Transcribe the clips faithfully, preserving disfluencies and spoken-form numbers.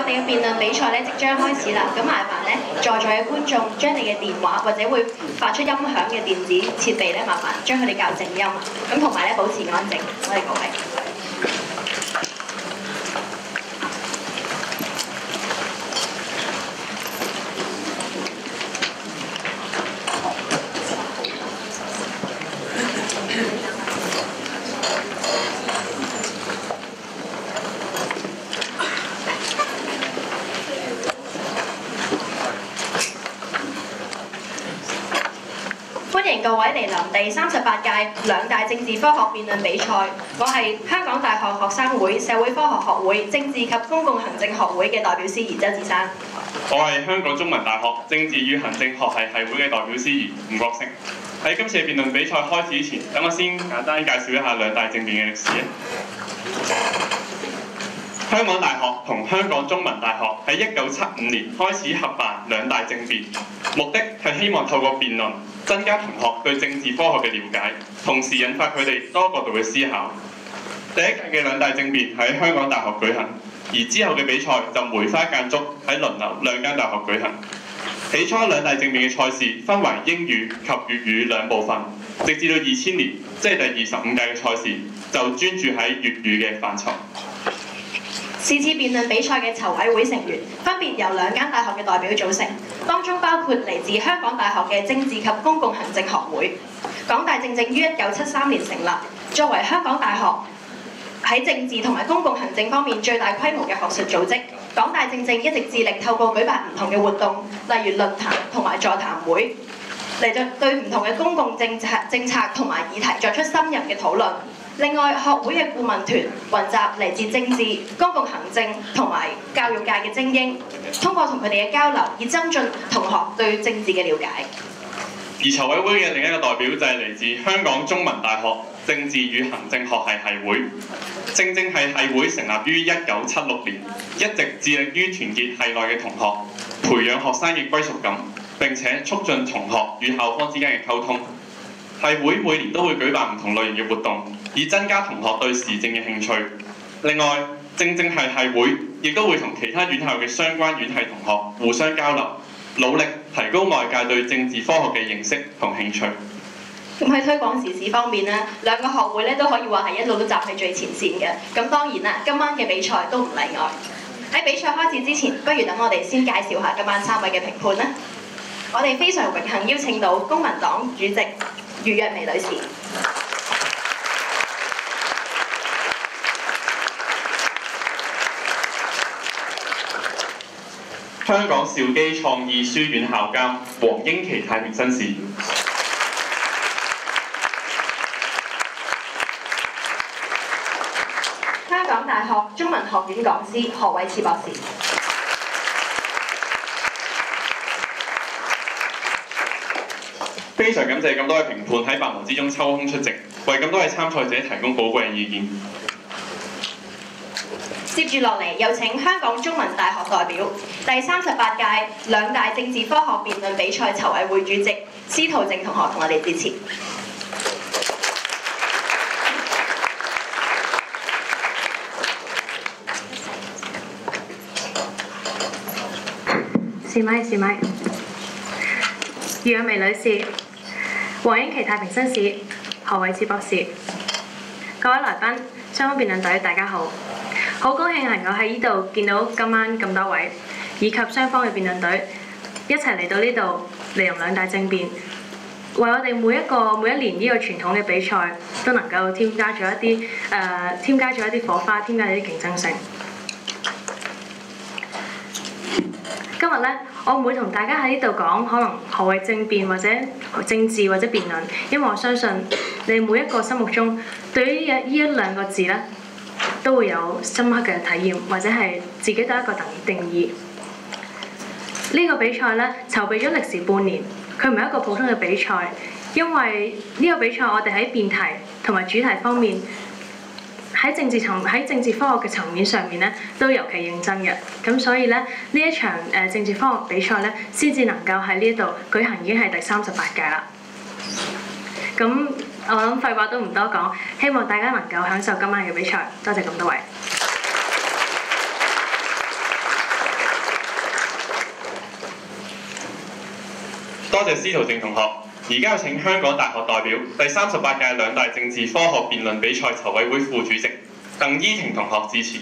哋嘅辯論比賽咧即將開始啦，咁麻煩咧在座嘅觀眾將你嘅電話或者會發出音響嘅電子設備咧，麻煩將佢哋校靜音，咁同埋咧保持安靜，我哋各位。歡迎各位嚟臨第三十八屆兩大政治科學辯論比賽。我係香港大學學生會社會科學學會政治及公共行政學會嘅代表司儀周志山。 我係香港中文大學政治與行政學系系會嘅代表司儀吳國成。喺今次嘅辯論比賽開始之前，等我先簡單介紹一下兩大政辯嘅歷史。香港大學同香港中文大學喺一九七五年開始合辦兩大政辯，目的係希望透過辯論增加同學對政治科學嘅了解，同時引發佢哋多角度嘅思考。第一屆嘅兩大政辯喺香港大學舉行，而之後嘅比賽就梅花間竹喺輪流兩間大學舉行。起初兩大政辯嘅賽事分為英語及粵語兩部分，直至到二千年，即係第二十五屆嘅賽事就專注喺粵語嘅範疇。 是次辯論比賽嘅籌委會成員分別由兩間大學嘅代表組成，當中包括嚟自香港大學嘅政治及公共行政學會。港大正正於一九七三年成立，作為香港大學喺政治同埋公共行政方面最大規模嘅學術組織。港大正正一直致力透過舉辦唔同嘅活動，例如論壇同埋座談會，嚟到對唔同嘅公共政策政策同埋議題作出深入嘅討論。另外，學會嘅顧問團雲集嚟自政治、公共行政同埋教育界嘅精英，通過同佢哋嘅交流，以增進同學對政治嘅了解。 而籌委會嘅另一個代表就係嚟自香港中文大學政治與行政學系系會。正正係系會成立於一九七六年，一直致力於團結系內嘅同學，培養學生嘅歸屬感，並且促進同學與校方之間嘅溝通。系會每年都會舉辦唔同類型嘅活動，以增加同學對時政嘅興趣。另外，正正係系會亦都會同其他院校嘅相關院系同學互相交流，努力提高外界對政治科學嘅認識同興趣。 咁喺推廣時事方面咧，兩個學會咧都可以話係一路都站喺最前線嘅。咁當然啦，今晚嘅比賽都唔例外。喺比賽開始之前，不如等我哋先介紹下今晚三位嘅評判啦。我哋非常榮幸邀請到公民黨主席余若薇女士。 香港兆基創意書院校監黃英琦太平紳士。 香港大學中文學院講師何偉熾博士。 非常感謝咁多位評判喺百忙之中抽空出席，為咁多位參賽者提供寶貴嘅意見。 接住落嚟，有請香港中文大學代表第三十八屆兩大政治科學辯論比賽籌委會主席司徒靜同學同我哋致辭。 試咪試咪，余若薇女士、黃英琦太平紳士、何偉熾博士，各位來賓、雙方辯論隊，大家好！好高興能夠喺呢度見到今晚咁多位，以及雙方嘅辯論隊一齊嚟到呢度嚟臨兩大政辯，為我哋每一個每一年呢個傳統嘅比賽都能夠添加咗一啲誒、呃，添加咗一啲火花，添加咗一啲競爭性。今日咧，我唔會同大家喺呢度講可能何謂政辯或者政治或者辯論，因為我相信你每一個心目中對於呢一兩個字咧，都會有深刻嘅體驗，或者係自己都有一個定義。呢個比賽咧，籌備咗歷時半年，佢唔係一個普通嘅比賽，因為呢個比賽我哋喺辯題同埋主題方面，喺政治層喺政治科學嘅層面上面咧，都尤其認真嘅。咁所以咧，呢一場誒政治科學比賽咧，先至能夠喺呢一度舉行，已經係第三十八屆啦。咁我諗廢話都唔多講，希望大家能夠享受今晚嘅比賽。多謝咁多位。 謝司徒正同學。而家有請香港大學代表第三十八屆兩大政治科學辯論比賽籌委會副主席鄧依婷同學致辭。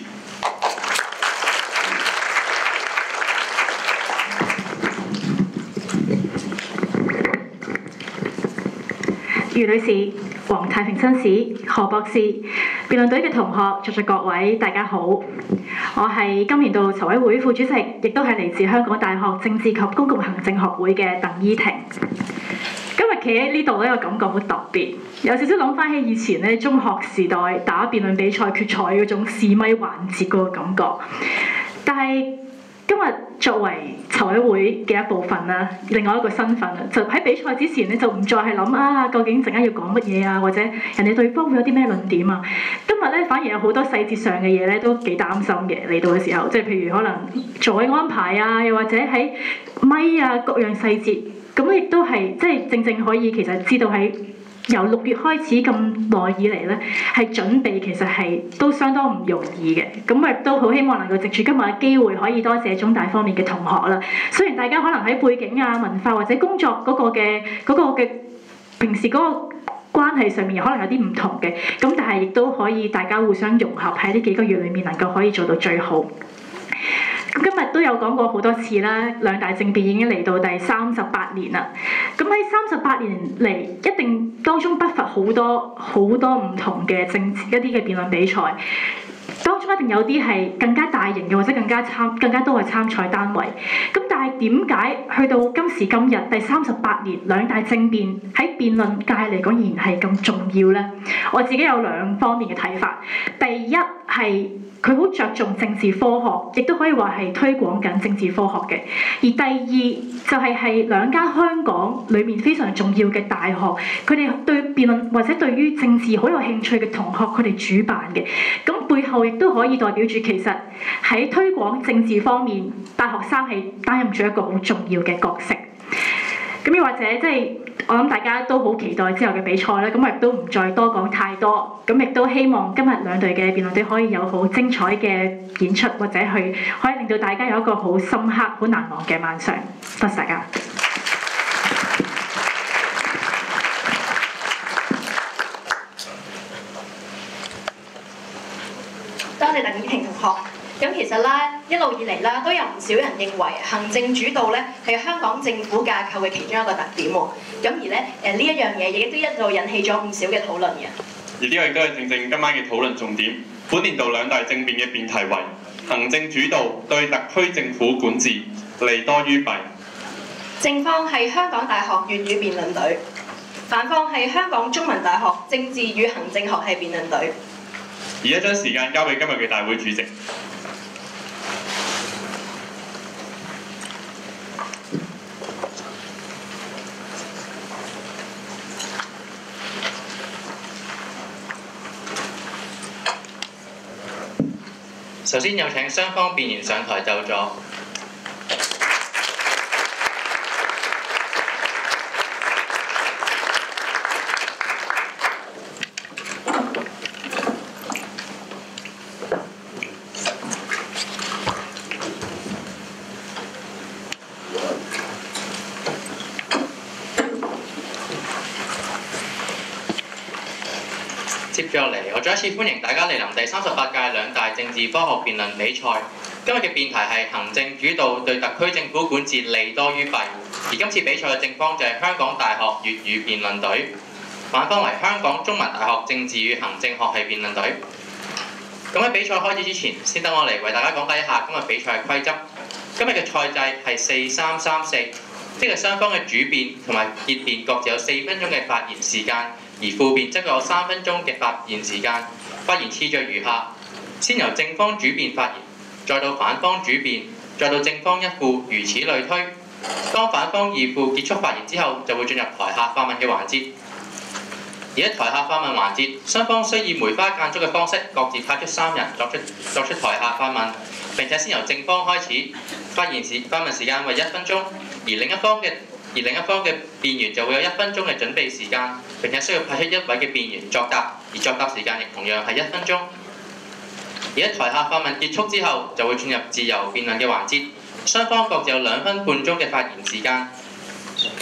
余女士、黃太平紳士、何博士、辯論隊嘅同學、在座各位，大家好。我係今年度籌委會副主席，亦都係嚟自香港大學政治及公共行政學會嘅鄧依婷。今日企喺呢度咧，個感覺好特別，有少少諗翻起以前咧中學時代打辯論比賽決賽嗰種試咪環節嗰個感覺。但係今日作為籌委會嘅一部分啦，另外一個身份啊，就喺比賽之前咧就唔再係諗啊，究竟陣間要講乜嘢啊，或者人哋對方會有啲咩論點啊。今日咧反而有好多細節上嘅嘢咧都幾擔心嘅，嚟到嘅時候，即係譬如可能座位安排啊，又或者喺咪啊各樣細節，咁亦都係即係正正可以其實知道喺由六月開始咁耐以嚟咧，係準備其實係都相當唔容易嘅。咁亦都好希望能夠藉住今日嘅機會，可以多謝中大方面嘅同學啦。雖然大家可能喺背景啊、文化或者工作嗰個嘅嗰個嘅平時嗰個關係上面可能有啲唔同嘅，咁但係亦都可以大家互相融合喺呢幾個月裏面，能夠可以做到最好。今日都有講過好多次啦，兩大政辯已經嚟到第三十八年啦。咁喺三十八年嚟，一定當中不乏好多好多唔同嘅政治一啲嘅辯論比賽，當中一定有啲係更加大型嘅，或者更加參更加多嘅參賽單位。咁但係點解去到今時今日第三十八年，兩大政辯喺辯論界嚟講仍然係咁重要呢？我自己有兩方面嘅睇法。第一係佢好着重政治科學，亦都可以話係推廣緊政治科學嘅。而第二就係係兩間香港裏面非常重要嘅大學，佢哋對辯論或者對於政治好有興趣嘅同學，佢哋主辦嘅。咁背後亦都可以代表住其實喺推廣政治方面，大學生係擔任住一個好重要嘅角色。咁又或者即係我諗大家都好期待之後嘅比賽啦，咁我亦都唔再多講太多，咁亦都希望今日兩隊嘅辯論隊可以有好精彩嘅演出，或者去可以令到大家有一個好深刻、好難忘嘅晚上。多謝大家。 多謝鄧依婷同學。咁其實咧，一路以嚟啦，都有唔少人認為行政主導咧係香港政府架構嘅其中一個特點喎。咁而咧誒呢一樣嘢亦都一路引起咗唔少嘅討論嘅。 而呢個亦都係正正今晚嘅討論重點。本年度兩大政辯嘅辯題為行政主導對特區政府管治利多於弊。 正方係香港大學粵語辯論隊，反方係香港中文大學政治與行政學系辯論隊。 而家將時間交俾今日嘅大會主席。 首先有請雙方辯員上台就座。接住落嚟，我再一次歡迎大家嚟臨第三十八屆兩大政治科學辯論比賽。今日嘅辯題係行政主導對特區政府管治利多於弊。而今次比賽嘅正方就係香港大學粵語辯論隊，反方為香港中文大學政治與行政學系辯論隊。咁喺比賽開始之前，先等我嚟為大家講解一下今日比賽嘅規則。今日嘅賽制係四三三四，即係雙方嘅主辯同埋結辯各自有四分鐘嘅發言時間。而副辯則有三分鐘嘅發言時間，發言次序如下：先由正方主辯發言，再到反方主辯，再到正方一副，如此類推。當反方二副結束發言之後，就會進入台下發問嘅環節。而喺台下發問環節，雙方需以梅花間竹嘅方式，各自派出三人作出作出台下發問，並且先由正方開始，發言時發問時間為一分鐘，而另一方嘅而另一方嘅辯員就會有一分鐘嘅準備時間，並且需要派出一位嘅辯員作答，而作答時間亦同樣係一分鐘。而喺台下發問結束之後，就會進入自由辯論嘅環節，雙方各自有兩分半鐘嘅發言時間。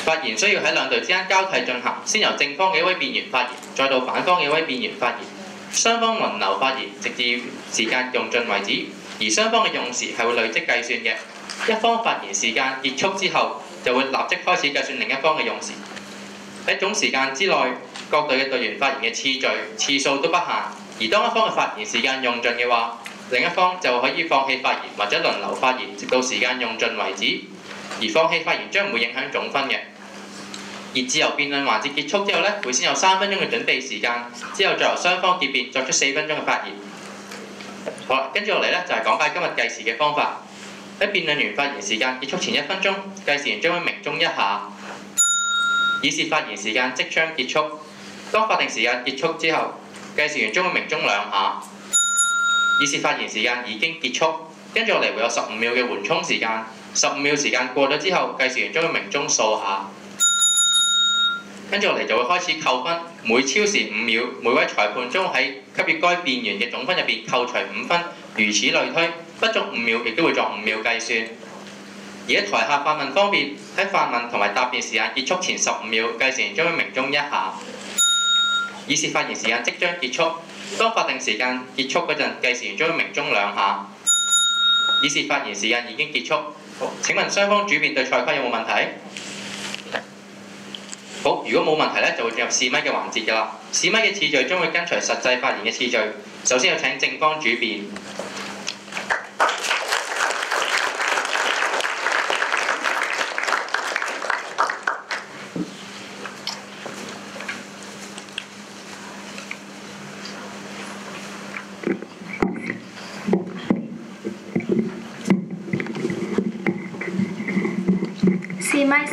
發言需要喺兩隊之間交替進行，先由正方嘅一位辯員發言，再到反方嘅一位辯員發言，雙方輪流發言，直至時間用盡為止。而雙方嘅用時係會累積計算嘅，一方發言時間結束之後，就會立即開始計算另一方嘅用時。喺總時間之內，各隊嘅隊員發言嘅次序、次數都不限。而當一方嘅發言時間用盡嘅話，另一方就可以放棄發言或者輪流發言，直到時間用盡為止。而放棄發言將唔會影響總分嘅。而自由辯論環節結束之後呢，會先有三分鐘嘅準備時間，之後再由雙方結辯作出四分鐘嘅發言。好啦，跟住落嚟呢，就係講解今日計時嘅方法。喺辯論員發言時間結束前一分鐘，計時員將會鳴鐘一下，以示發言時間即將結束。當法定時間結束之後，計時員將會鳴鐘兩下，以示發言時間已經結束。跟住落嚟會有十五秒嘅緩衝時間，十五秒時間過咗之後，計時員將會鳴鐘數下。跟住落嚟就會開始扣分，每超時五秒，每位裁判將會喺給予該辯員嘅總分入邊扣除五分，如此類推，不足五秒亦都會作五秒計算。而喺台下發問方面，喺發問同埋答辯時間結束前十五秒，計時員將會鳴鐘一下，以示發言時間即將結束。當法定時間結束嗰陣，計時員將會鳴鐘兩下，以示發言時間已經結束。好，請問雙方主辯對賽規有冇問題？好，如果冇問題咧，就會進入試咪嘅環節㗎啦。試咪嘅次序將會跟隨實際發言嘅次序。首先有請正方主辯。 試咪。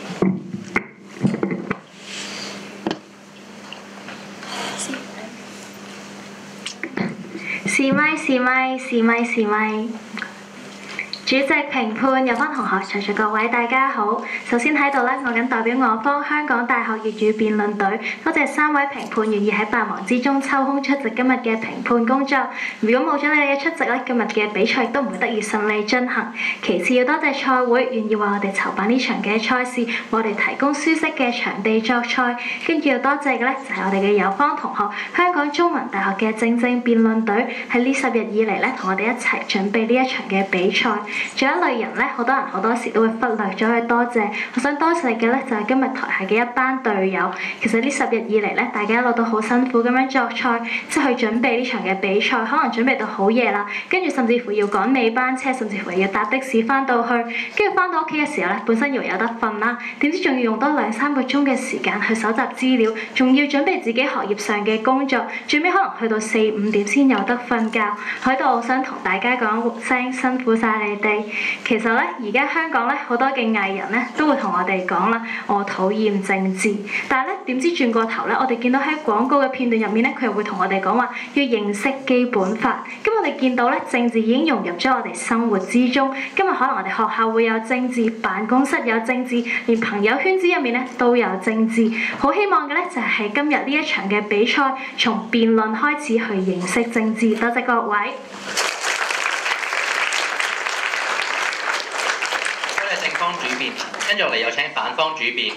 試咪試咪試咪試咪，主席、評判、有方同學、在座各位大家好。首先喺度咧，我謹代表我方香港大學粵語辯論隊，多謝三位評判願意喺百忙之中抽空出席今日嘅評判工作。如果冇咗你哋嘅出席咧，今日嘅比賽都唔會得以順利進行。其次要多謝賽會願意為我哋籌辦呢場嘅賽事，為我哋提供舒適嘅場地作賽。跟住要多謝嘅咧就係我哋嘅友方同學，香港中文大學嘅正正辯論隊，喺呢十日以嚟咧同我哋一齊準備呢一場嘅比賽。仲有一類人咧，好多人好多時都會忽略咗去多謝。我想多謝嘅咧就係今日台下嘅一班隊友。其實呢十日以嚟咧，大家一路都好辛苦咁樣作賽，即係去準備呢場嘅比賽，可能準備到好夜啦，跟住甚至乎要趕尾班車，甚至乎要搭的士翻到去，跟住翻到屋企嘅時候咧，本身以為有得瞓啦，點知仲要用多兩三個鐘嘅時間去搜集資料，仲要準備自己學業上嘅工作，最尾可能去到四五點先有得瞓覺。喺度我想同大家講聲辛苦晒你哋。其實咧，而家香港咧好多嘅藝人咧都會同我哋講啦，我討厭政治。但係咧，點知轉過頭咧，我哋見到喺廣告嘅片段入面咧，佢又會同我哋講話要認識基本法。咁我哋見到咧，政治已經融入咗我哋生活之中。今日可能我哋學校會有政治，辦公室有政治，連朋友圈子入面咧都有政治。好希望嘅咧就係今日呢一場嘅比賽，從辯論開始去認識政治。多謝各位。 正方主辯，跟住落嚟有請反方主辯。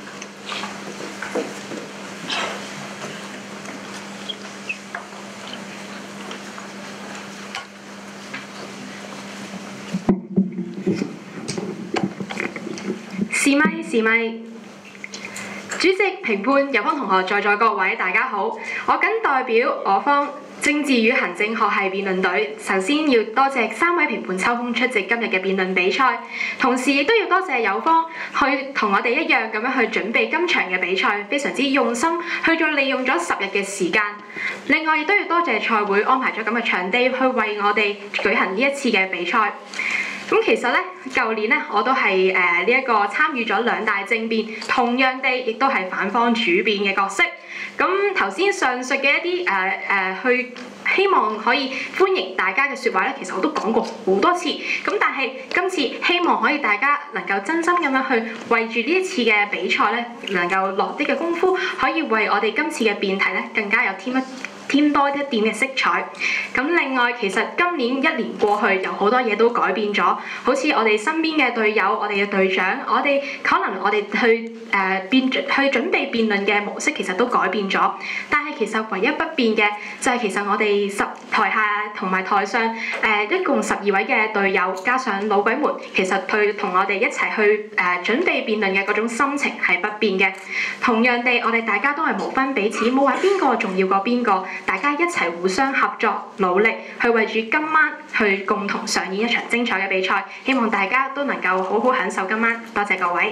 試咪試咪，主席、評判、有方同學，在座各位大家好，我謹代表我方政治與行政學系辯論隊，首先要多謝三位評判抽空出席今日嘅辯論比賽，同時亦都要多謝友方去同我哋一樣咁樣去準備今場嘅比賽，非常之用心，去咗利用咗十日嘅時間。另外亦都要多謝賽會安排咗咁嘅場地去為我哋舉行呢一次嘅比賽。咁其實咧，舊年咧我都係誒呢一個參與咗兩大政辯，同樣地亦都係反方主辯嘅角色。咁頭先上述嘅一啲誒誒去希望可以歡迎大家嘅説話咧，其實我都講過好多次。咁但係今次希望可以大家能夠真心咁樣去為住呢一次嘅比賽咧，能夠落啲嘅功夫，可以為我哋今次嘅辯題咧更加有添一添多一點嘅色彩。咁另外，其實今年一年過去，有好多嘢都改變咗，好似我哋身邊嘅隊友、我哋嘅隊長，我哋可能我哋去誒變、呃、去準備辯論嘅模式，其實都改變咗。但係其實唯一不變嘅就係其實我哋十台下同埋台上誒、呃、一共十二位嘅隊友，加上老鬼們，其實去同我哋一齊去誒、呃、準備辯論嘅嗰種心情係不變嘅。同樣地，我哋大家都係無分彼此，冇話邊個重要過邊個，大家一齊互相合作努力，去為住今晚去共同上演一場精彩嘅比賽。希望大家都能夠好好享受今晚。多謝各位。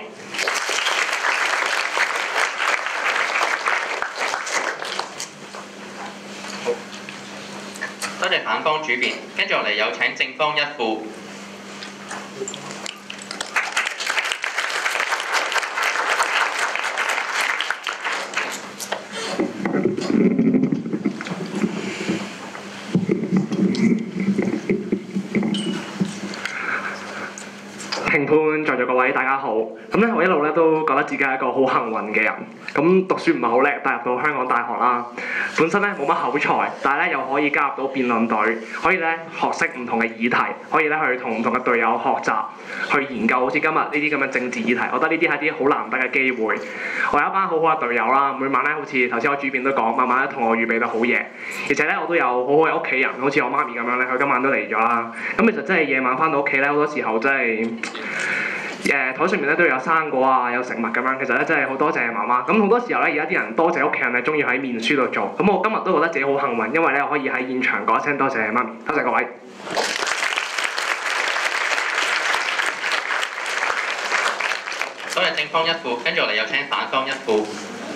多謝反方主辯，跟住落嚟有請正方一副。 評判在座各位大家好，咁咧我一路咧都覺得自己係一個好幸運嘅人，咁讀書唔係好叻，但入到香港大學啦，本身咧冇乜口才，但係咧又可以加入到辯論隊，可以咧學識唔同嘅議題，可以咧去同唔同嘅隊友學習，去研究好似今日呢啲咁嘅政治議題，我覺得呢啲係啲好難得嘅機會。我有一班好好嘅隊友啦，每晚咧好似頭先我主辯都講，晚晚咧同我預備得好夜，而且咧我都有好好嘅屋企人，好似我媽咪咁樣咧，佢今晚都嚟咗啦。咁其實真係夜晚翻到屋企咧，好多時候真係〜誒台上面咧都有生果啊，有食物咁樣，其實咧真係好多謝媽媽。咁好多時候咧，而家啲人多謝屋企人咧，中意喺面書度做。咁我今日都覺得自己好幸運，因為咧我可以喺現場講一聲多謝媽咪，多謝各位。 多謝正方一副，跟住我哋有請反方一副。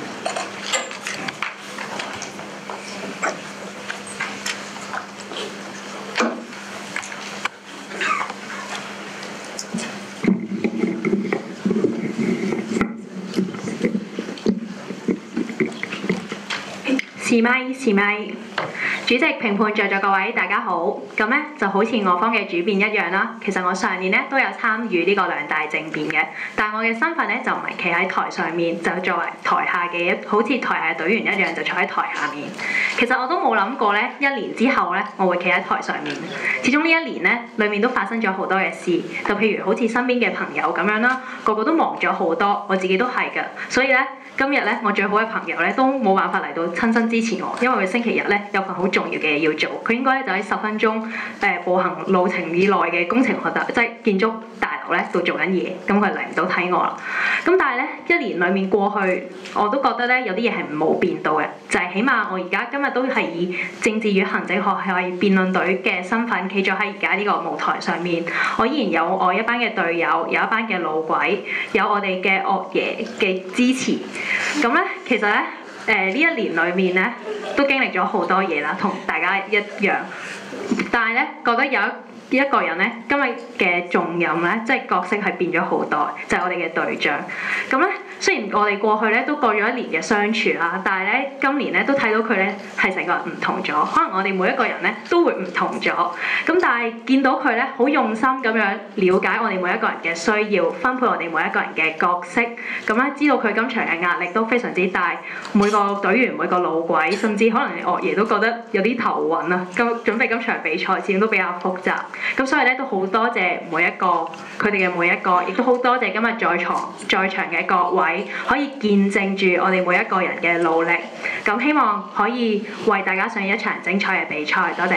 試咪試咪，主席、評判在座各位大家好。咁咧就好似我方嘅主辯一樣啦。其實我上年咧都有參與呢個兩大政辯嘅，但我嘅身份咧就唔係企喺台上面，就作為台下嘅一，好似台下隊員一樣就坐喺台下面。其實我都冇諗過咧，一年之後咧我會企喺台上面。始終呢一年咧，裡面都發生咗好多嘅事，就譬如好似身邊嘅朋友咁樣啦，個個都忙咗好多，我自己都係㗎，所以咧。今日咧，我最好嘅朋友咧都冇辦法嚟到親身支持我，因為佢星期日咧有份好重要嘅嘢要做，佢應該咧就喺十分鐘誒、呃、步行路程以內嘅工程學習，即係建築大樓咧度做緊嘢，咁佢嚟唔到睇我啦。咁但係咧一年裡面過去，我都覺得咧有啲嘢係冇變到嘅，就係、是、起碼我而家今日都係以政治與行政學系辯論隊嘅身份企咗喺而家呢個舞台上面，我依然有我一班嘅隊友，有一班嘅老鬼，有我哋嘅岳爺嘅支持。咁咧，其實咧，誒、呃、呢一年裏面咧，都經歷咗好多嘢啦，同大家一樣。但係咧，覺得有一一個人咧，今日嘅重任咧，即係角色係變咗好多，就係、是、我哋嘅隊長。咁咧，雖然我哋過去咧都過咗一年嘅相處啦，但係咧今年咧都睇到佢咧係成個人唔同咗。可能我哋每一個人咧都會唔同咗。咁但係見到佢咧好用心咁樣了解我哋每一個人嘅需要，分配我哋每一個人嘅角色。咁咧知道佢今場嘅壓力都非常之大，每個隊員每個老鬼，甚至可能岳爺都覺得有啲頭暈啊。咁準備今場比賽始終都比較複雜。咁所以咧都好多謝每一個佢哋嘅每一個，亦都好多謝今日在場在場嘅各位，可以見證住我哋每一個人嘅努力。咁希望可以為大家上演一場精彩嘅比賽。多謝。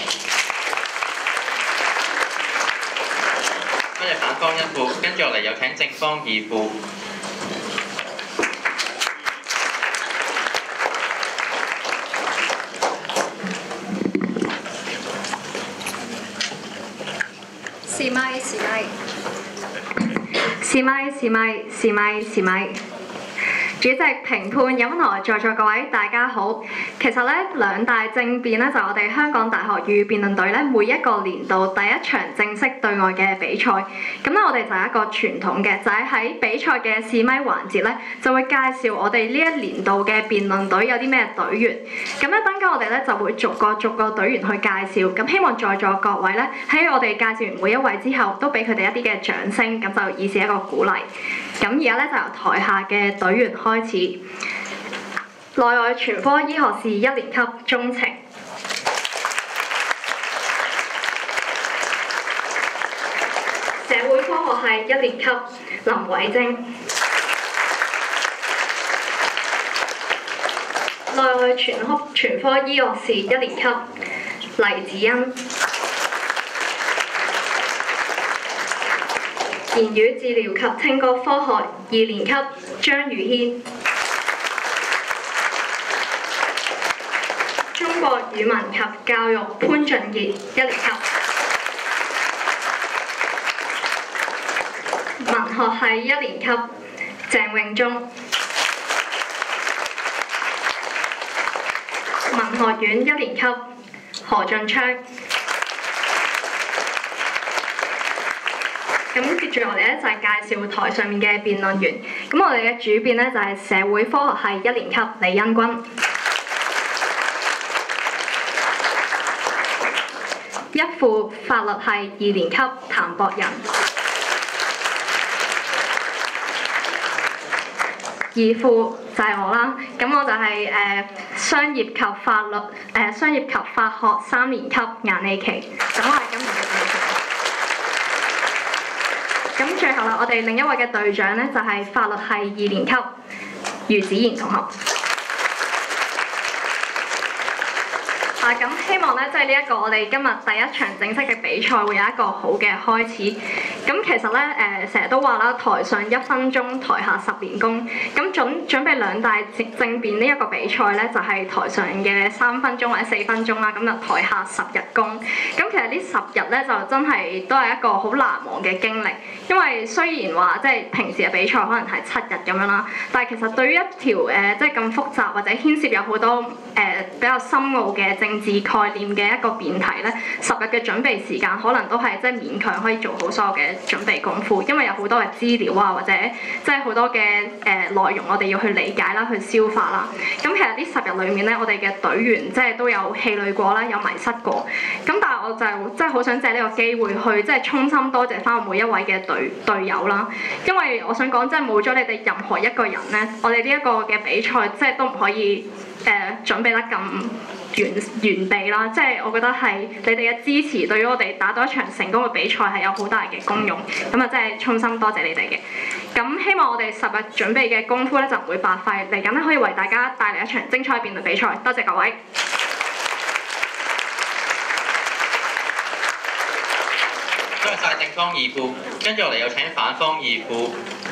多謝反方一副，跟住落嚟有請正方二副。 試咪試咪， 試咪試咪試咪試咪。主席、評判、飲台在座各位大家好。其實咧兩大政辯咧就係我哋香港大學與辯論隊咧每一個年度第一場正式對外嘅比賽。咁咧我哋就有一個傳統嘅，就係喺比賽嘅試咪環節咧就會介紹我哋呢一年度嘅辯論隊有啲咩隊員。咁咧等緊我哋咧就會逐個逐個隊員去介紹。咁希望在座各位咧喺我哋介紹完每一位之後，都俾佢哋一啲嘅掌聲，咁就以示一個鼓勵。咁而家咧就由台下嘅隊員開始。 內外全科醫學士一年級鐘程。社會科學系一年級林偉晶。內外全科全科醫學士一年級黎子欣。言語治療及聽覺科學二年級張宇軒。中國語文及教育潘俊傑一年級。文學系一年級鄭永忠。文學院一年級何俊昌。咁接住我哋咧就係介紹台上面嘅辯論員。咁我哋嘅主辯咧就係社會科學系一年級李欣君。一副法律系二年級譚博仁。二副就係我啦，咁我就係、是、誒、呃、商業及法律誒、呃、商業及法學三年級顏莉琪。咁我係今年嘅隊長。咁最後啦，我哋另一位嘅隊長咧就係、是、法律系二年級余子賢同學。啊，咁希望咧，即係呢一個我哋今日第一場正式嘅比賽會有一個好嘅開始。咁其實咧，誒成日都話啦，台上一分鐘，台下十年功。咁準準備兩大政政辯呢一個比賽咧，就係、是、台上嘅三分鐘或者四分鐘啦。咁就台下十日功。咁其實呢十日咧，就真係都係一個好難忘嘅經歷。因為雖然話即係平時嘅比賽可能係七日咁樣啦，但係其實對於一條誒即係咁複雜或者牽涉有好多誒、呃、比較深奧嘅政治概念嘅一個辯題咧，十日嘅準備時間可能都係即係勉強可以做好所有嘅準備功夫，因為有好多嘅資料啊，或者即係好多嘅誒、呃、內容，我哋要去理解啦，去消化啦。咁其實呢十日裏面咧，我哋嘅隊員即係都有氣餒過啦，有迷失過。咁但係我就即係好想借呢個機會去即係衷心多謝翻每一位嘅隊隊友啦，因為我想講即係冇咗你哋任何一個人咧，我哋呢一個嘅比賽即係都唔可以誒、呃、準備得咁完完備啦，即係我覺得係你哋嘅支持對於我哋打到一場成功嘅比賽係有好大嘅功用，咁啊真係衷心多謝你哋嘅。咁希望我哋十日準備嘅功夫咧就唔會白費，嚟緊咧可以為大家帶嚟一場精彩辯論比賽。多謝各位。 多謝晒正方二副，跟住我哋有請反方二副。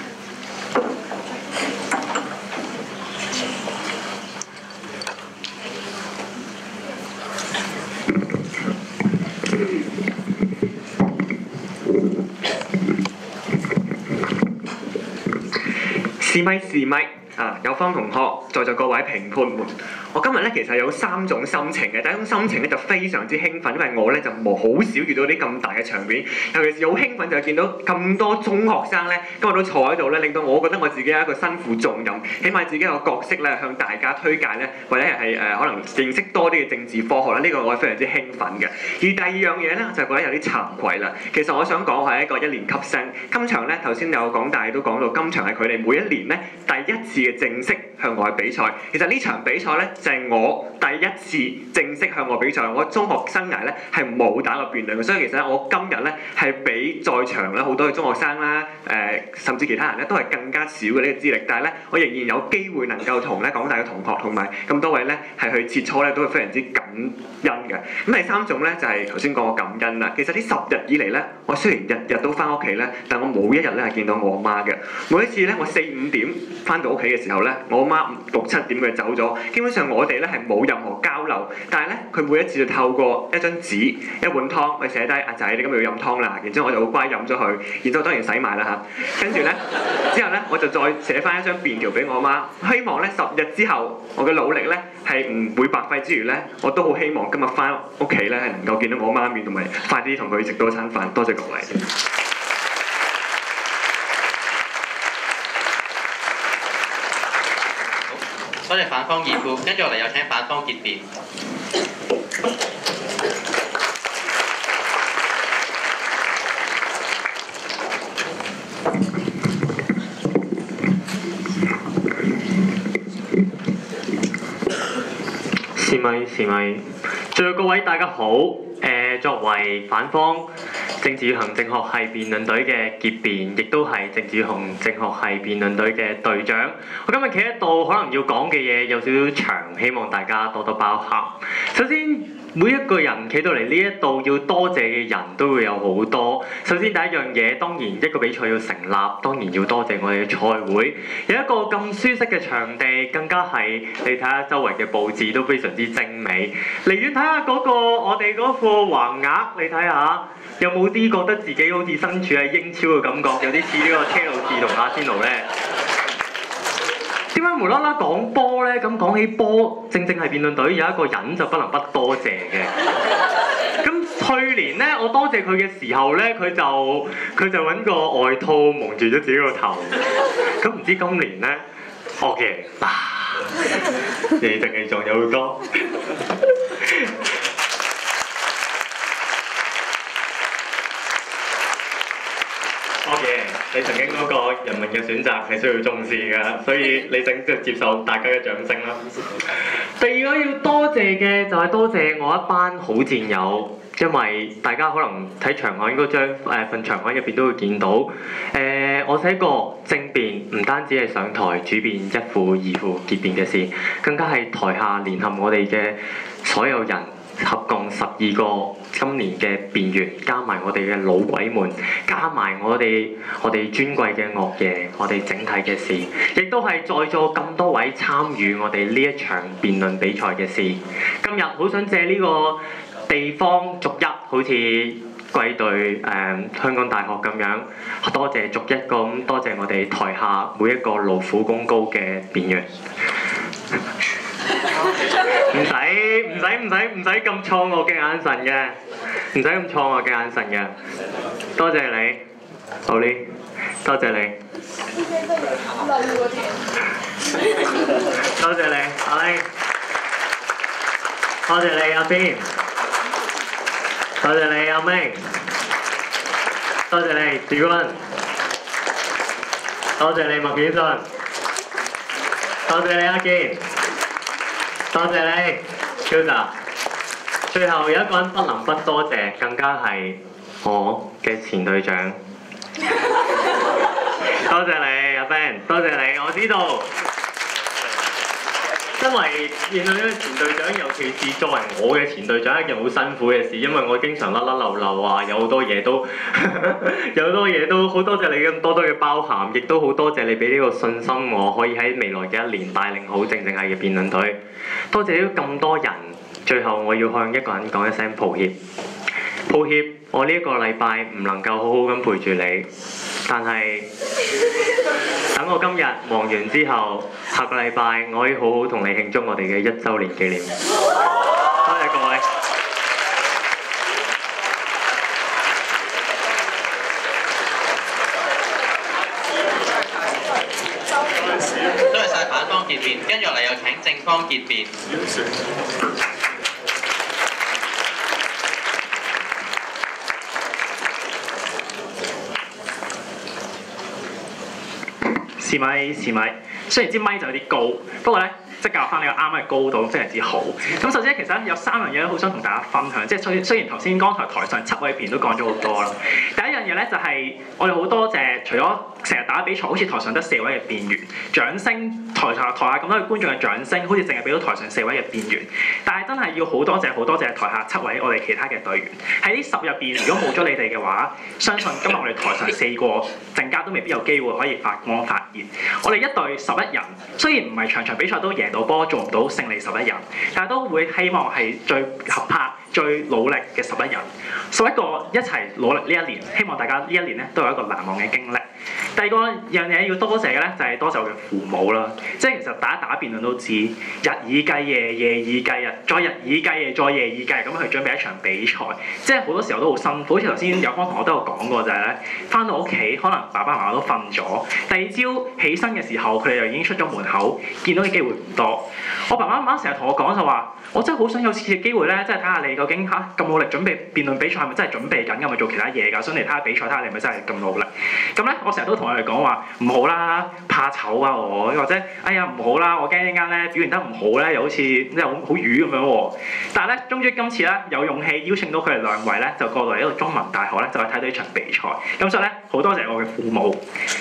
試咪試咪啊！有方同學，在座各位評判們，我今日咧其實有三種心情嘅。第一種心情咧就非常之興奮，因為我咧就冇好少遇到啲咁大嘅場面，尤其是好興奮就係見到咁多中學生咧今日都坐喺度咧，令到我覺得我自己有一個身負重任，起碼自己有個角色咧向大家推介咧，或者係誒、呃、可能認識多啲嘅政治科學啦。呢、這個我係非常之興奮嘅。而第二樣嘢咧就係覺得有啲慚愧啦。其實我想講我係一個一年級生，今場咧頭先有講，大都講到今場係佢哋每一年咧第一次嘅正式向外比賽。其實呢場比賽咧就係、是、我第一次正式向外比賽。我中學生涯咧係冇打過辯論嘅，所以其實我今日咧係比在場咧好多嘅中學生啦，誒、呃、甚至其他人咧都係更加少嘅呢個資歷，但係咧我仍然有機會能夠同咧廣大嘅同學同埋咁多位咧係去切磋咧，都係非常之感恩嘅。咁第三種咧就係頭先講嘅感恩啦。其實呢十日以嚟咧，我雖然日日都翻屋企咧，但我冇一日咧係見到我阿媽嘅。每一次咧我四五點翻到屋企嘅時候咧，我阿媽六七點佢走咗，基本上我哋咧係冇任何交流。但係咧佢每一次就透過一張紙、一碗湯去寫低阿仔你今日要飲湯啦，然之後我就好乖飲咗佢，然之後當然洗埋啦嚇。跟住咧之後咧我就再寫翻一張便條俾我阿媽，希望咧十日之後我嘅努力咧係唔會白費之餘咧，我都好希望今日翻屋企咧係能夠見到我媽咪，同埋快啲同佢食多餐飯。多謝各位。 多謝反方二副，跟住我哋有請反方結辯。 咪是咪？在各位大家好，誒、呃、作為反方政治與行政學系辯論隊嘅結辯，亦都係政治與行政學系辯論隊嘅隊長。我今日企喺度，可能要講嘅嘢有少少長，希望大家多多包涵。首先，每一個人企到嚟呢一度要多謝嘅人都會有好多。首先第一樣嘢，當然一個比賽要成立，當然要多謝我哋嘅賽會，有一個咁舒適嘅場地，更加係你睇下周圍嘅佈置都非常之精美。離遠睇下嗰個我哋嗰個橫額，你睇下有冇啲覺得自己好似身處喺英超嘅感覺，有啲似呢個車路士同阿仙奴呢？點解無啦啦講波呢？咁講起波，正正係辯論隊有一個人就不能不多謝嘅。咁去年呢，我多謝佢嘅時候呢，佢就佢就揾個外套蒙住咗自己個頭。咁唔知今年呢 ，OK 嗱，你淨係仲有好多。OK，你曾經嗰個人民嘅選擇係需要重視㗎，所以你請即係接受大家嘅掌聲啦。第二個要多謝嘅就係多謝我一班好戰友，因為大家可能睇場刊嗰張誒份場刊入邊都會見到，誒、呃、我寫過政辯唔單止係上台主辯一副二副結辯嘅事，更加係台下聯合我哋嘅所有人。合共十二個今年嘅辯員，加埋我哋嘅老鬼們，加埋我哋我哋尊貴嘅樂爺，我哋整體嘅事，亦都係在座咁多位參與我哋呢一場辯論比賽嘅事。今日好想借呢個地方逐一，好似貴隊誒、呃、香港大學咁樣，多謝逐一個咁多謝我哋台下每一個勞苦功高嘅辯員。唔使唔使唔使唔使咁錯愕嘅眼神嘅，唔使咁錯愕嘅眼神嘅，多謝你，好呢，多謝你，多謝你，阿玲，多謝你阿邊，多謝你阿明，多謝你志君，多謝你麥顯信，多謝你阿健。多謝你 Hilda。最後有一個人不能不多謝，更加係我嘅前隊長。多謝你阿 Ben， 多謝你，我知道。因為面對呢個前隊長，尤其是作為我嘅前隊長，係一件好辛苦嘅事，因為我經常甩甩漏漏啊，有好多嘢都有好多嘢都好多謝你咁多多嘅包涵，亦都好多謝你俾呢個信心，我可以喺未來嘅一年帶領好正正係嘅辯論隊。多謝咗咁多人，最後我要向一個人講一聲抱歉。抱歉，我呢一個禮拜唔能夠好好咁陪住你，但係等我今日忙完之後，下個禮拜我可以好好同你慶祝我哋嘅一週年紀念。多謝各位。 多謝晒反方結辯，跟住落嚟有請正方結辯。 試咪試咪，雖然支咪就有啲高，不過咧即係教翻你個啱嘅高度，非常之好。咁首先其實有三樣嘢咧，好想同大家分享。即係雖雖然頭先剛才台上七位辯都講咗好多啦。第一樣嘢咧就係、是、我哋好多謝，除咗成日打比賽，好似台上得四位嘅辯員，掌聲台下台下咁多嘅觀眾嘅掌聲，好似淨係俾到台上四位嘅辯員。但係真係要好多謝好多謝台下七位我哋其他嘅隊員。喺呢十入邊，如果冇咗你哋嘅話，相信今日我哋台上四個陣間都未必有機會可以發光發熱。我哋一隊十一人，雖然唔係場場比賽都贏到波，做唔到勝利十一人，但係都會希望係最合拍、最努力嘅十一人，十一個一齊努力呢一年。希望大家呢一年咧都有一個難忘嘅經歷。第二個樣嘢要多謝嘅咧，就係多謝我嘅父母啦。即係其實打一打辯論都知，日以繼夜，夜以繼日，再日以繼夜，再夜以繼日咁去準備一場比賽。即係好多時候都好辛苦。好似頭先有方同學都有講過，就係咧翻到屋企，可能爸爸媽媽都瞓咗，第二朝起身嘅時候，佢哋就已經出咗門口，見到嘅機會唔多。我爸爸媽媽成日同我講就話，我真係好想有次嘅機會咧，即係睇下你究竟嚇咁努力準備辯論比賽係咪真係準備緊㗎？咪做其他嘢㗎？想嚟睇下比賽，睇下你係咪真係咁努力。咁咧，我成日都同佢哋講話唔好啦，怕醜啊我，或者哎呀唔好啦，我驚一陣間咧表現得唔好咧，又好似即係好好瘀咁樣喎。但係咧，終於今次咧有勇氣邀請到佢哋兩位咧，就過嚟呢個中文大學咧，就去睇到呢場比賽。咁所以咧，好多謝我嘅父母。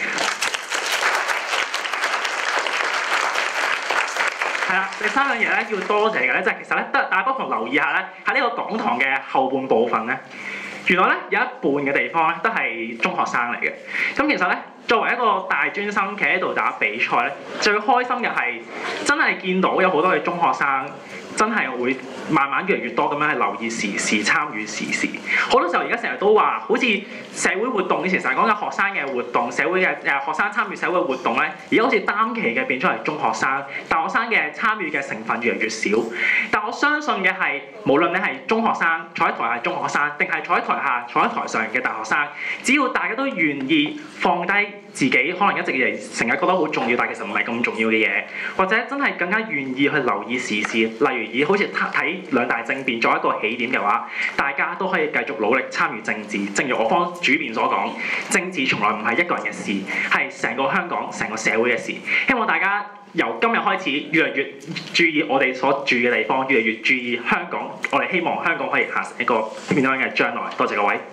係啦，第三樣嘢咧要多謝嘅咧，就係其實咧，得大家不妨留意下咧，喺呢個講堂嘅後半部分咧，原來咧有一半嘅地方咧都係中學生嚟嘅。咁其實咧，作為一個大專生企喺度打比賽咧，最開心嘅係真係見到有好多嘅中學生真係會慢慢越嚟越多咁樣去留意時事、參與時事。好多時候而家成日都話，好似社會活動以前成日講緊學生嘅活動、社會嘅誒學生參與社會活動咧，而家好似單期嘅變咗係中學生、大學生嘅參與嘅成分越嚟越少。但我相信嘅係，無論你係中學生坐喺台下中學生，定係坐喺台下坐喺台上嘅大學生，只要大家都願意放低自己可能一直以嚟成日覺得好重要，但其實唔係咁重要嘅嘢，或者真係更加願意去留意時事，例如以好似睇兩大政變作為一個起點嘅話，大家都可以繼續努力參與政治。正如我方主辯所講，政治從來唔係一個人嘅事，係成個香港、成個社會嘅事。希望大家由今日開始越嚟越注意我哋所住嘅地方，越嚟越注意香港。我哋希望香港可以行成一個點樣嘅將來。多謝各位。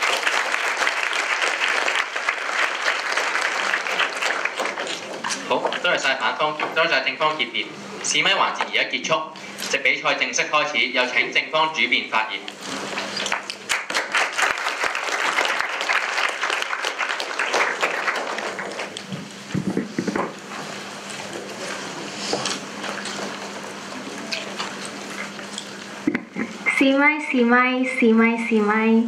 好，多謝晒反方，多謝晒正方結辯。試咪環節而家結束，直比賽正式開始，有請正方主辯發言。 試咪試咪試咪試咪。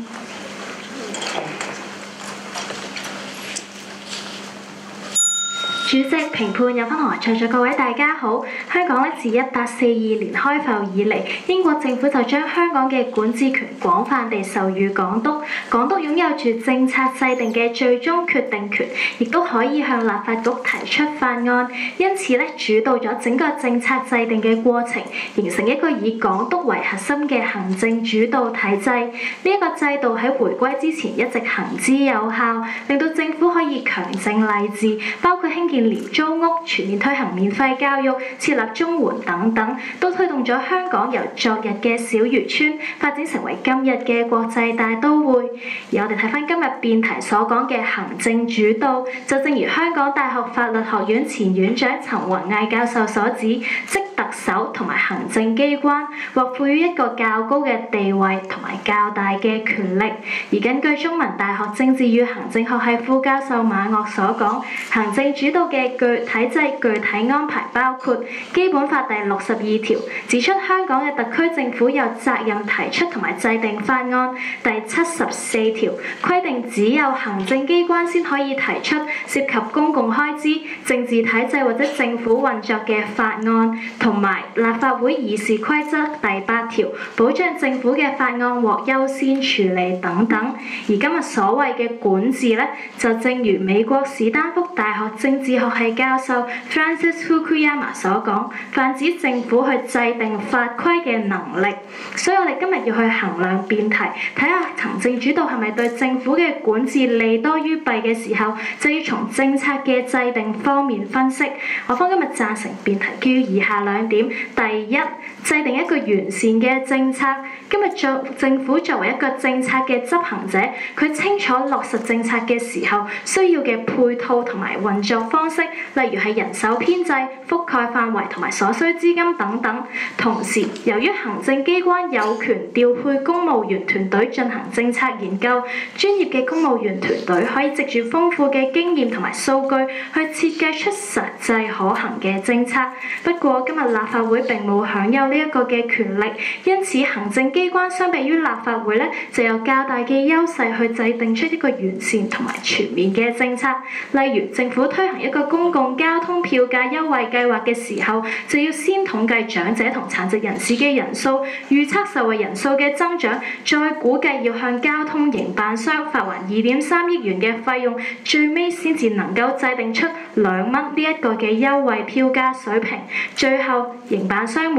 主席、評判、有分同埋在座各位大家好。香港咧自一八四二年開埠以嚟，英國政府就將香港嘅管治權廣泛地授予港督。港督擁有住政策制定嘅最終決定權，亦都可以向立法局提出法案。因此咧，主導咗整個政策制定嘅過程，形成一個以港督為核心嘅行政主導體制。呢、這、一個制度喺回歸之前一直行之有效，令到政府可以強政勵治，包括興建廉租屋、全面推行免費教育、設立綜援等等，都推動咗香港由昨日嘅小漁村發展成為今日嘅國際大都會。而我哋睇返今日辯題所講嘅行政主導，就正如香港大學法律學院前院長陳弘毅教授所指，即特首同埋行政機關獲賦予一個較高嘅地位同埋較大嘅權力。而根據中文大學政治與行政學系副教授馬岳所講，行政主導嘅具體制具體安排包括《基本法》第六十二條指出香港嘅特區政府有責任提出同埋制定法案，第七十四條規定只有行政機關先可以提出涉及公共開支、政治體制或者政府運作嘅法案，同埋立法會議事規則第八條保障政府嘅法案獲優先處理等等。而今日所謂嘅管治呢，就正如美國史丹福大學政治學系教授 Francis Fukuyama 所講，泛指政府去制定法規嘅能力。所以我哋今日要去衡量辯題，睇下行政主導係咪對政府嘅管治利多於弊嘅時候，就要從政策嘅制定方面分析。我方今日贊成辯題基於以下兩點：第一，制定一個完善嘅政策。今日作政府作為一個政策嘅執行者，佢清楚落實政策嘅時候需要嘅配套同埋運作方式，例如係人手編制、覆蓋範圍同埋所需資金等等。同時，由於行政機關有權調配公務員團隊進行政策研究，專業嘅公務員團隊可以藉住豐富嘅經驗同埋數據去設計出實際可行嘅政策。不過今日立法會並冇享有呢一個嘅權力，因此行政機關相比於立法會咧，就有較大嘅優勢去制定出一個完善同埋全面嘅政策。例如政府推行一個公共交通票價優惠計劃嘅時候，就要先統計長者同殘疾人士嘅人數，預測受惠人數嘅增長，再估計要向交通營辦商發還二點三億元嘅費用，最尾先至能夠制定出兩蚊呢一個嘅優惠票價水平。最後營辦商滿意，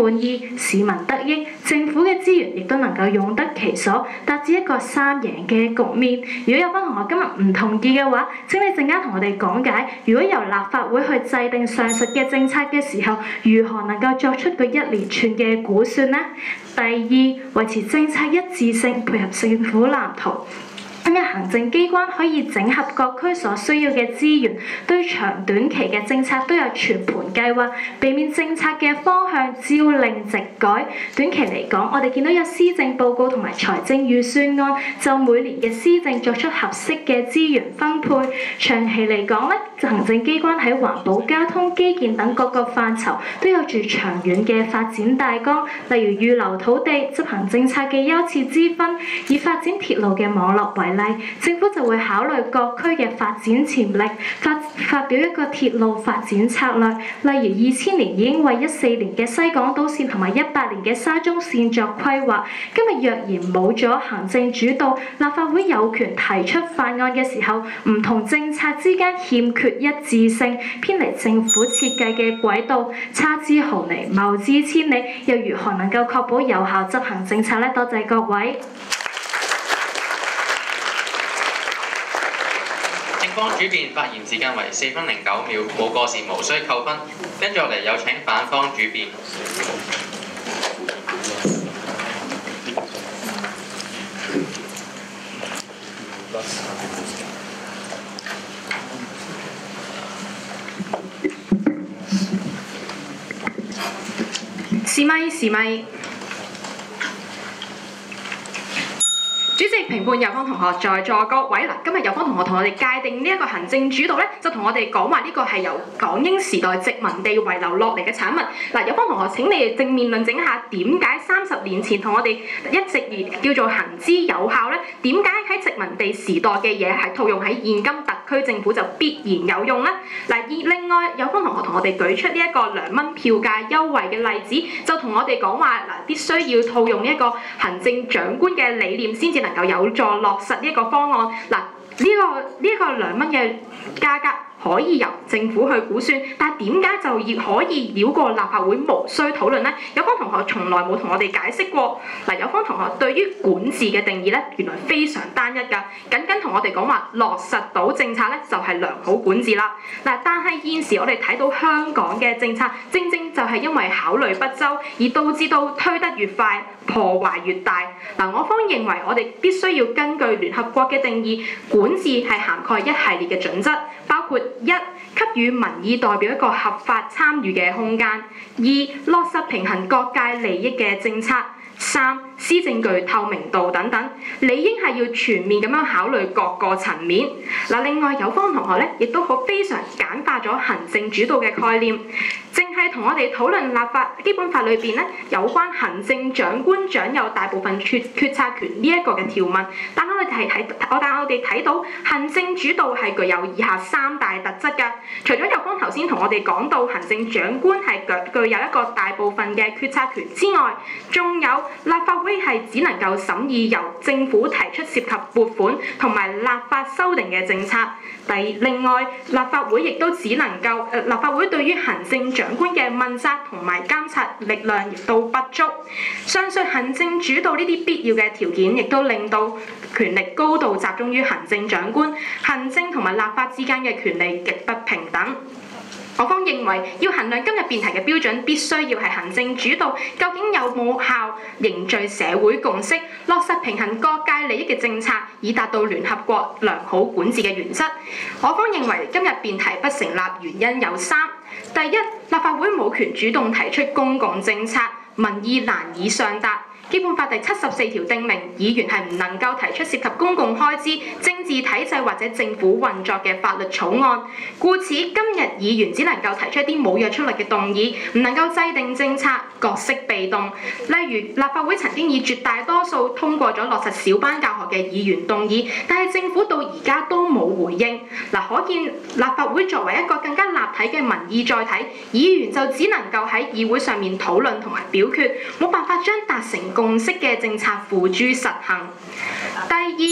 市民得益，政府嘅資源亦都能夠用得其所，達至一個三贏嘅局面。如果有班同學今日唔同意嘅話，請你陣間同我哋講解，如果由立法會去制定上述嘅政策嘅時候，如何能夠作出個一連串嘅估算呢？第二，維持政策一致性，配合政府藍圖。今日行政機關可以整合各區所需要嘅資源，對長短期嘅政策都有全盤計劃，避免政策嘅方向朝令夕改。短期嚟講，我哋見到有施政報告同埋財政預算案，就每年嘅施政作出合適嘅資源分配。長期嚟講咧，行政機關喺環保、交通、基建等各個範疇都有住長遠嘅發展大綱，例如預留土地、執行政策嘅優次之分，以發展鐵路嘅網絡為例，政府就會考慮各區嘅發展潛力，發發表一個鐵路發展策略。例如二千年已經為一四年嘅西港島線同埋一八年嘅沙中線作規劃。今日若然冇咗行政主導，立法會有權提出法案嘅時候，唔同政策之間欠缺一致性，偏離政府設計嘅軌道，差之毫釐，謬之千里，又如何能夠確保有效執行政策呢？多謝各位。 正方主辯發言時間為四分零九秒，冇過時無需扣分。跟住落嚟有請反方主辯。 試咪試咪。主席、評判、有方同學在座各位嗱，今日有方同學同我哋界定呢一個行政主導咧，就同我哋講話呢個係由港英時代殖民地遺留落嚟嘅產物。嗱，有方同學請你哋正面論證下點解三十年前同我哋一直而叫做行之有效咧？點解喺殖民地時代嘅嘢係套用喺現今特區政府就必然有用咧？嗱，另外有方同學同我哋舉出呢一個兩蚊票價優惠嘅例子，就同我哋講話嗱，必須要套用一個行政長官嘅理念先至能夠有助落實呢一個方案。嗱，呢、這個呢一、這個兩蚊嘅價格可以由政府去估算，但係點解就要可以繞過立法會無需討論呢？有方同學從來冇同我哋解釋過。嗱，有方同學對於管治嘅定義咧，原來非常單一㗎，僅僅同我哋講話落實到政策咧就係良好管治啦。嗱，但係現時我哋睇到香港嘅政策，正正就係因為考慮不周，而導致到推得越快，破壞越大。嗱，我方認為我哋必須要根據聯合國嘅定義，管治係涵蓋一系列嘅準則，包括一、給予民意代表一個合法參與嘅空間；二、落實平衡各界利益嘅政策；三、施政具透明度等等，理應係要全面咁樣考慮各個層面。嗱，另外有方同學咧，亦都好非常簡化咗行政主導嘅概念，淨係同我哋討論立法基本法裏邊咧有關行政長官掌有大部分決決策權呢一個嘅條文。但我哋係睇我但我哋睇到行政主導係具有以下三大特質㗎。除咗有方頭先同我哋講到行政長官係具具有一個大部分嘅決策權之外，仲有立法會係只能夠審議由政府提出涉及撥款同埋立法修訂嘅政策。第另外，立法會亦都只能夠誒、呃，立法會對於行政長官嘅問責同埋監察力量亦都不足。上述行政主導呢啲必要嘅條件，亦都令到權力高度集中於行政長官，行政同埋立法之間嘅權力極不平等。我方認為要衡量今日辯題嘅標準，必須要係行政主導究竟有冇效凝聚社會共識，落實平衡各界利益嘅政策，以達到聯合國良好管治嘅原則。我方認為今日辯題不成立原因有三：第一，立法會冇權主動提出公共政策，民意難以上達。基本法第七十四條訂明，議員係唔能夠提出涉及公共開支、政治體制或者政府運作嘅法律草案。故此，今日議員只能夠提出一啲冇約束力嘅動議，唔能夠制定政策，角色被動。例如，立法會曾經以絕大多數通過咗落實小班教學嘅議員動議，但係政府到而家都冇回應。嗱，可見立法會作為一個更加立體嘅民意載體，議員就只能夠喺議會上面討論同埋表決，冇辦法將達成共識嘅政策付諸實行。第二，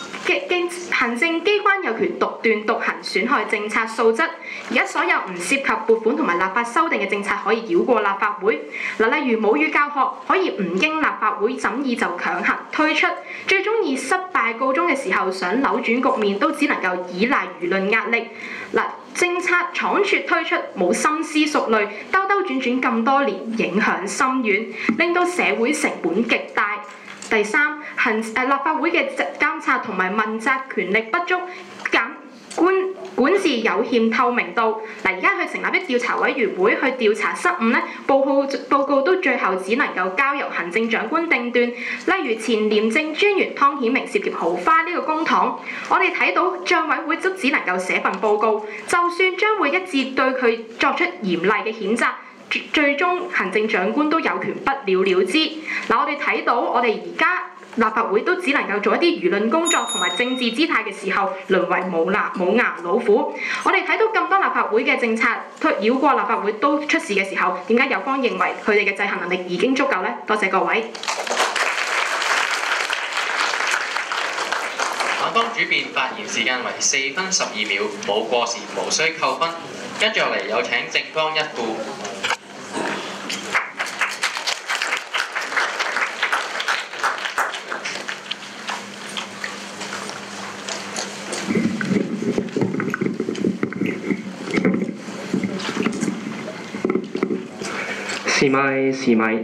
經行政機關有權獨斷獨行，損害政策素質。而家所有唔涉及撥款同埋立法修訂嘅政策可以繞過立法會。嗱，例如母語教學可以唔經立法會審議就強行推出，最終以失敗告終嘅時候，想扭轉局面都只能夠依賴輿論壓力。嗱，政策倉促推出，冇深思熟慮，兜兜轉轉咁多年，影響深遠，令到社會成本極大。第三，行誒立法會嘅監察同埋問責權力不足，監管管治有欠透明度。嗱，而家去成立一調查委員會去調查失誤咧，報告報告都最後只能夠交由行政長官定斷。例如前廉政專員湯顯明涉嫌豪花呢個公帑，我哋睇到帳委會都只能夠寫份報告，就算將會一致對佢作出嚴厲嘅譴責。最終行政長官都有權不了了之。嗱，我哋睇到我哋而家立法會都只能夠做一啲輿論工作同埋政治姿態嘅時候，淪為冇牙冇牙老虎。我哋睇到咁多立法會嘅政策推繞過立法會都出事嘅時候，點解有方認為佢哋嘅制衡能力已經足夠呢？多謝各位。 反方主辯發言時間為四分十二秒，冇過時，無需扣分。跟住落嚟有請正方一副。 是咪是咪？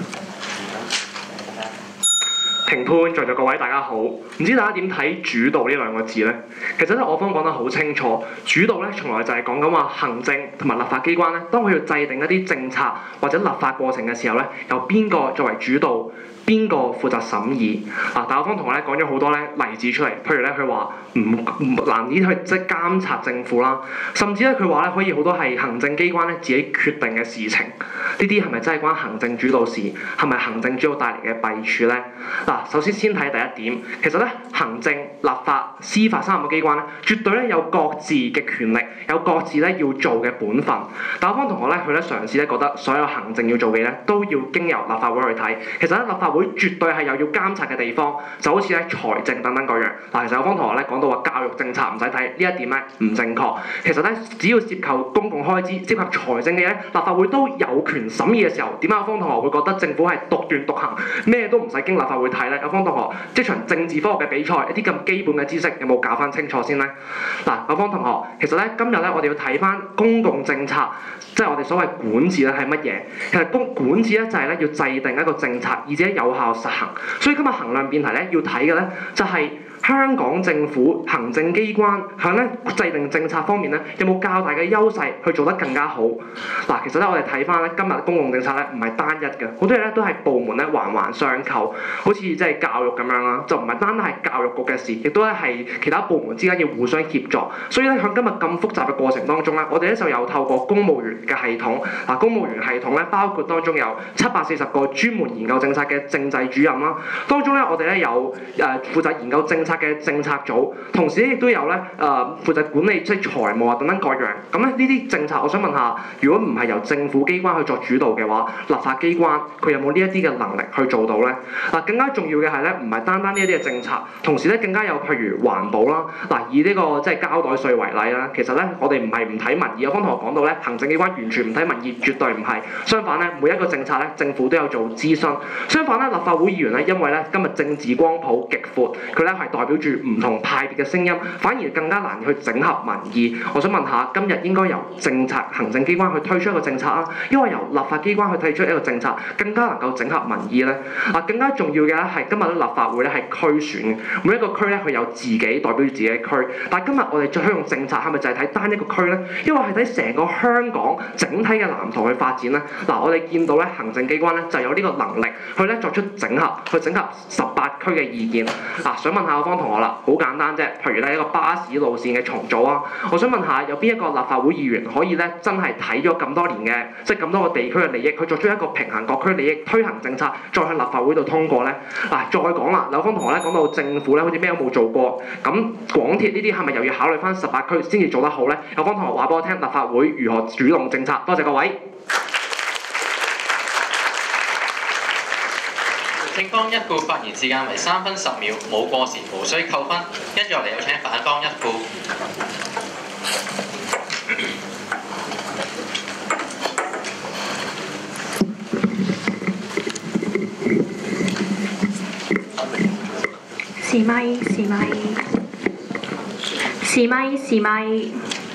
評判在座各位大家好，唔知大家點睇主導呢兩個字呢？其實咧，我方講得好清楚，主導咧從來就係講緊話行政同埋立法機關咧，當佢要制定一啲政策或者立法過程嘅時候咧，由邊個作為主導？邊個負責審議？啊，大學方同學咧講咗好多咧例子出嚟，譬如咧佢話唔唔難以去即係監察政府啦，甚至咧佢話咧可以好多係行政機關咧自己決定嘅事情，呢啲係咪真係關行政主導事？係咪行政主導帶嚟嘅弊處咧？嗱，首先先睇第一點，其實咧行政、立法、司法三個機關咧，絕對咧有各自嘅權力，有各自咧要做嘅本分。大學方同學咧佢咧嘗試咧覺得所有行政要做嘅咧都要經由立法會去睇，其實咧立法會絕對係有要監察嘅地方，就好似咧財政等等各樣。嗱，其實有方同學咧講到話教育政策唔使睇，呢一點咧唔正確。其實咧只要涉及公共開支、涉及財政嘅咧，立法會都有權審議嘅時候，點解有方同學會覺得政府係獨斷獨行，咩都唔使經立法會睇咧？有方同學即場政治科學嘅比賽，一啲咁基本嘅知識有冇搞翻清楚先咧？嗱，有方同學，其實咧今日咧我哋要睇翻公共政策，即係我哋所謂管治咧係乜嘢？其實公管治咧就係咧要制定一個政策，而且有效實行。所以今日衡量辯題咧要睇嘅咧就係香港政府行政機關喺咧制定政策方面咧有冇較大嘅優勢去做得更加好？嗱，其實咧我哋睇翻咧今日公共政策咧唔係單一嘅，好多嘢咧都係部門咧環環相扣，好似即係教育咁樣啦，就唔係單單係教育局嘅事，亦都咧係其他部門之間要互相協助。所以咧喺今日咁複雜嘅過程當中咧，我哋咧就有透過公務員嘅系統，嗱公務員系統咧包括當中有七百四十個專門研究政策嘅政制主任啦，當中咧我哋咧有誒負責研究政策嘅政策組，同時咧亦都有咧誒負責管理即係財務啊等等各樣。咁咧呢啲政策，我想問下，如果唔係由政府機關去作主導嘅話，立法機關佢有冇呢一啲嘅能力去做到咧？嗱，更加重要嘅係咧，唔係單單呢一啲嘅政策，同時咧更加有譬如環保啦。嗱，以呢個即係膠袋稅為例啦，其實咧我哋唔係唔睇民意，有方同學講到咧，行政機關完全唔睇民意，絕對唔係。相反咧，每一個政策咧，政府都有做諮詢。相反咧，立法會議員咧，因為咧今日政治光譜極闊，佢咧係代表住唔同派別嘅聲音，反而更加難去整合民意。我想問下，今日應該由政策行政機關去推出一個政策啊，因為由立法機關去推出一個政策，更加能夠整合民意咧？啊，更加重要嘅咧係今日咧立法會咧係區選嘅，每一個區咧佢有自己代表住自己嘅區。但係今日我哋再用政策係咪就係睇單一個區咧？因為係睇成個香港整體嘅藍圖去發展咧。嗱，我哋見到咧行政機關咧就有呢個能力去咧作出整合，去整合十八區嘅意見。嗱，想問下我方同學啦，好簡單啫，譬如咧一個巴士路線嘅重組啊，我想問下有邊一個立法會議員可以咧真係睇咗咁多年嘅，即係咁多個地區嘅利益，去作出一個平衡各區利益，推行政策，再去立法會度通過咧？嗱，再講啦，有方同學咧講到政府咧好似咩都冇做過，咁廣鐵呢啲係咪又要考慮翻十八區先至做得好咧？有方同學話俾我聽，立法會如何主動政策？多謝各位。 正方一副發言時間為三分十秒，冇過時無需扣分。跟住落嚟有請反方一副。 試咪試咪試咪試咪。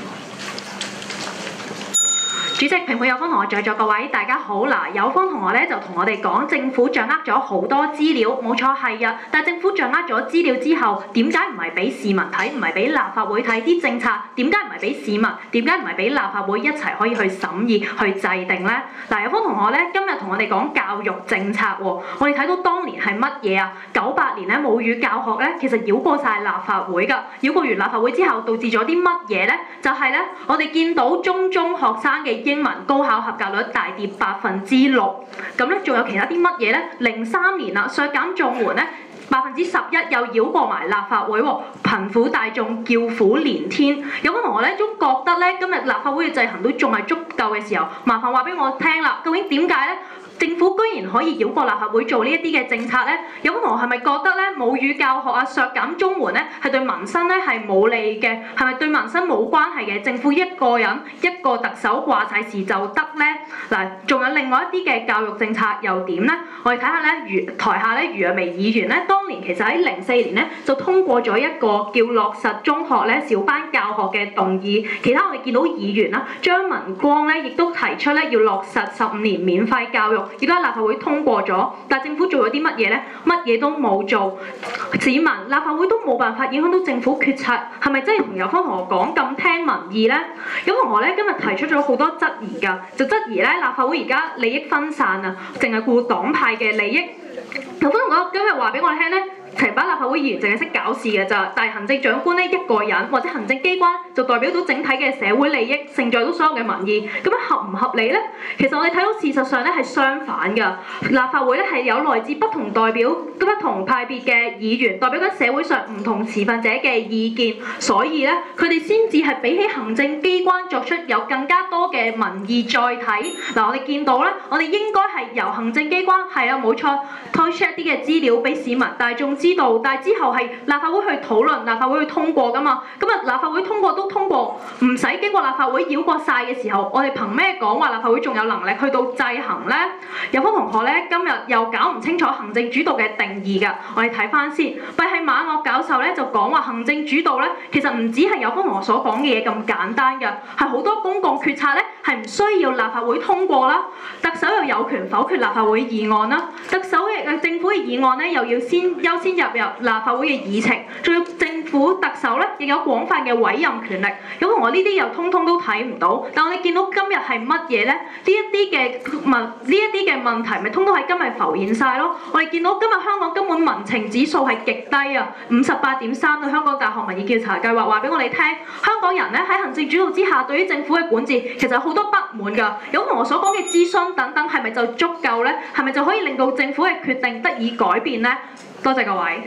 主席、評判有方同學在座各位，大家好。嗱，有方同學咧就同我哋講，政府掌握咗好多資料，冇錯係啊。但係政府掌握咗資料之後，點解唔係俾市民睇，唔係俾立法會睇啲政策？點解唔係俾市民？點解唔係俾立法會一齊可以去審議、去制定咧？嗱，有方同學咧今日同我哋講教育政策喎，我哋睇到當年係乜嘢啊？九八年咧母語教學咧，其實繞過晒立法會㗎，繞過完立法會之後，導致咗啲乜嘢咧？就係咧，我哋見到中中學生嘅英文高考合格率大跌百分之六，咁咧仲有其他啲乜嘢咧？零三年啦，削減綜援咧百分之十一，又繞過埋立法會喎，貧苦大眾叫苦連天。有個同學咧都覺得咧，今日立法會嘅制衡都仲係足夠嘅時候，麻煩話俾我聽啦，究竟點解咧？政府居然可以繞過立法會做呢一啲嘅政策咧？有個同學係咪覺得咧母語教學啊、削減綜援咧係對民生咧係冇利嘅？係咪對民生冇關係嘅？政府一個人一個特首話晒事就得咧？嗱，仲有另外一啲嘅教育政策又點咧？我哋睇下咧，余台下咧余若薇議員咧，當年其實喺零四年咧就通過咗一個叫落實中學咧小班教學嘅動議。其他我哋見到議員啦，張文光咧亦都提出咧要落實十五年免費教育。而家立法會通過咗，但係政府做咗啲乜嘢咧？乜嘢都冇做，市民立法會都冇辦法影響到政府決策，係咪真係同有方同學講咁聽民意咧？有同學咧今日提出咗好多質疑㗎，就質疑咧立法會而家利益分散啊，淨係顧黨派嘅利益。有方同學今日話俾我哋聽咧，成班立法會議員淨係識搞事嘅咋，但係行政長官呢一個人或者行政機關就代表到整體嘅社會利益，承載到所有嘅民意，咁樣合唔合理呢？其實我哋睇到事實上咧係相反㗎，立法會咧係有來自不同代表、不同派別嘅議員，代表緊社會上唔同持份者嘅意見，所以咧佢哋先至係比起行政機關作出有更加多嘅民意載體。嗱，我哋見到咧，我哋應該係由行政機關係啊冇錯推出一啲嘅資料俾市民大眾知道，但係之後係立法會去討論，立法會去通過㗎嘛。今日立法會通過都通過，唔使經過立法會繞過晒嘅時候，我哋憑咩講話立法會仲有能力去到制衡呢？有方同學咧今日又搞唔清楚行政主導嘅定義㗎，我哋睇翻先。但係馬嶽教授咧就講話行政主導咧，其實唔止係有方同學所講嘅嘢咁簡單㗎，係好多公共決策咧係唔需要立法會通過啦。特首又有權否決立法會議案啦，特首嘅政府嘅議案咧又要先優先入入立法會嘅議程，仲要政府特首咧亦有廣泛嘅委任權力。咁同我呢啲又通通都睇唔到，但我哋見到今日係乜嘢咧？呢一啲嘅問呢一啲嘅問題，咪通通喺今日浮現晒咯。我哋見到今日香港根本民情指數係極低啊，五十八點三對香港大學民意調查計劃話俾我哋聽，香港人咧喺行政主導之下，對於政府嘅管治其實有好多不滿㗎。有同我所講嘅諮詢等等，係咪就足夠咧？係咪就可以令到政府嘅決定得以改變咧？多謝各位。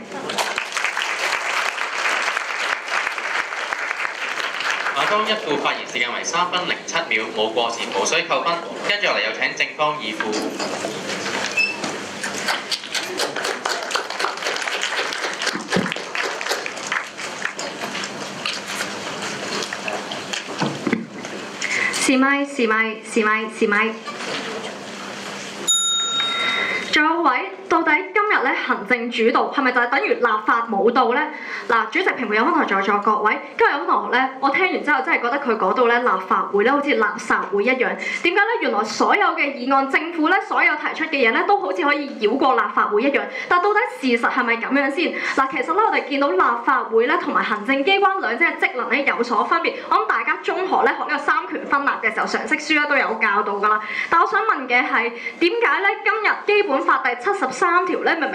馬當一副發言時間為三分零七秒，冇過時無需扣分。跟住落嚟有請正方二副。 試咪試咪試咪試咪。仲有位，到底今日咧行政主導係咪就係等於立法冇到咧？嗱，主席、評判有方同學在座各位，今日有方同學咧，我聽完之後真係覺得佢講到咧立法會咧好似垃圾會一樣。點解咧？原來所有嘅議案，政府咧所有提出嘅嘢咧，都好似可以繞過立法會一樣。但到底事實係咪咁樣先？嗱，其實咧我哋見到立法會咧同埋行政機關兩者嘅職能咧有所分別。我諗大家中學咧學呢個三權分立嘅時候，常識書咧都有教到㗎啦。但我想問嘅係點解咧今日基本法第七十三條咧，明明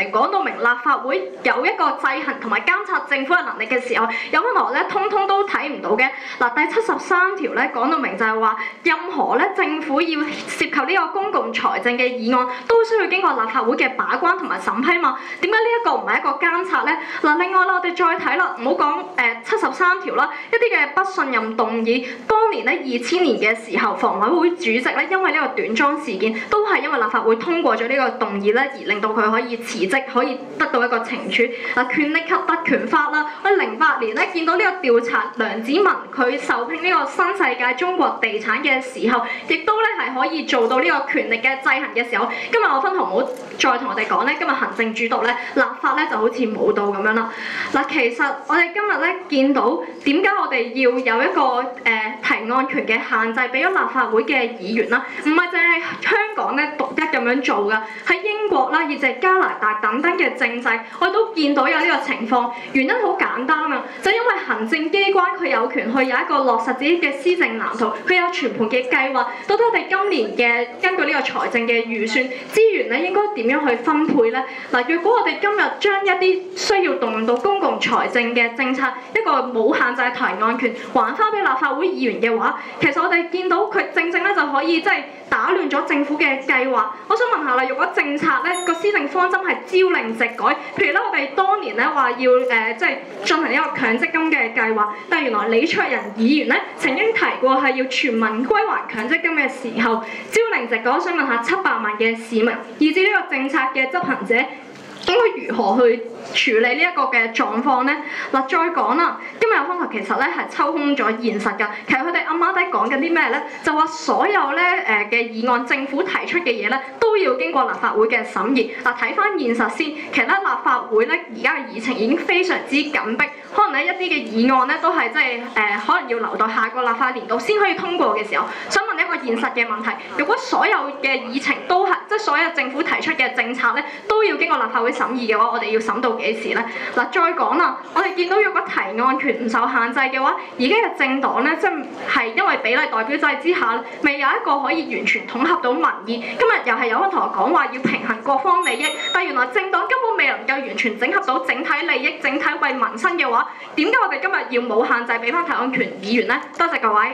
明講到明立法會有一個制衡同埋監察政府嘅能力嘅時候，有班同學咧通通都睇唔到嘅。嗱，第七十三條咧講到明就係話，任何咧政府要涉及呢個公共財政嘅議案，都需要經過立法會嘅把關同埋審批嘛。點解呢一個唔係一個監察咧？嗱，另外啦，我哋再睇啦，唔好講誒七十三條啦，一啲嘅不信任動議，當年咧二千年嘅時候，房委會主席咧因為呢個短裝事件，都係因為立法會通過咗呢個動議咧，而令到佢可以辭職，可以得到一個懲處。嗱，權力及特權法啦，我哋零八年咧見到呢個調查梁子文佢受聘呢個新世界中國地產嘅時候，亦都咧係可以做到呢個權力嘅制衡嘅時候。今日我分同唔好再同我哋講咧，今日行政主導咧，立法咧就好似冇到咁樣啦。嗱，其實我哋今日咧見到點解我哋要有一個誒、呃、提案權嘅限制俾咗立法會嘅議員啦，唔係淨係香港咧獨一咁樣做噶，喺英國啦，以至加拿大等等嘅政制，我哋都見到有呢個情況。原因好簡單啊，就因為行政機關佢有權去有一個落實自己嘅施政藍圖，佢有全盤嘅計劃。到底我哋今年嘅根據呢個財政嘅預算資源咧，應該點樣去分配咧？嗱，若果我哋今日將一啲需要動用到公共財政嘅政策，一個冇限制提案權還翻俾立法會議員嘅話，其實我哋見到佢正正咧就可以即係打亂咗政府嘅計劃。我想問下啦，如果政策咧個施政方針係朝令夕改，譬如咧我哋當年咧話要誒即係進行一個強積金嘅計劃，但係原來李卓人議員咧曾經提過係要全民歸還強積金嘅時候，朝令夕改，我想問下七百萬嘅市民，以至呢個政策嘅執行者應該如何去處理呢一個嘅狀況呢？嗱，再講啦，今日有方頭其實咧係抽空咗現實㗎。其實佢哋暗啞底講緊啲咩咧？就話所有咧誒嘅議案，政府提出嘅嘢咧都要經過立法會嘅審議。嗱，睇翻現實先，其實咧立法會咧而家嘅議程已經非常之緊迫，可能咧一啲嘅議案咧都係即係誒可能要留到下個立法年度先可以通過嘅時候，想問一個現實嘅問題：如果所有嘅議程都係即係所有政府提出嘅政策咧都要經過立法會審議嘅話，我哋要審到幾時咧？嗱，再講啦，我哋見到如果提案權唔受限制嘅話，而家嘅政黨咧，即係因為比例代表制之下，未有一個可以完全統合到民意。今日又係有人同我講話要平衡各方利益，但原來政黨根本未能夠完全整合到整體利益、整體為民生嘅話，點解我哋今日要冇限制俾翻提案權議員呢？多謝各位。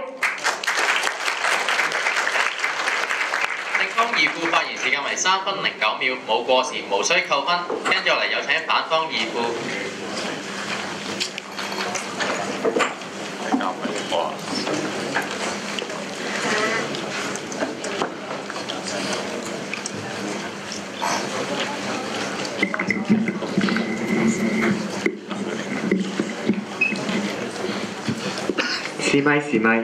正方二副發言時間為三分零九秒，冇過時，無需扣分。跟住落嚟有請反方二副。 試咪試咪。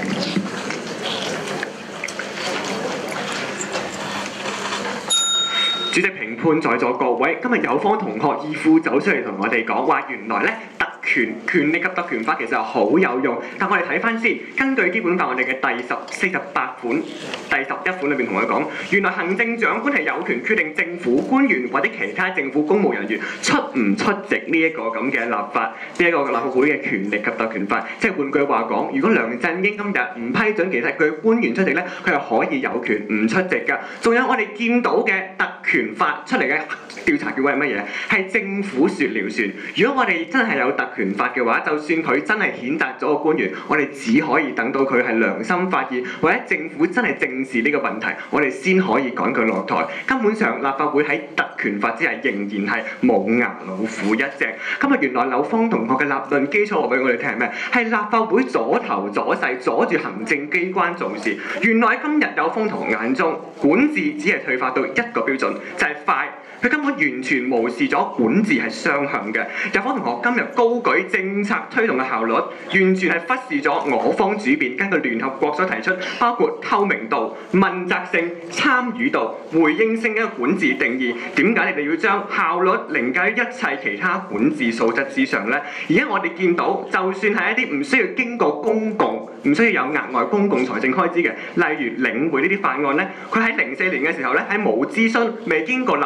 主席評判在座各位，今日有方同學二副走出嚟同我哋講話，原來咧特權權力及特權法其實好有用。但我哋睇翻先，根據基本法我哋嘅第十四十八款、第十一款裏邊同佢講，原來行政長官係有權決定政府官員或者其他政府公務人員出唔出席呢一個咁嘅立法，呢、這、一個立法會嘅權力及特權法。即係換句話講，如果梁振英今日唔批准其他佢官員出席咧，佢係可以有權唔出席㗎。仲有我哋見到嘅特權法出嚟嘅調查結果係乜嘢？係政府説了算。如果我哋真係有特權法嘅話，就算佢真係譴責咗個官員，我哋只可以等到佢係良心發現，或者政府真係正視呢個問題，我哋先可以趕佢落台。根本上立法會喺特權法之下仍然係冇牙老虎一隻。今日原來柳芳同學嘅立論基礎話俾我哋聽係咩？係立法會阻頭阻勢，阻住行政機關做事。原來今日柳芳同學眼中，管治只係退化到一個標準，就係快。佢根本完全無視咗管治係雙向嘅。有方同學今日高舉政策推動嘅效率，完全係忽視咗我方主辯根據聯合國所提出，包括透明度、問責性、參與度、回應性嘅管治定義。點解你哋要將效率凌駕於一切其他管治素質之上呢？而家我哋見到，就算係一啲唔需要經過公共、唔需要有額外公共財政開支嘅，例如領匯呢啲法案呢，佢喺零四年嘅時候呢，喺冇諮詢、未經過立法會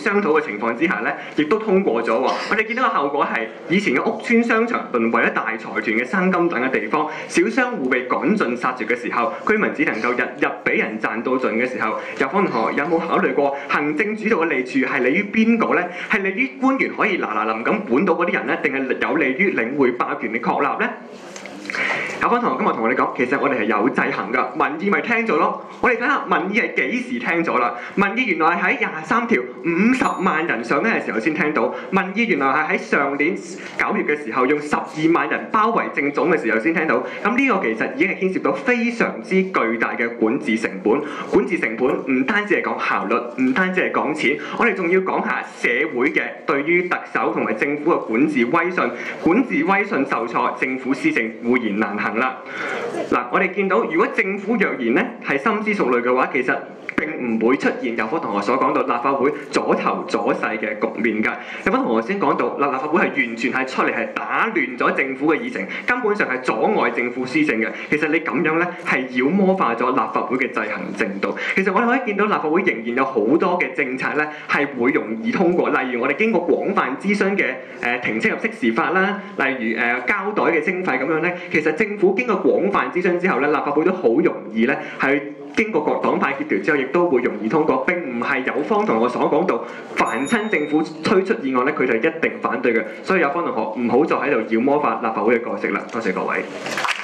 商討嘅情況之下咧，亦都通過咗喎。我哋見到個後果係以前嘅屋邨商場淪為咗大財團嘅生金等嘅地方，小商戶被趕盡殺絕嘅時候，居民只能夠日日俾人賺到盡嘅時候，有方同學有冇考慮過行政主導嘅利處係利於邊個咧？係利於官員可以嗱嗱臨咁管到嗰啲人咧，定係有利於領匯霸權嘅確立咧？有班同學今日同我哋講，其實我哋係有制衡㗎，民意咪聽咗咯。我哋睇下民意係幾時聽咗啦？民意原來係喺廿三條五十萬人上咧嘅時候先聽到，民意原來係喺上年九月嘅時候用十二萬人包圍政總嘅時候先聽到。咁呢個其實已經係牽涉到非常之巨大嘅管治成本。管治成本唔單止係講效率，唔單止係講錢，我哋仲要講下社會嘅對於特首同埋政府嘅管治威信。管治威信受挫，政府施政會言難行啦。嗱，我哋見到如果政府若然咧係深思熟慮嘅話，其實並唔會出現有科同學所講到立法會阻頭阻勢嘅局面㗎。有科同學先講到，立立法會係完全係出嚟係打亂咗政府嘅議程，根本上係阻礙政府施政嘅。其實你咁樣咧係妖魔化咗立法會嘅制衡制度。其實我哋可以見到立法會仍然有好多嘅政策咧係會容易通過，例如我哋經過廣泛諮詢嘅誒停車入息時法啦，例如誒膠袋嘅徵費咁樣咧，其實政府經過廣泛諮詢之後咧，立法會都好容易咧係經過各黨派協調之後，亦都會容易通過。並唔係有方同學所講到，凡親政府推出議案咧，佢就一定反對嘅。所以有方同學唔好再喺度妖魔化立法會嘅角色啦。多謝各位。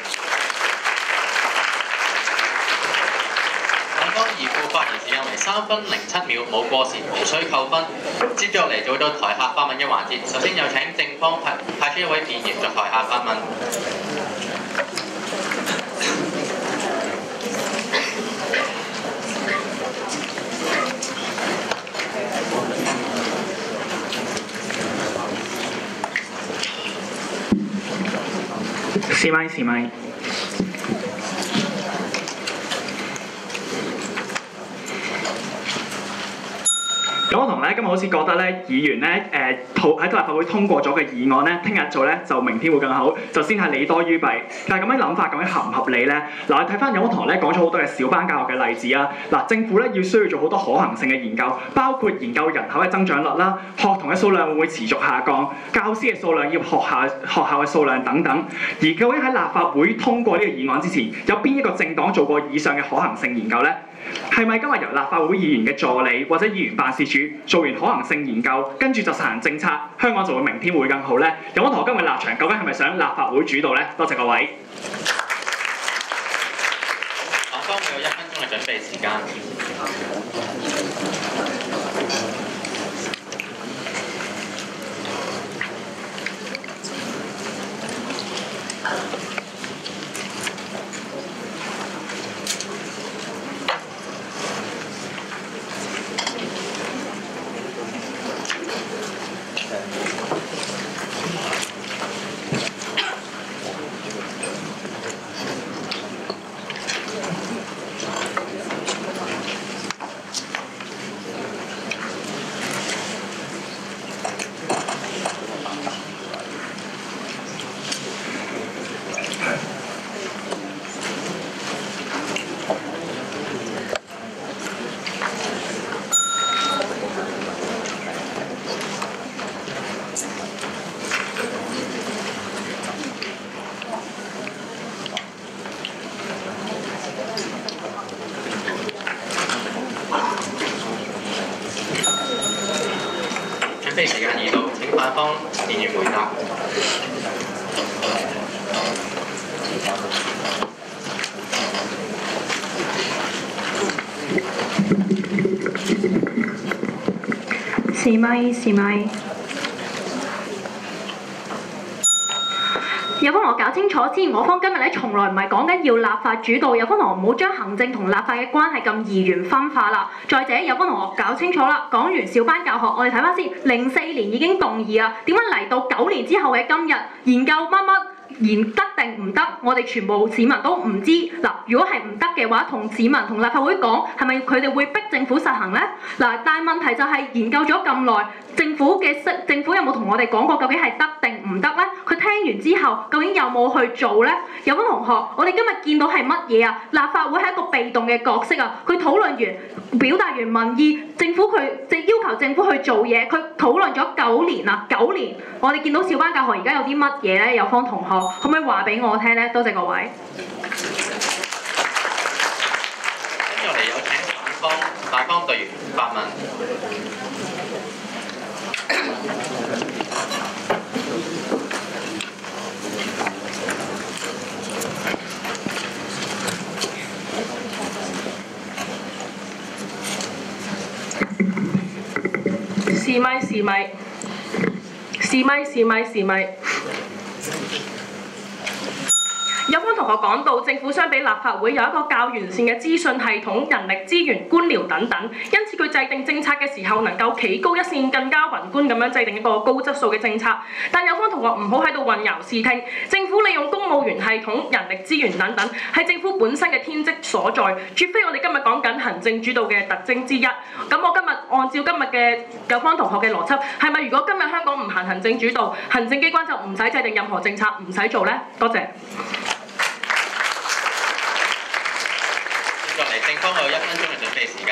兩方兒婦發言時間為三分零七秒，冇過時，無需扣分。接住落嚟就會到台下發問嘅環節。首先有請正方派派出一位辯員在台下發問。 試咪試咪。咁我同咧今日好似覺得咧，議員咧誒喺立法會通過咗嘅議案咧，聽日做咧就明天會更好，就先係利多於弊。但係咁樣諗法究竟合唔合理咧？嗱，你睇翻有個堂咧講咗好多嘅小班教學嘅例子啊。嗱，政府咧要需要做好多可行性嘅研究，包括研究人口嘅增長率啦、學童嘅數量會唔會持續下降、教師嘅數量要學校學校嘅數量等等。而究竟喺立法會通過呢個議案之前，有邊一個政黨做過以上嘅可行性研究咧？係咪今日由立法會議員嘅助理或者議員辦事處做完可行性研究，跟住就實行政策，香港就會明天會更好呢？有冇同我今日立場究竟係咪想立法會主導呢？多謝各位。 我方會有一分鐘嘅準備時間。準備時間已到，請反方議員回答。 試咪試咪。有幫我搞清楚先，我方今日咧從來唔係講緊要立法主導，有幫同學唔好將行政同立法嘅關係咁二元分化啦。再者，有幫同學搞清楚啦，講完小班教學，我哋睇翻先，零四年已經動議啦，點解嚟到九年之後嘅今日研究乜乜言得定唔得，我哋全部市民都唔知。嗱，如果係唔得嘅話，同市民同立法會講，係咪佢哋會逼政府實行呢？嗱，但係問題就係研究咗咁耐，政府嘅政府有冇同我哋講過究竟係得定唔得呢？佢聽完之後，究竟有冇去做呢？有位同學，我哋今日見到係乜嘢啊？立法會係一個被動嘅角色啊！佢討論完、表達完民意，政府佢即係要求政府去做嘢，佢討論咗九年啊，九年，我哋見到小班教學而家有啲乜嘢呢？有方同學可唔可以話俾我聽呢？多謝各位。 跟住嚟有請反方大方隊員發問。 試咪試咪，試咪試咪試咪。有位同學講到，政府相比立法會有一個較完善嘅資訊系統、人力資源、官僚等等，因此佢制定政策嘅時候能夠企高一線，更加宏觀咁樣制定一個高質素嘅政策。但有方同學唔好喺度混淆視聽，政府利用公務員系統、人力資源等等，係政府本身嘅天職所在，絕非我哋今日講緊行政主導嘅特徵之一。咁我今日按照今日嘅有方同學嘅邏輯，係咪如果今日香港唔行行政主導，行政機關就唔使制定任何政策，唔使做呢？多謝。 落嚟，正方有一分鐘嘅準備時間。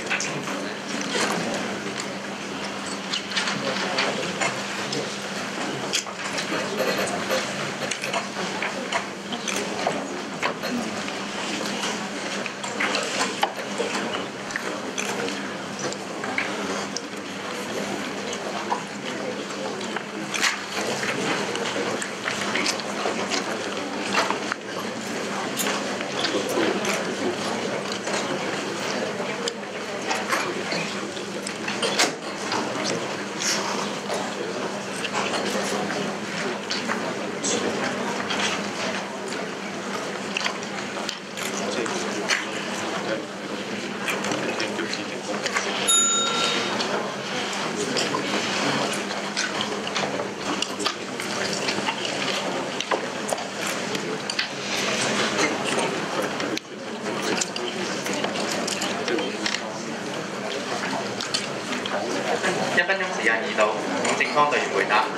一分鐘時間已到，請正方隊員回答。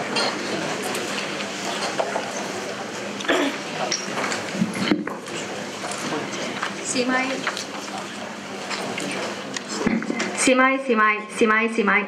試咪，試咪，試咪，試咪，試咪。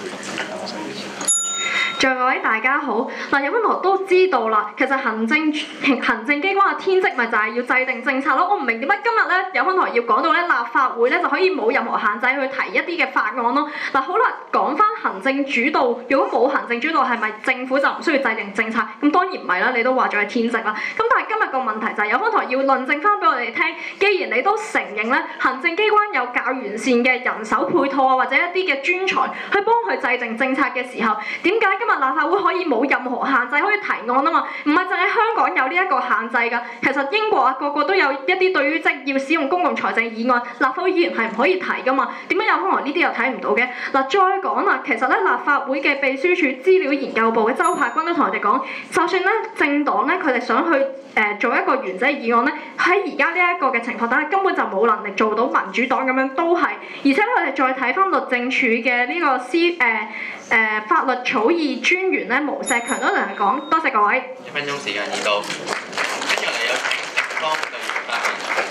在各位大家好，嗱，有班同學都知道啦，其實行政行政機關嘅天職咪就係要制定政策咯。我唔明點解今日咧有班同學要講到咧立法會咧就可以冇任何限制去提一啲嘅法案咯。嗱，好啦，講翻行政主導，如果冇行政主導，係咪政府就唔需要制定政策？咁當然唔係啦，你都話咗係天職啦。咁但係今日個問題就係有班同學要論證翻俾我哋聽，既然你都承認咧行政機關有較完善嘅人手配套啊，或者一啲嘅專才去幫佢制定政策嘅時候，點解今日立法會可以冇任何限制可以提案啊嘛？唔係淨係香港有呢一個限制㗎，其實英國啊個個都有一啲對於即係要使用公共財政議案，立法會議員係唔可以提㗎嘛？點解有可能呢啲又睇唔到嘅？嗱，再講啦，其實咧立法會嘅秘書處資料研究部嘅周柏君都同我哋講，就算咧政黨咧佢哋想去誒、呃、做一個完整議案咧，喺而家呢一個嘅情況底下，根本就冇能力做到民主黨咁樣都係，而且咧我哋再睇翻律政處嘅呢個司誒。呃誒、呃、法律草擬專員咧，毛錫強都同人講，多謝各位。 一分鐘時間已到，跟住嚟有請正方隊員發言。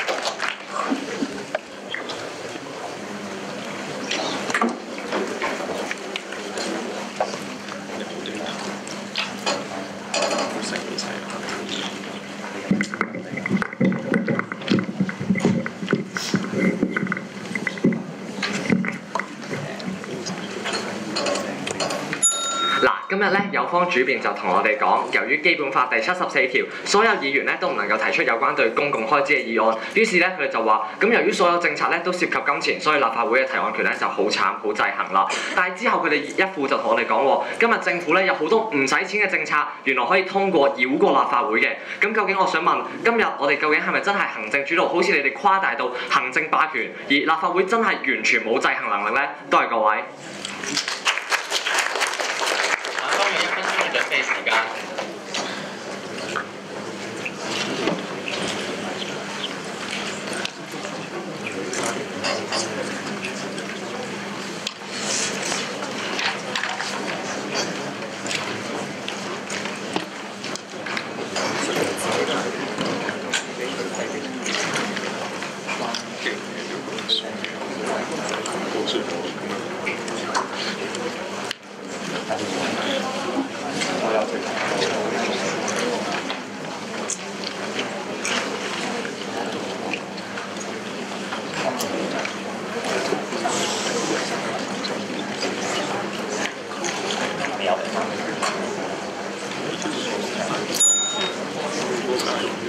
今日咧，有方主辯就同我哋講，由於基本法第七十四條，所有議員咧都唔能夠提出有關對公共開支嘅議案。於是咧，佢哋就話：咁由於所有政策咧都涉及金錢，所以立法會嘅提案權咧就好慘好制衡啦。但係之後佢哋一副就同我哋講，今日政府咧有好多唔使錢嘅政策，原來可以通過繞過立法會嘅。咁究竟我想問，今日我哋究竟係咪真係行政主導？好似你哋誇大到行政霸權，而立法會真係完全冇制衡能力咧？多謝各位。 一分鐘嘅準備時間。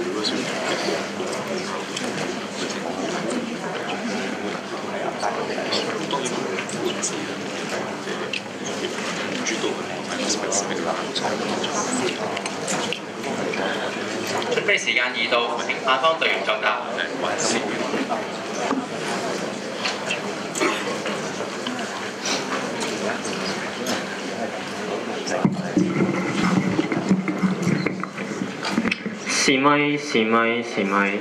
準備時間已到，請反方隊員作答。 是咪？是咪？是咪？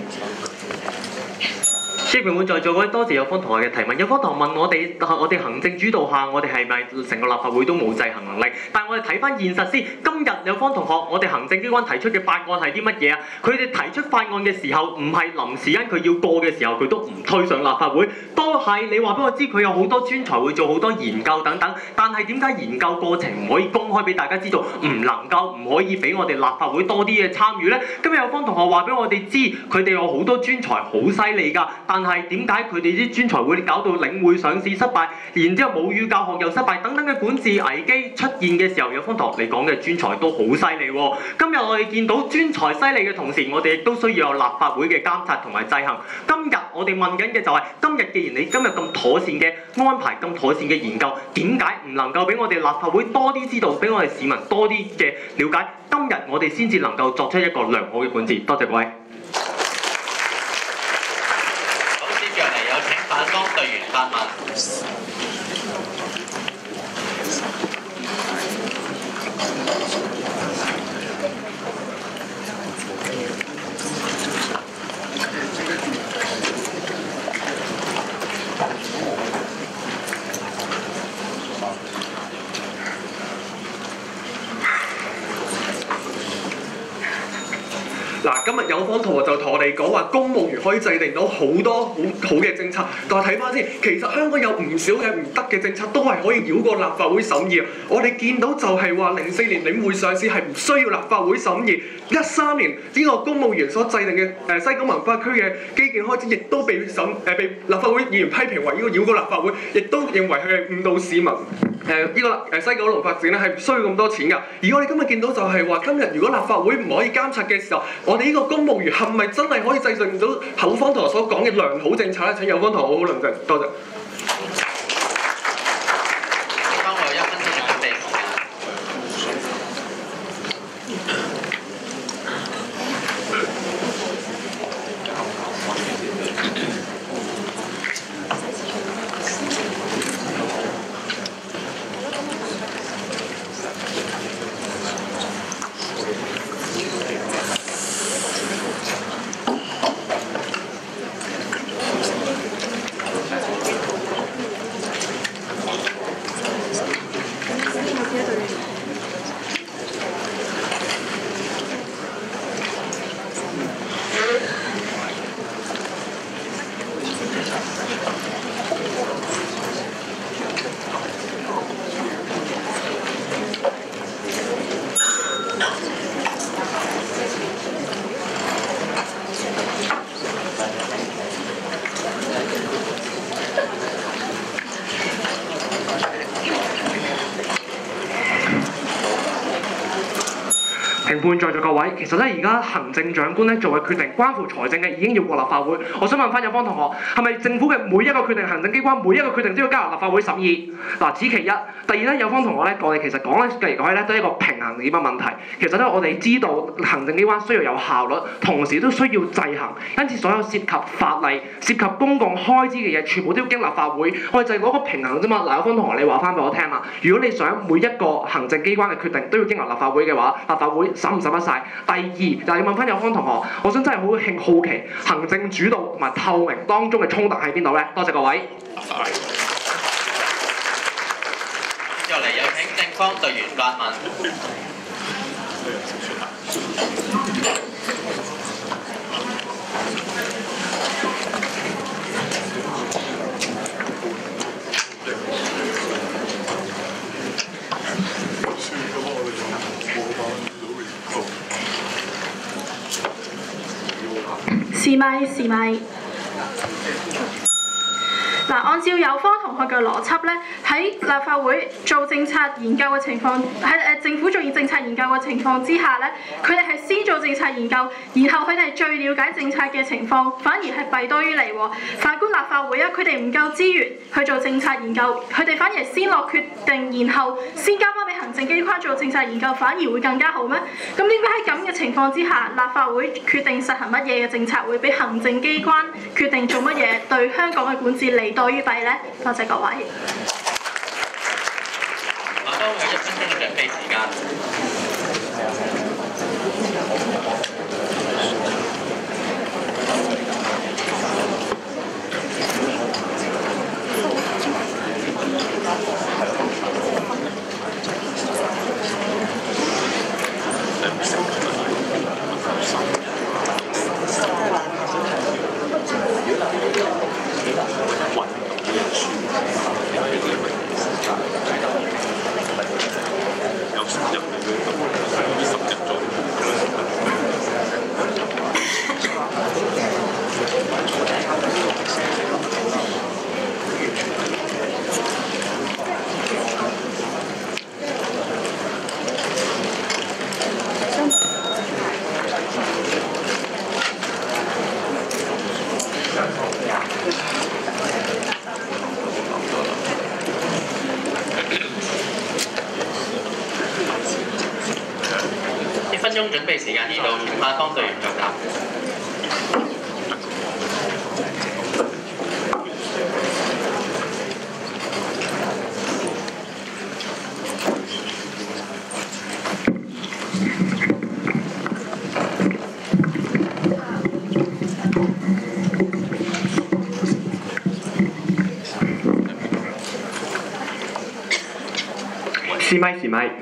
主席評判在座各位，多謝有方同學嘅提問。有方同學問我哋，我哋行政主導下，我哋係咪成個立法會都冇制衡能力？但係我哋睇翻現實先，今日有方同學，我哋行政機關提出嘅法案係啲乜嘢啊？佢哋提出法案嘅時候，唔係臨時間佢要過嘅時候，佢都唔推上立法會。都係你話俾我知，佢有好多專才會做好多研究等等，但係點解研究過程唔可以公開俾大家知道？唔能夠唔可以俾我哋立法會多啲嘅參與呢？今日有方同學話俾我哋知，佢哋有好多專才好犀利㗎，但係點解佢哋啲專才會搞到領匯上市失敗，然之後母語教學又失敗等等嘅管治危機出現嘅時候，有方同學你講嘅專才都好犀利喎。今日我哋見到專才犀利嘅同時，我哋亦都需要有立法會嘅監察同埋制衡。今日我哋問緊嘅就係、是，今日既然你今日咁妥善嘅安排、咁妥善嘅研究，點解唔能夠俾我哋立法會多啲知道，俾我哋市民多啲嘅了解？今日我哋先至能夠作出一個良好嘅管治。多謝各位。 好，接住嚟有請反方隊員發問。 嗱，今日有方同學就同我哋講話，公務員可以制定到好多好好嘅政策，但係睇翻先，其實香港有唔少嘅唔得嘅政策都係可以繞過立法會審議。我哋見到就係話，零四年領匯上市係唔需要立法會審議，一三年呢個公務員所制定嘅誒西九文化區嘅基建開支，亦都被審誒被立法會議員批評為呢個繞過立法會，亦都認為佢係誤導市民。誒呢、呃這個誒西九龍發展咧係唔需要咁多錢㗎，而我哋今日見到就係話，今日如果立法會唔可以監察嘅時候，我哋呢個公務員係咪真係可以制定到口方同學所講嘅良好政策咧？請有方同學好好論證，多謝。 評判在座各位，其實咧而家行政長官咧做嘅決定，關乎財政嘅已經要過立法會。我想問翻有方同學，係咪政府嘅每一個決定，行政機關每一個決定都要交入立法會審議？嗱，此其一。第二咧，有方同學咧，我哋其實講咧嚟講去咧都係一個平衡點嘅問題。其實咧，我哋知道行政機關需要有效率，同時都需要制衡，因此所有涉及法例、涉及公共開支嘅嘢，全部都要經立法會。我哋就係攞個平衡啫嘛。嗱，有方同學你話翻俾我聽啦，如果你想每一個行政機關嘅決定都要經由立法會嘅話，立法會審唔審得晒？第二就係要問翻有方同學，我想真係好興好奇行政主導同埋透明當中嘅衝突喺邊度咧？多謝各位。 接落嚟有請正方隊員發問。 試咪試咪。嗱， 嗱，按照有方同學嘅邏輯咧，喺立法會做政策研究嘅情況，喺誒政府做政策研究嘅情況之下咧，佢哋係先做政策研究，然後佢哋係最了解政策嘅情況，反而係弊多於利喎。反觀立法會啊，佢哋唔夠資源去做政策研究，佢哋反而係先落決定，然後先交翻俾行政機關做政策研究，反而會更加好咩？咁點解喺咁嘅情況之下，立法會決定實行乜嘢嘅政策，會比行政機關決定做乜嘢，對香港嘅管治利多於弊呢？多謝各位。 馬當有一分鐘嘅準備時間。一分鐘準備時間已到，請反方隊員作答。 試咪試咪。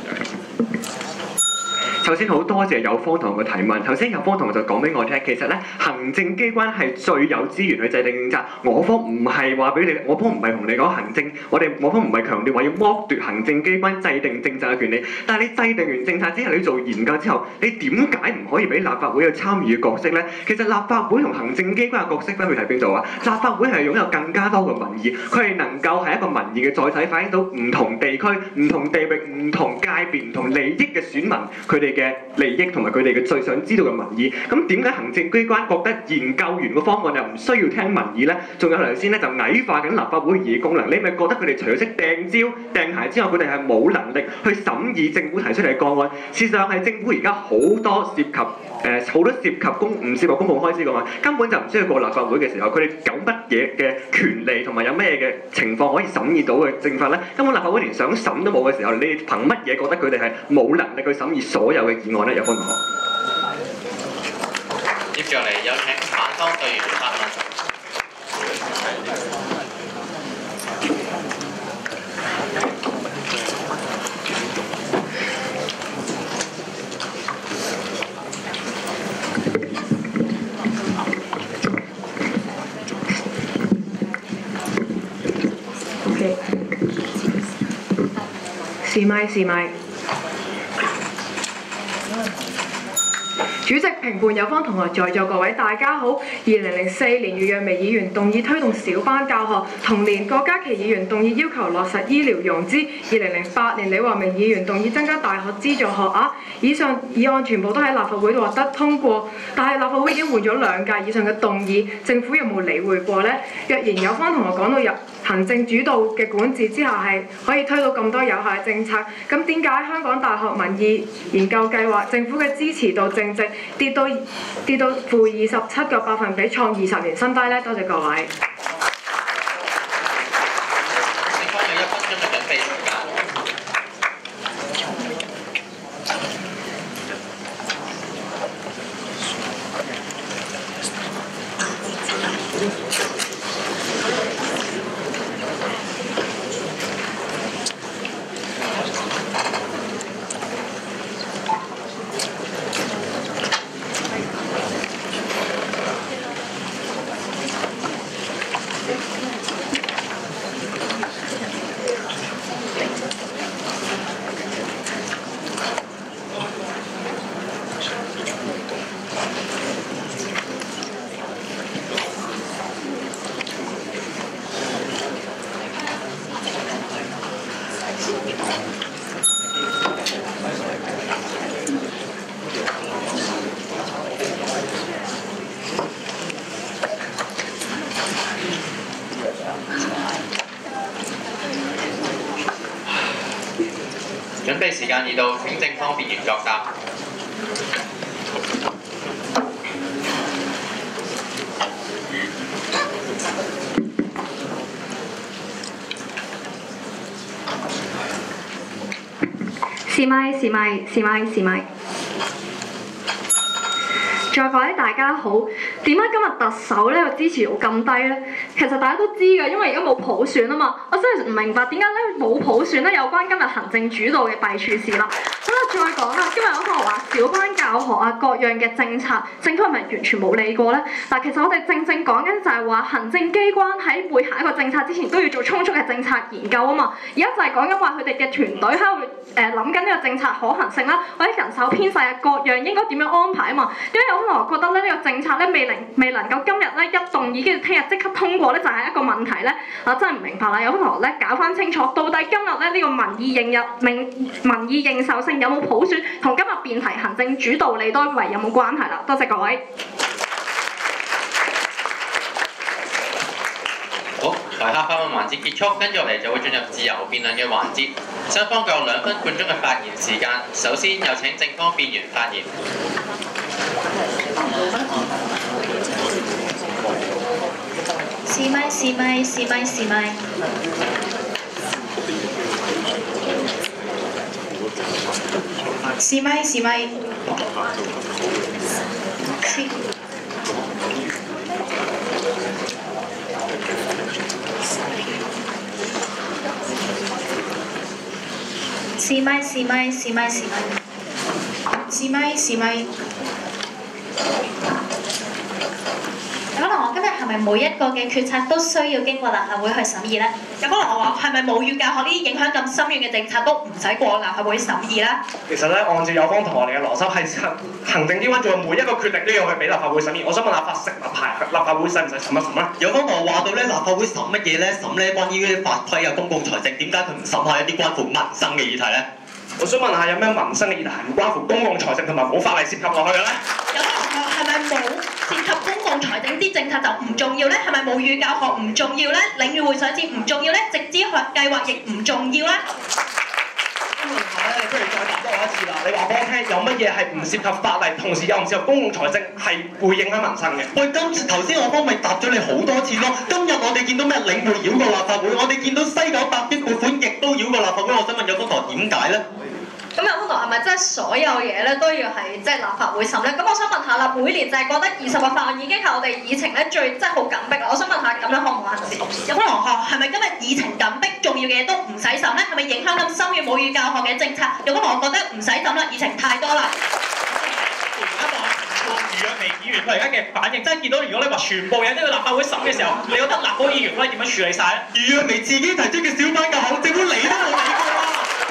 首先好多謝有方同學嘅提問。頭先有方同學就講俾我聽，其實咧行政機關係最有資源去制定政策。我方唔係話俾你，我方唔係同你講行政，我哋我方唔係強調話要剝奪行政機關制定政策嘅權利。但係你制定完政策之後，你做研究之後，你點解唔可以俾立法會有參與嘅角色咧？其實立法會同行政機關嘅角色分別喺邊度啊？立法會係擁有更加多嘅民意，佢係能夠係一個民意嘅載體，反映到唔同地區、唔同地域、唔同界別、唔同利益嘅選民佢哋嘅利益同埋佢哋嘅最想知道嘅民意。咁點解行政機關覺得研究完個方案又唔需要聽民意咧？仲有頭先咧就矮化緊立法會議功能。你咪覺得佢哋除咗識掟蕉掟鞋之外，佢哋係冇能力去審議政府提出嚟嘅個案？事實上係政府而家好多涉及誒好、呃、多涉及公唔涉及公共開支嘅案，根本就唔需要過立法會嘅時候，佢哋有乜嘢嘅權利同埋有咩嘅情況可以審議到嘅政法咧？根本立法會連想審都冇嘅時候，你憑乜嘢覺得佢哋係冇能力去審議所有嘅議案咧？有方同學。 接住嚟有請反方隊員發問。 OK，試咪試咪。主席、評判、有方同學在座各位大家好。二零零四年，余若薇議員動議推動小班教學；同年，郭家麒議員動議要求落實醫療融資；二零零八年，李華明議員動議增加大學資助學額。以上議案全部都喺立法會獲得通過，但係立法會已經換咗兩屆，以上嘅動議，政府有冇理會過呢？若然有方同學講到入行政主導嘅管治之下係可以推到咁多有效嘅政策，咁點解香港大學民意研究計劃政府嘅支持度正值跌到跌到負二十七個百分比，創二十年新低呢？多謝各位。 警方有一分鐘嘅準備時間。 備時間已到，請正方辯員作答。 試咪試咪試咪試咪。再各位大家好，點解今日特首咧個支持度咁低咧？其實大家都知㗎，因為而家冇普選啊嘛。我真係唔明白點解咧冇普選咧有關今日行政主導嘅弊處事啦。好啦，再講啦，今日我同學話小班教學啊，各樣嘅政策，政府係咪完全冇理過咧？嗱，其實我哋正正講緊就係話行政機關喺每下一個政策之前都要做充足嘅政策研究啊嘛。而家就係講緊話佢哋嘅團隊喺度誒諗緊呢個政策可行性啦，或者人手編制啊各樣應該點樣安排啊嘛。點解有同學覺得咧呢個政策咧未能未能夠今日咧一動議，跟住聽日即刻通過咧就係一個問題咧？我真係唔明白啦！有同學咧搞翻清楚，到底今日咧呢個民意認入民民意認受性有冇普選，同今日辯題行政主導利多為有冇關係啦？多謝各位。 好，台下發問環節結束，跟住落嚟就會進入自由辯論嘅環節。雙方各有兩分半鐘嘅發言時間。首先有請正方辯員發言。 試咪試咪試咪試咪。試咪試咪。試咪試咪試咪試咪。試咪試咪。有個同學今日係咪每一個嘅決策都需要經過立法會去審議呢？有個同學話係咪母語教學呢啲影響咁深遠嘅政策都唔使過立法會審議呢？ 其實咧，按照有方同學哋嘅邏輯，係行政機關做嘅每一個決定都要去俾立法會審議。我想問下法食物牌立法會使唔使審一審咧？ 有方同學話到咧，立法會審乜嘢咧？審咧關於啲法規啊、公共財政，點解佢唔審下一啲關乎民生嘅議題咧？ 我想問下有咩民生嘅議題係唔關乎公共財政同埋冇法例涉及落去嘅咧？ 有個同學係咪冇涉及公共財政啲政策就唔重要咧？係咪母語教學唔重要咧？領域會上節唔重要咧？直資學計劃亦唔重要咧？ 咁問下咧，不如再答多我一次啦。你話俾我聽，有乜嘢係唔涉及法例，同時又唔涉及公共財政，係會影響民生嘅？ 喂，今次頭先我方咪答咗你好多次咯。今日我哋見到咩領匯繞過立法會，我哋見到西九百億撥款亦都繞過立法會。我想問有方同學點解咧？ 咁有方同學係咪真係所有嘢咧都要係即係立法會審咧？咁我想問下啦，每年就係覺得二十個法案已經係我哋議程咧最即係好緊迫啦。我想問下咁樣可唔可行先？有方同學係咪今日議程緊迫，重要嘅嘢都唔使審咧？係咪影響咁深遠母語教學嘅政策？有方同學覺得唔使審啦，議程太多啦。 余若薇議員佢而家嘅反應，真係見到如果你話全部嘢都要立法會審嘅時候，你覺得立法會議員可以點樣處理晒咧？ 余若薇自己提出嘅小班教學，政府理都冇理過啊！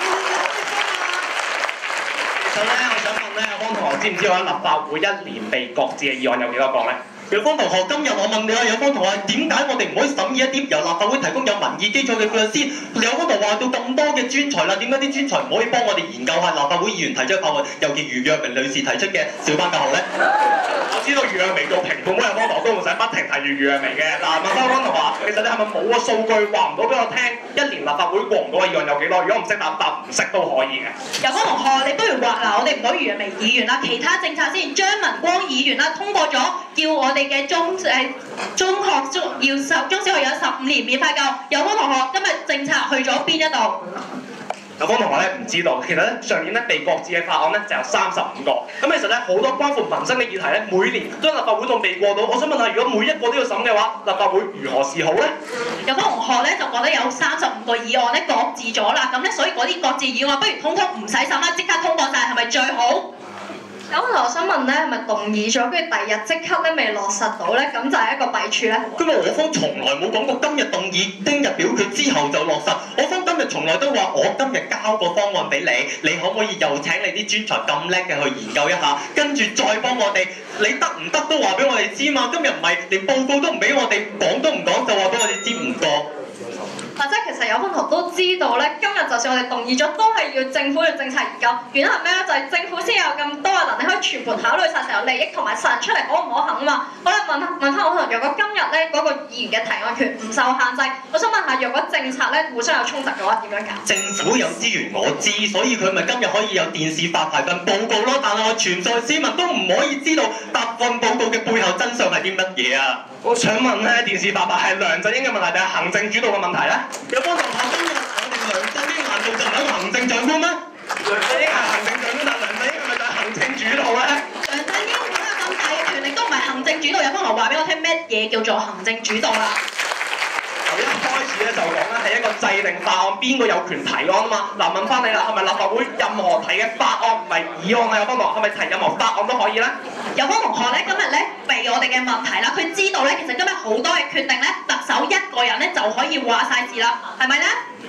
其實咧，我想問咧，有方同學知唔知我喺立法會一年被擱置嘅議案有幾多個咧？ 有方同學，今日我問你啊，有方同學點解我哋唔可以審議一啲由立法會提供有民意基礎嘅法案先？有方同學話到咁多嘅專才啦，點解啲專才唔可以幫我哋研究下立法會議員提出嘅法案，尤其余若薇女士提出嘅小班教學咧？ 我知道余若薇做評判嗰有方同學都唔使不停提住余若薇嘅。嗱，問翻方同學，其實你係咪冇個數據話唔到俾我聽，一年立法會過唔到嘅議案有幾多？如果唔識答，答唔識都可以嘅。 有方同學，你不如話嗱，我哋唔講余若薇議員啦，其他政策先，張文光議員啦通過咗，叫我哋嘅中誒中學中要十中小學有十五年免費教育。有方同學今日政策去咗邊一度？ 有方同學咧唔知道，其實咧上年咧被擱置嘅法案咧就有三十五個。咁其實咧好多關乎民生嘅議題咧，每年都喺立法會度未過到。我想問下，如果每一個都要審嘅話，立法會如何是好咧？ 有個同學咧就覺得有三十五個議案咧擱置咗啦，咁咧所以嗰啲擱置議案不如通通唔使審啦，即刻通過晒，係咪最好？有個同學想問咧，係咪動議咗，跟住第二日即刻咧未落實到咧，咁就係一個弊處咧？ 今日我方從來冇講過今日動議，聽日表決之後就落實。我方今日從來都話，我今日交個方案俾你，你可唔可以又請你啲專才咁叻嘅去研究一下，跟住再幫我哋，你得唔得都話俾我哋知嘛？今日唔係連報告都唔俾我哋講都唔講，就話俾我哋知唔過。 或者其實有風同都知道咧，今日就算我哋動議咗，都係要政府嘅政策研究。原因係咩咧？就係、是、政府先有咁多嘅能力可以全盤考慮晒成個利益同埋實出嚟可唔可行啊嘛。好啦，問問翻我可能，如果今日咧嗰個議員嘅提案權唔受限制，我想問下，若果政策咧互相有衝突嘅話，點樣搞？ 政府有資源我知，所以佢咪今日可以有電視發牌份報告咯。但係我全在市民都唔可以知道答份報告嘅背後真相係啲乜嘢啊！ 我想問咧，電視發牌係梁振英嘅問題定係行政主導嘅問題咧？ 有幫同學今日我哋梁振英難道就唔係一個行政長官咩？ 梁振英係行政長官，但梁振英係咪就係行政主導咧？ 梁振英擁有咁大嘅權力，都唔係行政主導。有幫同學話俾我聽，咩嘢叫做行政主導啦？ 由一開始咧就講咧係一個制定法案，邊個有權提案啊嘛？嗱，問翻你啦，係咪立法會任何提嘅法案唔係議案啊？有幫同學係咪提任何法案都可以咧？ 有幫同學咧今日咧避我哋嘅問題啦，佢知道咧其實今日好多嘅決定咧，特首一個人咧就可以話晒事啦，係咪咧？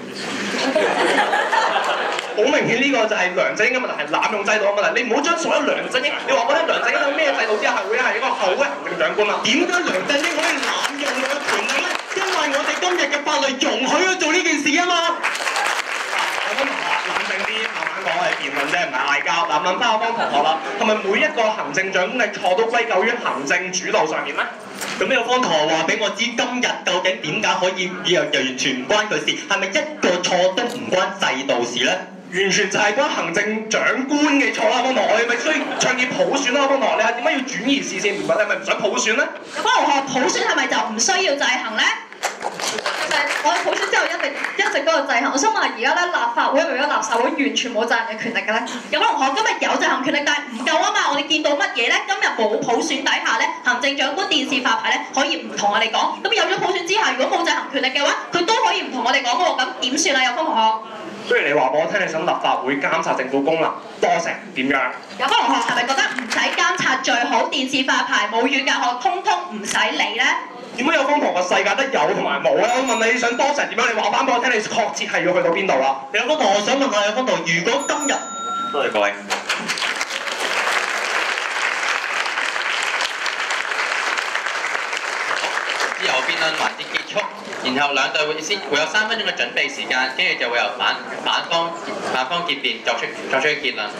好明顯呢個就係梁振英嘅問題，係濫用制度嘅問題。你唔好將所有梁振英，你話我聽梁振英喺咩制度之下係會係一個好嘅行政長官啊？ 點解梁振英可以濫用佢嘅權力咧？因為我哋今日嘅法律容許佢做呢件事啊嘛。 嗱，我幫同學冷靜啲，慢慢講，我哋辯論啫，唔係嗌交。嗱，問翻我幫同學啦，係咪每一個行政長官嘅錯都歸咎於行政主導上面咧？ 咁有方同學話俾我知，今日究竟點解可以又又完全唔關佢事？係咪一個錯都唔關制度事咧？ 完全就係關行政長官嘅錯啦，方同學，我哋咪需要倡議普選啦，方同學，你係點解要轉移視線？唔係你係咪唔想普選咧？ 方同學，普選係咪就唔需要制衡咧？就係我哋普選之後一定一直都有制衡。我想問而家咧立法會係咪而家立法會完全冇制衡嘅權力嘅咧？有方同學今日有制衡權力，但係唔夠啊嘛！我哋見到乜嘢咧？今日冇普選底下咧，行政長官電視發牌咧可以唔同我哋講。咁有咗普選之下，如果冇制衡權力嘅話，佢都可以唔同我哋講嘅喎。咁點算啊？有方同學？ 不如你話俾我聽，你想立法會監察政府功能多成點樣？ 有方同學係咪覺得唔使監察最好？電視發牌、母語教學，通通唔使理咧？ 點解有方同學世界得有同埋冇咧？我問你想多成點樣？你話翻俾我聽，你確切係要去到邊度啦？ 有方同學，我想問下有方同學，如果今日，多謝各位。 自由辯論環節結束，然後兩隊會先會有三分鐘嘅準備時間，跟住就會由反反方反方結辯作出作出結論。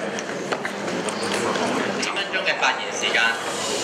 幾分鐘嘅發言時間。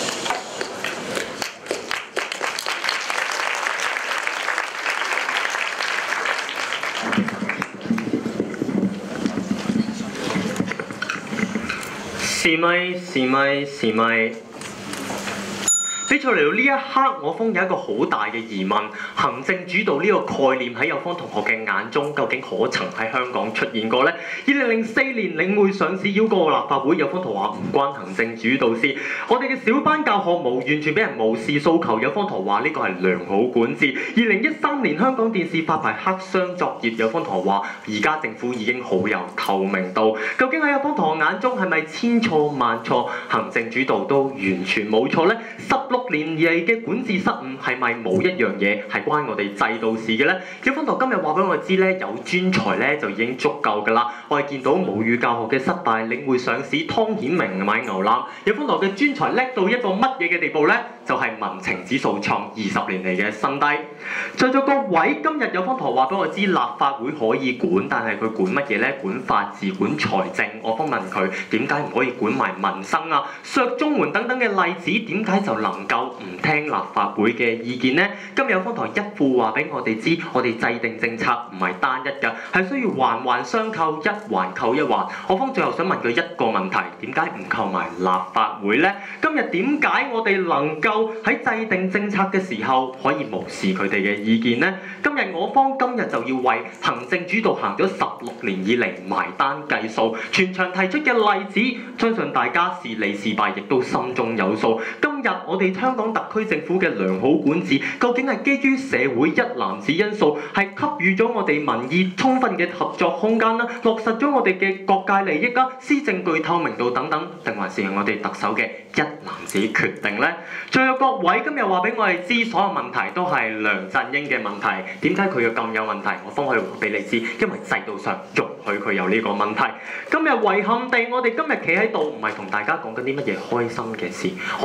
是咪？是咪？是咪？比賽嚟到呢一刻，我方有一個好大嘅疑問：行政主導呢個概念喺有方同學嘅眼中，究竟可曾喺香港出現過呢？二零零四年領匯上市繞過立法會，有方同學話唔關行政主導事。我哋嘅小班教學無完全俾人無視訴求，有方同學話呢個係良好管治。二零一三年香港電視發牌黑箱作業，有方同學話而家政府已經好有透明度。究竟喺有方同學眼中係咪千錯萬錯，行政主導都完全冇錯呢？十六年以嚟嘅管治失誤係咪冇一樣嘢係關我哋制度事嘅呢？有方同學今日話俾我知呢，有專才呢就已經足夠㗎啦。我係見到母語教學嘅失敗，領匯上市，湯顯明買牛腩。有方同學嘅專才叻到一個乜嘢嘅地步呢？就係民情指數創二十年嚟嘅新低。在座各位，今日有方同學話俾我知，立法會可以管，但係佢管乜嘢呢？管法治、管財政。我方問佢點解唔可以管埋民生啊、削綜援等等嘅例子，點解就能夠唔聽立法會嘅意見呢？今日有方同學一副話俾我哋知，我哋制定政策唔係單一㗎，係需要環環相扣，一環扣一環。我方最後想問佢一個問題：點解唔扣埋立法會呢？今日點解我哋能夠喺制定政策嘅時候可以無視佢哋嘅意見呢？今日我方今日就要為行政主導行咗十六年以嚟埋單計數，全場提出嘅例子，相信大家是利是弊，亦都心中有數。今日我哋香港特區政府嘅良好管治，究竟係基於社會一籃子因素，係給予咗我哋民意充分嘅合作空間啦，落實咗我哋嘅各界利益啦，施政具透明度等等，定還是我哋特首嘅一籃子決定呢？最後各位今日話俾我哋知，所有問題都係梁振英嘅問題。點解佢要咁有問題？我方可以話俾你知，因為制度上容許佢有呢個問題。今日遺憾地，我哋今日企喺度，唔係同大家講緊啲乜嘢開心嘅事，我係同大家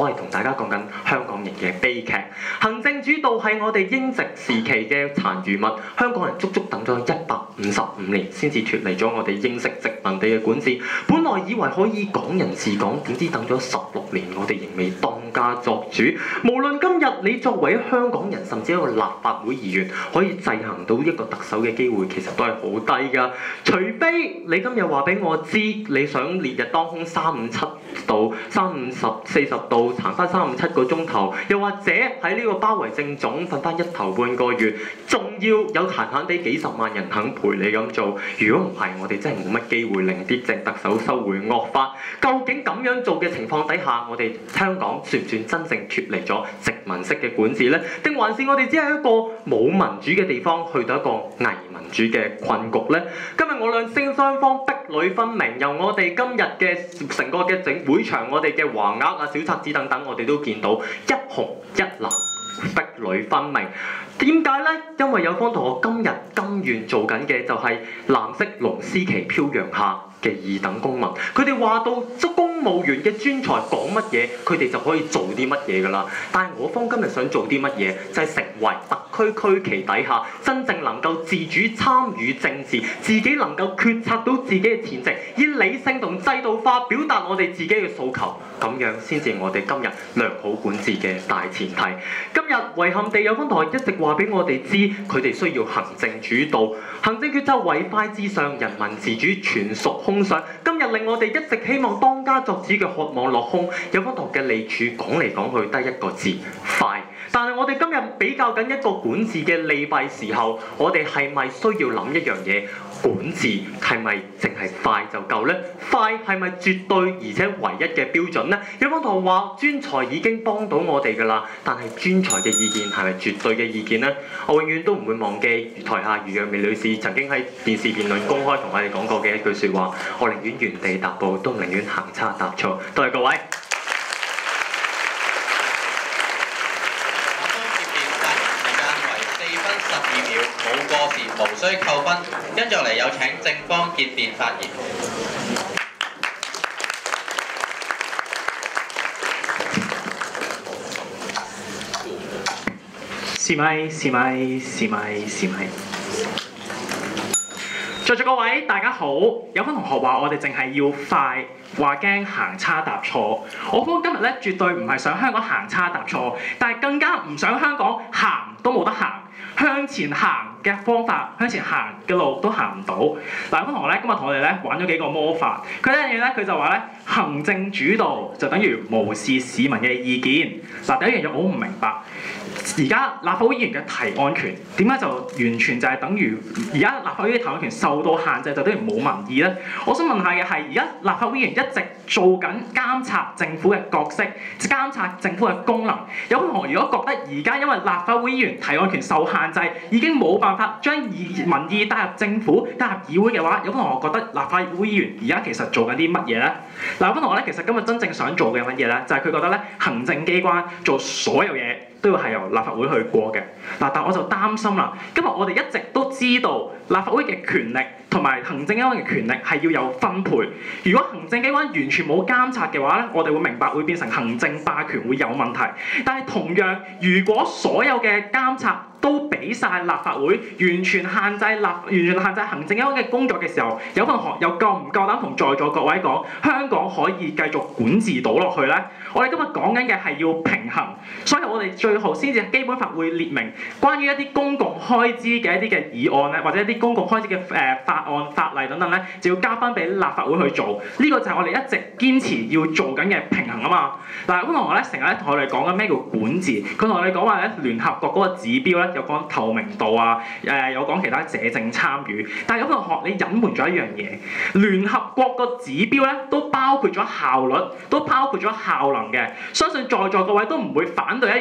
家講緊香港人嘅悲劇。行政主導係我哋英殖時期嘅殘餘物，香港人足足等咗一百五十五年先至脱離咗我哋英式殖民地嘅管治。本來以為可以港人治港，點知等咗十六年，我哋仍未當家作主。無論今日你作為香港人，甚至一個立法會議員，可以制衡到一個特首嘅機會，其實都係好低㗎。除非你今日話俾我知，你想烈日當空三五七度、三五十四十度，行翻三五七個鐘頭，又或者喺呢個包圍政總瞓翻一頭半個月，仲要有閒閒地幾十萬人肯陪你咁做。如果唔係，我哋真係冇乜機會令啲正特首收回惡法。究竟咁樣做嘅情況底下，我哋香港算唔算真正脫離咗殖民式嘅管治呢？定還是我哋只係一個冇民主嘅地方，去到一個偽民主嘅困局呢？今日我兩性雙方壁壘分明，由我哋今日嘅成個嘅整會場，我哋嘅橫額啊、小冊子等等，我哋都見到一紅一藍，壁壘分明。點解呢？因為有方同學今日甘願做緊嘅就係藍色龍獅旗飄揚下嘅二等公民，佢哋話到即公務員嘅專才講乜嘢，佢哋就可以做啲乜嘢㗎啦。但係我方今日想做啲乜嘢，就係成為特區區旗底下真正能夠自主參與政治，自己能夠決策到自己嘅前夕，以理性同制度化表達我哋自己嘅訴求，咁樣先至我哋今日良好管治嘅大前提。今日遺憾地有方同學一直話俾我哋知，佢哋需要行政主導，行政決策委快至上，人民自主全屬空想。今日令我哋一直希望當家作主嘅渴望落空。有方同學嘅利處講嚟講去得一個字：快。但係我哋今日比較緊一個管治嘅利弊時候，我哋係咪需要諗一樣嘢？管治係咪淨係快就夠呢？快係咪絕對而且唯一嘅標準呢？有方同學話專才已經幫到我哋㗎啦，但係專才嘅意見係咪絕對嘅意見呢？我永遠都唔會忘記台下余若薇女士曾經喺電視辯論公開同我哋講過嘅一句説話：我寧願原地踏步，都唔寧願行差踏錯。多謝各位。 冇過時，無需扣分。跟住落嚟有請正方結辯發言。 試咪試咪試咪試咪。在座各位大家好，有班同學話我哋淨係要快，話驚行差踏錯。我方今日咧絕對唔係想香港行差踏錯，但係更加唔想香港行都冇得行。向前行嘅方法，向前行嘅路都行唔到。嗱，有班同學咧今日同我哋咧玩咗幾個魔法。佢第一樣嘢咧，佢就話咧行政主導就等於無視市民嘅意見。嗱，第一樣嘢我好唔明白。而家立法會議員嘅提案權點解就完全就係等於而家立法會嘅提案權受到限制，就等於冇民意咧？我想問下嘅係，而家立法會議員一直做緊監察政府嘅角色，監察政府嘅功能。有班同學如果覺得而家因為立法會議員提案權受限制，已經冇辦法將民意帶入政府、帶入議會嘅話，有班同學覺得立法會議員而家其實做緊啲乜嘢咧？嗱，有班同學咧其實今日真正想做嘅乜嘢咧，就係佢覺得咧行政機關做所有嘢都要係由立法會去過嘅。嗱，但我就擔心啦，今日我哋一直都知道立法會嘅權力同埋行政機關嘅權力係要有分配。如果行政機關完全冇監察嘅話咧，我哋會明白會變成行政霸權會有問題。但係同樣，如果所有嘅監察都俾晒立法會，完全限制立完全限制行政機關嘅工作嘅時候，有同學又夠唔夠膽同在座各位講，香港可以繼續管治到落去呢？我哋今日講緊嘅係要平衡，所以我哋最後先至基本法會列明關於一啲公共開支嘅一啲嘅議案咧，或者一啲公共開支嘅誒法案、法例等等咧，就要交翻俾立法會去做。呢、這個就係我哋一直堅持要做緊嘅平衡啊嘛。嗱，咁同學咧成日咧同我哋講緊咩叫管治，佢同我哋講話咧聯合國嗰個指標咧有講透明度啊，誒有講其他社政參與，但係有同學你隱瞞咗一樣嘢，聯合國個指標咧都包括咗效率，都包括咗效能嘅。相信在座各位都唔會反對一樣嘢係咧，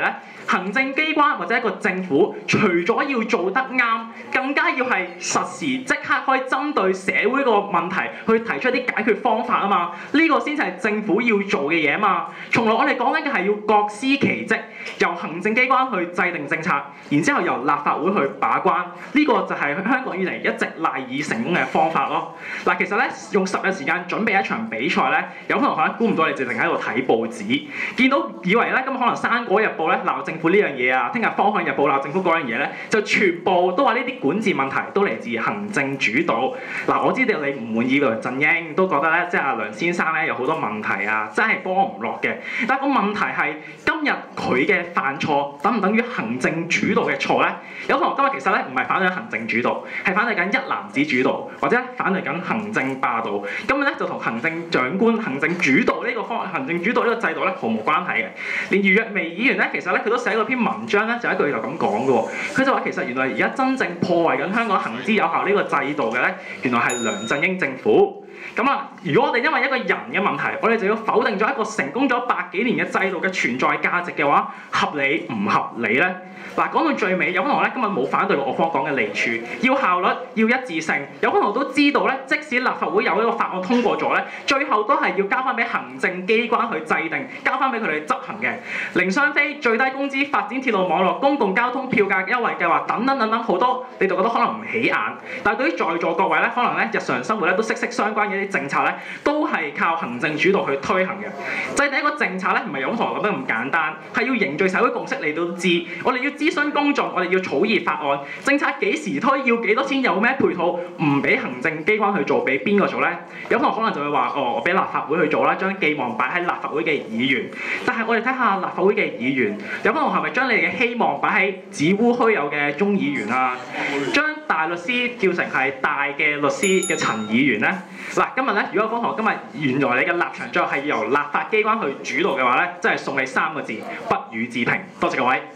咧，行政機關或者一個政府，除咗要做得啱，更加要係實時即刻可以針對社會個問題去提出一啲解決方法啊嘛。呢個先至係政府要做嘅嘢啊嘛。從來我哋講緊嘅係要各司其職，由行政機關去制定政策，然之後由立法會去把關。呢個就係香港以嚟一直賴以成功嘅方法咯。嗱，其實咧用十日時間準備一場比賽咧，有可能可能估唔到你直情喺度睇報紙，見到以為咧咁可能《生果日報》咧鬧政府呢樣嘢啊，聽日《方向日報》鬧政府嗰樣嘢咧，就全部都話呢啲管治問題都嚟自行政主導。嗱，我知道你唔滿意梁振英，都覺得咧即係阿梁先生咧有好多問題啊，真係幫唔落嘅。但係個問題係今日佢嘅犯錯等唔等於行政主導嘅錯咧？有可能今日其實咧唔係反對行政主導，係反對緊一男子主導，或者反對緊行政霸道。今日咧就同行政長官、行政主導呢個方、行政主導呢個制度咧毫無關係嘅。連余若薇議員咧，其實咧佢都寫過篇文章咧，就一句就咁講嘅喎。佢就話其實原來而家真正破壞緊香港行之有效呢個制度嘅咧，原來係梁振英政府。咁啊，如果我哋因為一個人嘅問題，我哋就要否定咗一個成功咗百幾年嘅制度嘅存在價值嘅話，合理唔合理咧？嗱，講到最尾，有可能咧今日冇反對我方講嘅利處，要效率，要一致性。有可能都知道咧，即使立法會有呢個法案通過咗咧，最後都係要交翻俾行政機關去制定，交翻俾佢哋執行嘅。零雙非、最低工資、發展鐵路網絡、公共交通票價優惠計劃等等等等好多，你就覺得可能唔起眼。但係對於在座各位咧，可能咧日常生活咧都息息相關嘅一啲政策咧，都係靠行政主導去推行嘅。制定一個政策咧，唔係有同學覺得咁簡單，係要凝聚社會共識，你都知。我哋要諮詢公眾，我哋要草擬法案，政策幾時推，要幾多錢，有咩配套，唔俾行政機關去做，俾邊個做咧？有同學可能就會話：哦，我俾立法會去做啦，將寄望擺喺立法會嘅議員。但係我哋睇下立法會嘅議員，有同學係咪將你哋嘅希望擺喺子烏虛有嘅鍾議員啊？將大律師叫成係大嘅律師嘅陳議員咧？嗱，今日咧，如果方學今日原來你嘅立場最後係由立法機關去主導嘅話咧，真係送你三個字：不予置評。多謝各位。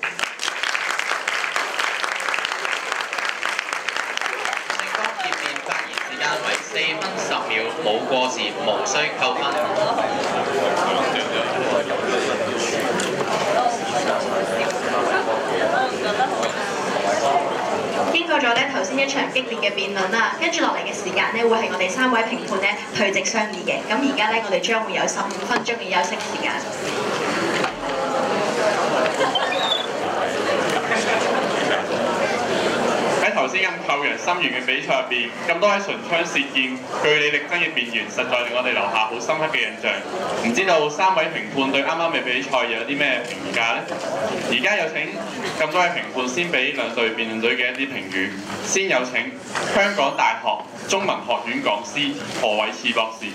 正方結辯發言時間為四分十秒，冇過時，無需扣分。 經過咗咧頭先一場激烈嘅辯論啦，跟住落嚟嘅時間咧會係我哋三位評判咧退席商議嘅。咁而家咧我哋將會有十五分鐘嘅休息時間。 喺頭先咁扣人心弦嘅比賽入邊，咁多位唇槍舌劍、據理力爭嘅辯員，實在令我哋留下好深刻嘅印象。唔知道三位評判對啱啱嘅比賽又有啲咩評價呢？而家有請咁多位評判先俾兩隊辯論隊嘅一啲評語。先有請香港大學中文學院講師何偉賜博士。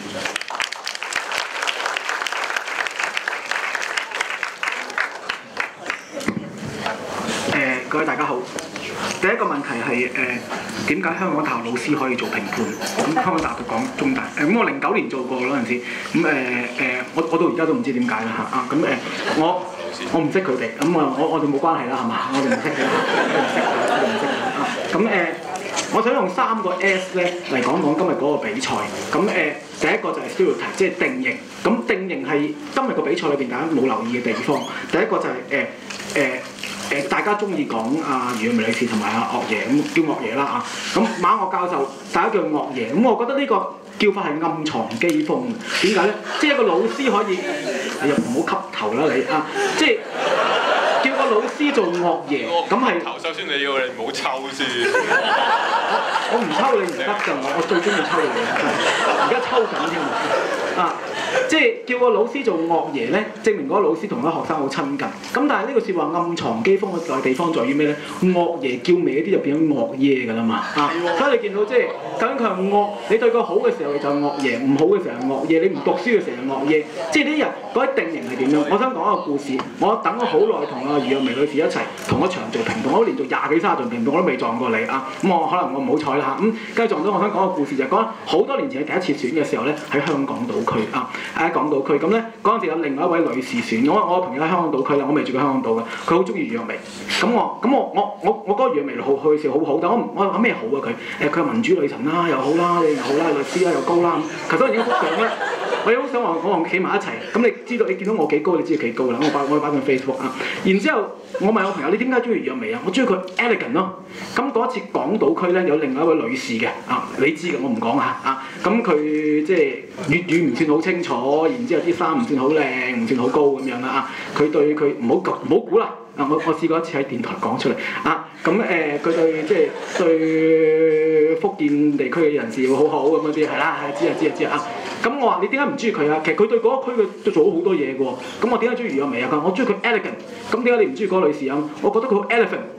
誒，各位大家好。第一個問題係誒點解香港大學老師可以做評判？咁香港大學講中大誒，咁我零九年做過嗰陣時，咁誒誒，我我到而家都唔知點解啦嚇啊！咁誒，我我唔識佢哋，咁啊我我哋冇關係啦係嘛？我哋唔識嘅，我哋唔識嘅，我哋唔識嘅啊！咁誒，我想用三個 S 咧嚟講講今日嗰個比賽。咁誒，第一個就係 stereotype，即係定型。咁定型係今日個比賽裏邊大家冇留意嘅地方。第一個就係誒誒。誒大家中意講阿余若薇女士同埋阿岳爺咁叫岳爺啦啊，咁馬岳教授大家叫岳爺，咁我覺得呢個叫法係暗藏譏諷。點解咧？即係一個老師可以，你又唔好吸頭啦你啊！即係叫個老師做岳爺，咁係頭首先你要你唔好抽先。 我唔抽你唔得㗎，我我最中意抽你，而家抽緊添啊！即係叫個老師做岳爺咧，證明嗰個老師同嗰個學生好親近。咁但係呢個説話暗藏譏諷嘅地方在於咩咧？岳爺叫歪啲就變咗岳爺㗎啦嘛啊！所以你見到即係究竟佢係岳，你對佢好嘅時候就係岳爺，唔好嘅時候係岳爺，你唔讀書嘅時候係岳爺。即係呢日嗰啲定型係點樣？我想講一個故事。我等咗好耐同阿余若薇女士一齊同一場做評判，我連做廿幾三十場評判我都未撞過你啊！咁我可能我唔好彩啦嚇。咁跟住撞到，我想講個故事就係講好多年前嘅第一次選嘅時候咧，喺香港島區啊。 喺港島區。咁咧嗰陣時有另外一位女士選，我我個朋友喺香港島區啦，我未住過香港島嘅，佢好中意余若薇。咁我咁我我我我覺得余若薇好去時好好，但我唔我話咩好啊佢？誒佢係民主女神啦，又好啦，又好啦，律師啦又高啦。其實當然幅相咧，我好想話我同企埋一齊。咁你知道你見到我幾高，你知道幾高啦。我擺我擺上 Facebook 啊。然之後我問我朋友你點解中意余若薇啊？我中意佢 elegant 咯。咁嗰次港島區咧有另外一位女士嘅啊，你知嘅我唔講啊啊。咁佢即係粵語唔算好清楚，然之後啲衫唔算好靚，唔算好高咁樣啦啊。佢對佢唔好唔好估啦。啊！我我試過一次喺電台講出嚟啊！咁誒佢對即係對福建地區嘅人士會好好咁嗰啲係啦，係知啊知啊知啊！咁我話你點解唔中意佢啊？其實佢對嗰個區佢都做咗好多嘢嘅喎。咁我點解中意余若薇啊？佢話我中意佢 elegant。咁點解你唔中意嗰個女士啊？我覺得佢好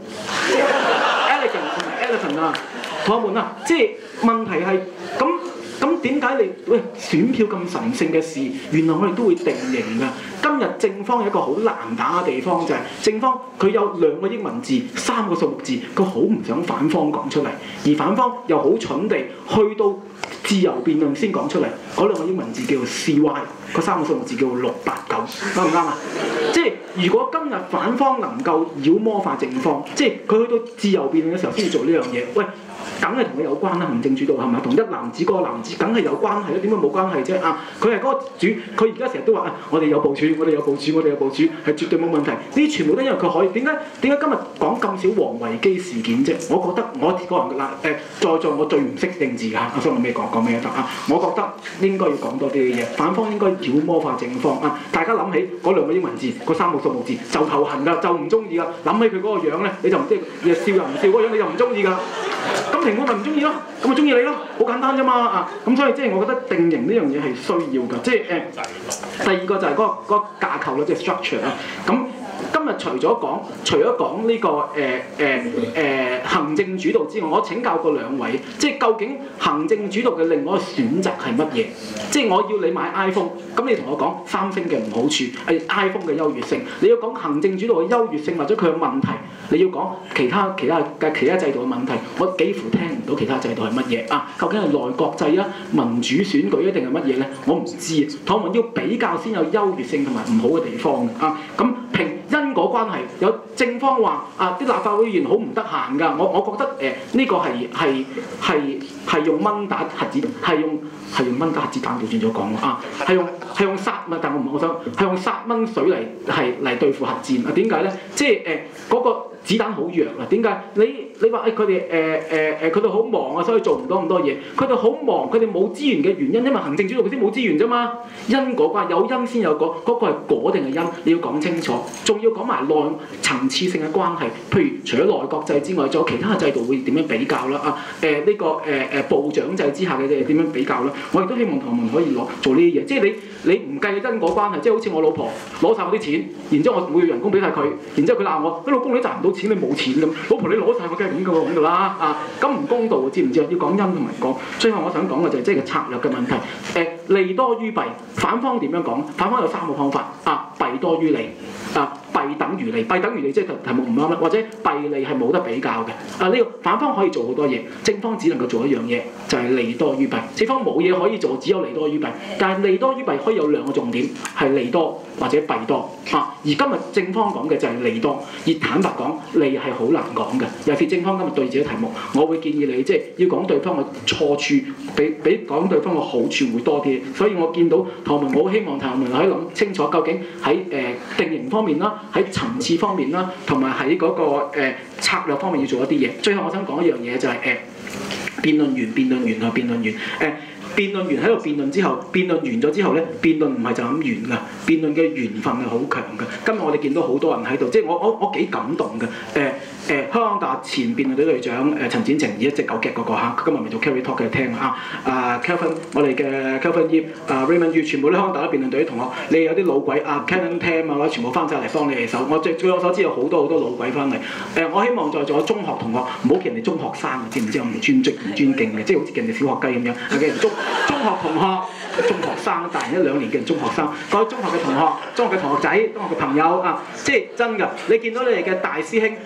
elephant，elegant 同埋 elephant 啊！同學們啊，即係問題係咁。咁點解你喂選票咁神聖嘅事，原來我哋都會定型㗎？今日正方有一個好難打嘅地方就係、是、正方佢有兩個英文字、三個數目字，佢好唔想反方講出嚟，而反方又好蠢地去到自由辯論先講出嚟。嗰兩個英文字叫做 C Y， 嗰三個數目字叫做六八九，啱唔啱啊？即係如果今日反方能夠妖魔化正方，即係佢去到自由辯論嘅時候先至做呢樣嘢，喂！梗係同佢有關啦，行政主導係咪？同一男子嗰個男子梗係有關係啦，點解冇關係啫？啊，佢係嗰個主，佢而家成日都話啊，我哋有部署，我哋有部署，我哋有部署，係絕對冇問題。呢啲全部都因為佢可以。點解點解今日講咁少王維基事件啫？我覺得我個人嗱誒，在座我最唔識政治㗎，我想我咩講講咩得啊？我覺得應該要講多啲嘅嘢，反方應該妖魔化正方啊！大家諗起嗰兩個英文字，嗰三個數目字就頭痕㗎，就唔中意㗎。諗起佢嗰個樣咧，你就唔即係笑又唔笑嗰個樣，你就唔中意㗎。咁評判咪唔中意咯，咁咪中意你咯，好簡單啫嘛啊！咁所以即係我覺得定型呢樣嘢係需要㗎，即係誒、呃、第二個就係嗰、嗰個嗰個架構啦，即係 structure 啦。咁今日除咗講除咗講呢個誒誒誒行政主導之外，我請教過兩位，即係究竟行政主導嘅另外一個選擇係乜嘢？即係我要你買 iPhone，咁你同我講三星嘅唔好處，係 iPhone 嘅優越性。你要講行政主導嘅優越性或者佢嘅問題，你要講其他其他嘅其他制度嘅問題，我幾乎聽唔到其他制度係乜嘢啊？究竟係內閣制啊、民主選舉一定係乜嘢咧？我唔知。同埋要比較先有優越性同埋唔好嘅地方啊！咁評因果關係，有正方話啊啲立法會議員好唔得閒㗎，我我覺得誒呢、呃呢個係係係係用蚊打核子，係用係用蚊打核子彈，調轉咗講啊，係用係用殺蚊，但我唔我想係用殺蚊水嚟係嚟對付核戰啊？點解咧？即係誒嗰個子彈好弱啊？點解？你你話誒佢哋誒誒誒佢哋好忙啊，所以做唔到咁多嘢。佢哋好忙，佢哋冇資源嘅原因，因為行政主導佢先冇資源啫嘛。因果關係有因先有果，嗰、嗰個係果定係因，你要講清楚。仲要講埋內層次性嘅關係，譬如除咗內閣制之外，仲有其他嘅制度會點樣比較啦？啊誒呢、呃呢個誒誒、呃、部長制之下嘅嘢點樣比較啦？我亦都希望同學們可以攞做呢啲嘢，即係你你唔計因果關係，即係好似我老婆攞晒我啲錢，然之後我每月人工俾晒佢，然之後佢鬧我，啲老公你賺唔到錢，你冇錢咁，老婆你攞晒我梗係咁噶喎咁噶啦啊！咁唔公道，知唔知啊？要講因同埋果。最後我想講嘅就係即係個策略嘅問題。誒、呃、利多於弊，反方點樣講？反方有三個方法啊，弊多於利啊。弊等於利，弊等於利即係題目唔啱啦，或者弊利係冇得比較嘅。啊呢、這個反方可以做好多嘢，正方只能夠做一樣嘢，就係、是、利多於弊。正方冇嘢可以做，只有利多於弊。但係利多於弊可以有兩個重點，係利多或者弊多啊。而今日正方講嘅就係利多，而坦白講，利係好難講嘅。尤其是正方今日對自己題目，我會建議你即係要講對方嘅錯處，比比講對方嘅好處會多啲。所以我見到同學們，我好希望同學們可以諗清楚，究竟喺誒、呃、定型方面啦。喺層次方面啦，同埋喺嗰個、呃、策略方面要做一啲嘢。最後我想講一樣嘢就係、是、誒、呃、辯論完、辯論完同辯論完誒。呃辯論完喺度辯論之後，辯論完咗之後咧，辯論唔係就咁完㗎，辯論嘅緣分係好強嘅。今日我哋見到好多人喺度，即係我我我幾感動嘅。誒、呃、誒、呃，香港大學前辯論隊隊長誒、呃、陳展晴，而一隻狗夾嗰個嚇，今日咪做 carry talk 嘅聽啊。啊 Kelvin， 我哋嘅 Kelvin Yip， 啊 Raymond Yu， 全部都香港大學辯論隊啲同學，你有啲老鬼啊 Canon Tam 啊，全部翻晒嚟幫你哋手。我最據我所知有好多好多老鬼翻嚟。誒、呃，我希望在座中學同學唔好見人哋中學生，知唔知我唔尊敬唔尊敬嘅，即係好似人哋小學雞咁樣。嘅中中學同學、中學生，大人一兩年嘅中學生，各位中學嘅同學、中學嘅同學仔、中學嘅朋友啊，即係真㗎！你見到你哋嘅大師兄或者佢哋嘅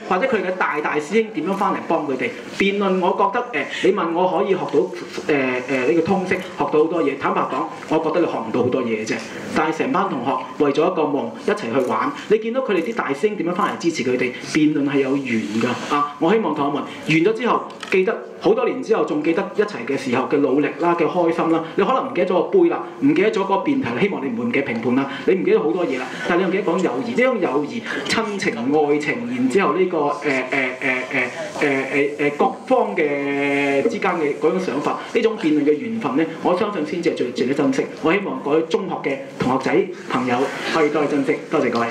嘅大大師兄點樣翻嚟幫佢哋。辯論我覺得誒、呃，你問我可以學到誒誒呢個通識，學到好多嘢。坦白講，我覺得你學唔到好多嘢啫。但係成班同學為咗一個夢一齊去玩，你見到佢哋啲大師兄點樣翻嚟支持佢哋？辯論係有緣㗎啊！我希望同學們完咗之後，記得好多年之後仲記得一齊嘅時候嘅努力啦、嘅開心啦。你可能唔記得咗個杯啦，唔記得咗個辯題，希望你唔會唔記得評判啦。你唔記得好多嘢啦，但係你又記得講友誼，呢種友誼、親情、愛情，然之後呢、這個誒誒誒誒誒誒誒各方嘅之間嘅嗰種想法，呢種辯論嘅緣分咧，我相信先至係最值得珍惜。我希望各位中學嘅同學仔朋友可以多啲珍惜。多謝各位。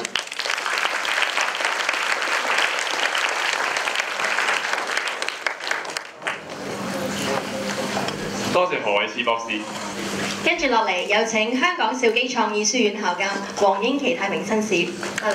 多謝何偉思博士。 跟住落嚟，有請香港兆基創意書院校監黃英琦太平紳士。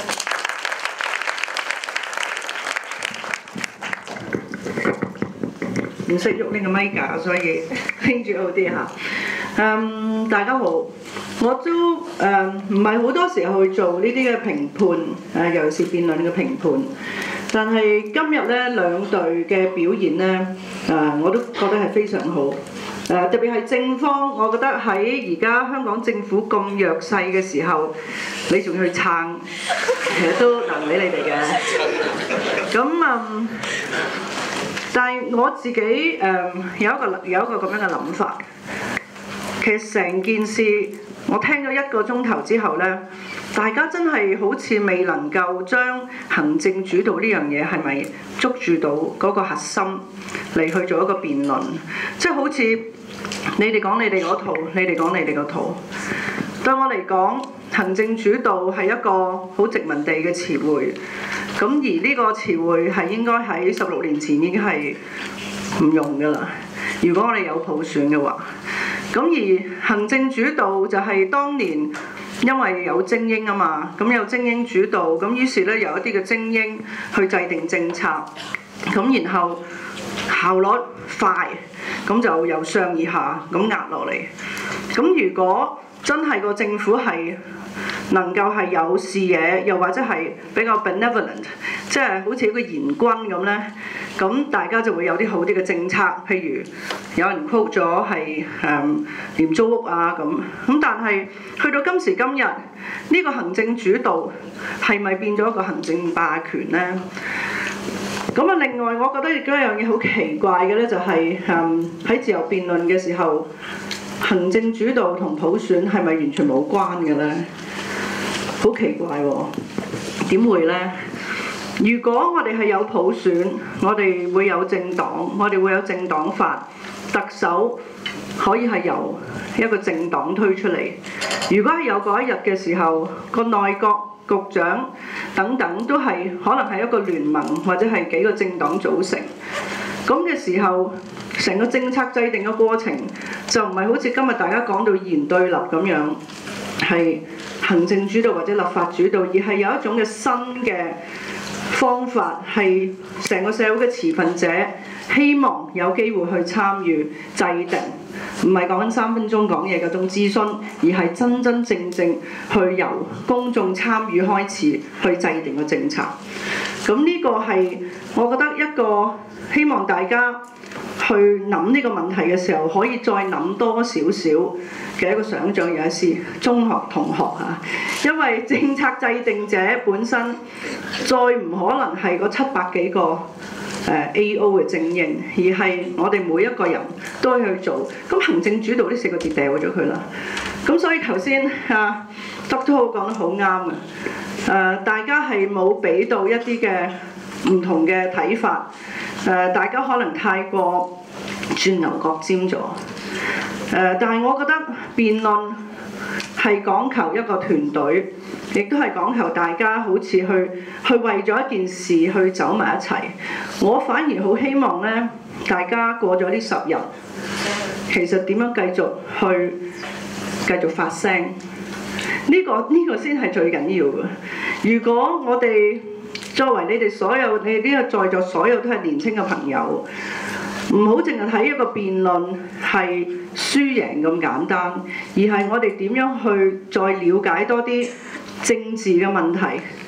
唔識喐呢個咪架，所以拎住好啲嚇。嗯，大家好，我都誒唔係好多時候去做呢啲嘅評判，誒尤其是辯論嘅評判。但係今日咧兩隊嘅表現咧，誒我都覺得係非常好。誒特別係正方，我覺得喺而家香港政府咁弱勢嘅時候，你仲要去撐，其實都難為你哋嘅。咁嗯，但係我自己誒、嗯、有一個有一個咁樣嘅諗法。其實成件事我聽咗一個鐘頭之後咧，大家真係好似未能夠將行政主導呢樣嘢係咪捉住到嗰個核心嚟去做一個辯論，即係好似你哋講你哋嗰套，你哋講你哋嗰套。對我嚟講，行政主導係一個好殖民地嘅詞彙，咁而呢個詞彙係應該喺十六年前已經係唔用㗎啦。如果我哋有普選嘅話，咁而行政主導就係當年因為有精英啊嘛，咁有精英主導，咁於是咧有一啲嘅精英去制定政策，咁然後效率快，咁就由上而下咁壓落嚟。咁如果真係個政府係能夠係有視野，又或者係比較 benevolent， 即係好似一個賢君咁咧，咁大家就會有啲好啲嘅政策。譬如有人 quote 咗係誒廉租屋啊咁，咁但係去到今時今日，呢、呢個行政主導係咪變咗一個行政霸權咧？咁啊，另外我覺得亦都有一樣嘢好奇怪嘅咧，就係誒喺自由辯論嘅時候，行政主導同普選係咪完全冇關嘅咧？好奇怪喎、哦，點會咧？如果我哋係有普選，我哋會有政黨，我哋會有政黨法，特首可以係由一個政黨推出嚟。如果係有嗰一日嘅時候，個內閣局長等等都係可能係一個聯盟或者係幾個政黨組成，咁嘅時候，成個政策制定嘅過程就唔係好似今日大家講到二元對立咁樣，係行政主導或者立法主導，而係有一種嘅新嘅方法，係成個社會嘅持份者希望有機會去參與制定，唔係講緊三分鐘講嘢嗰種諮詢，而係真真正正去由公眾參與開始去制定個政策。咁呢個係我覺得一個希望大家去諗呢個問題嘅時候，可以再諗多少少嘅一個想像。有一次中學同學嚇，因為政策制定者本身再唔可能係嗰七百幾個誒 A O 嘅精英，而係我哋每一個人都去做。咁行政主導呢四個字掉咗佢啦。咁所以頭先啊 Doctor Ho 講得好啱嘅，誒大家係冇俾到一啲嘅唔同嘅睇法。誒、呃，大家可能太過鑽牛角尖咗。誒、呃，但係我覺得辯論係講求一個團隊，亦都係講求大家好似去去為咗一件事去走埋一齊。我反而好希望咧，大家過咗呢十日，其實點樣繼續去繼續發聲？呢、呢個呢、呢個先係最緊要嘅。如果我哋作為你哋所有，你哋呢個在座所有都係年輕嘅朋友，唔好淨係睇一個辯論係輸贏咁簡單，而係我哋點樣去再了解多啲政治嘅問題，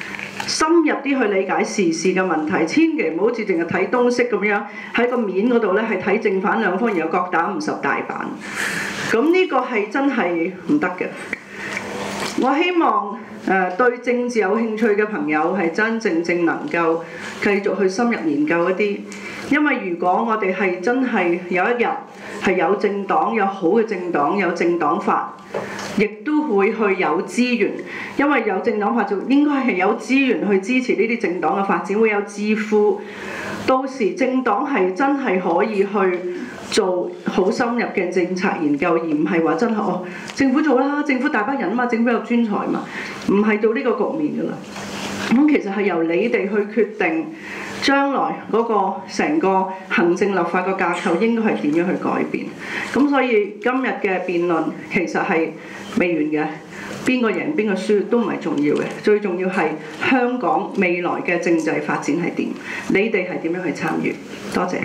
深入啲去理解時事嘅問題，千祈唔好好似淨係睇東西咁樣喺個面嗰度咧係睇正反兩方，然後各打五十大板。咁呢個係真係唔得嘅。我希望誒、呃、對政治有興趣嘅朋友係真正正能夠繼續去深入研究一啲，因為如果我哋係真係有一日係有政黨，有好嘅政黨，有政黨法，亦都會去有資源，因為有政黨法就應該係有資源去支持呢啲政黨嘅發展，會有智庫，到時政黨係真係可以去做好深入嘅政策研究，而唔係話真係哦政府做啦，政府大班人啊嘛，政府有專才嘛，唔係到呢個局面㗎啦。咁其實係由你哋去決定將來嗰個成個行政立法個架構應該係點樣去改變。咁所以今日嘅辯論其實係未完嘅，邊個贏邊個輸都唔係重要嘅，最重要係香港未來嘅政制發展係點，你哋係點樣去參與。多謝。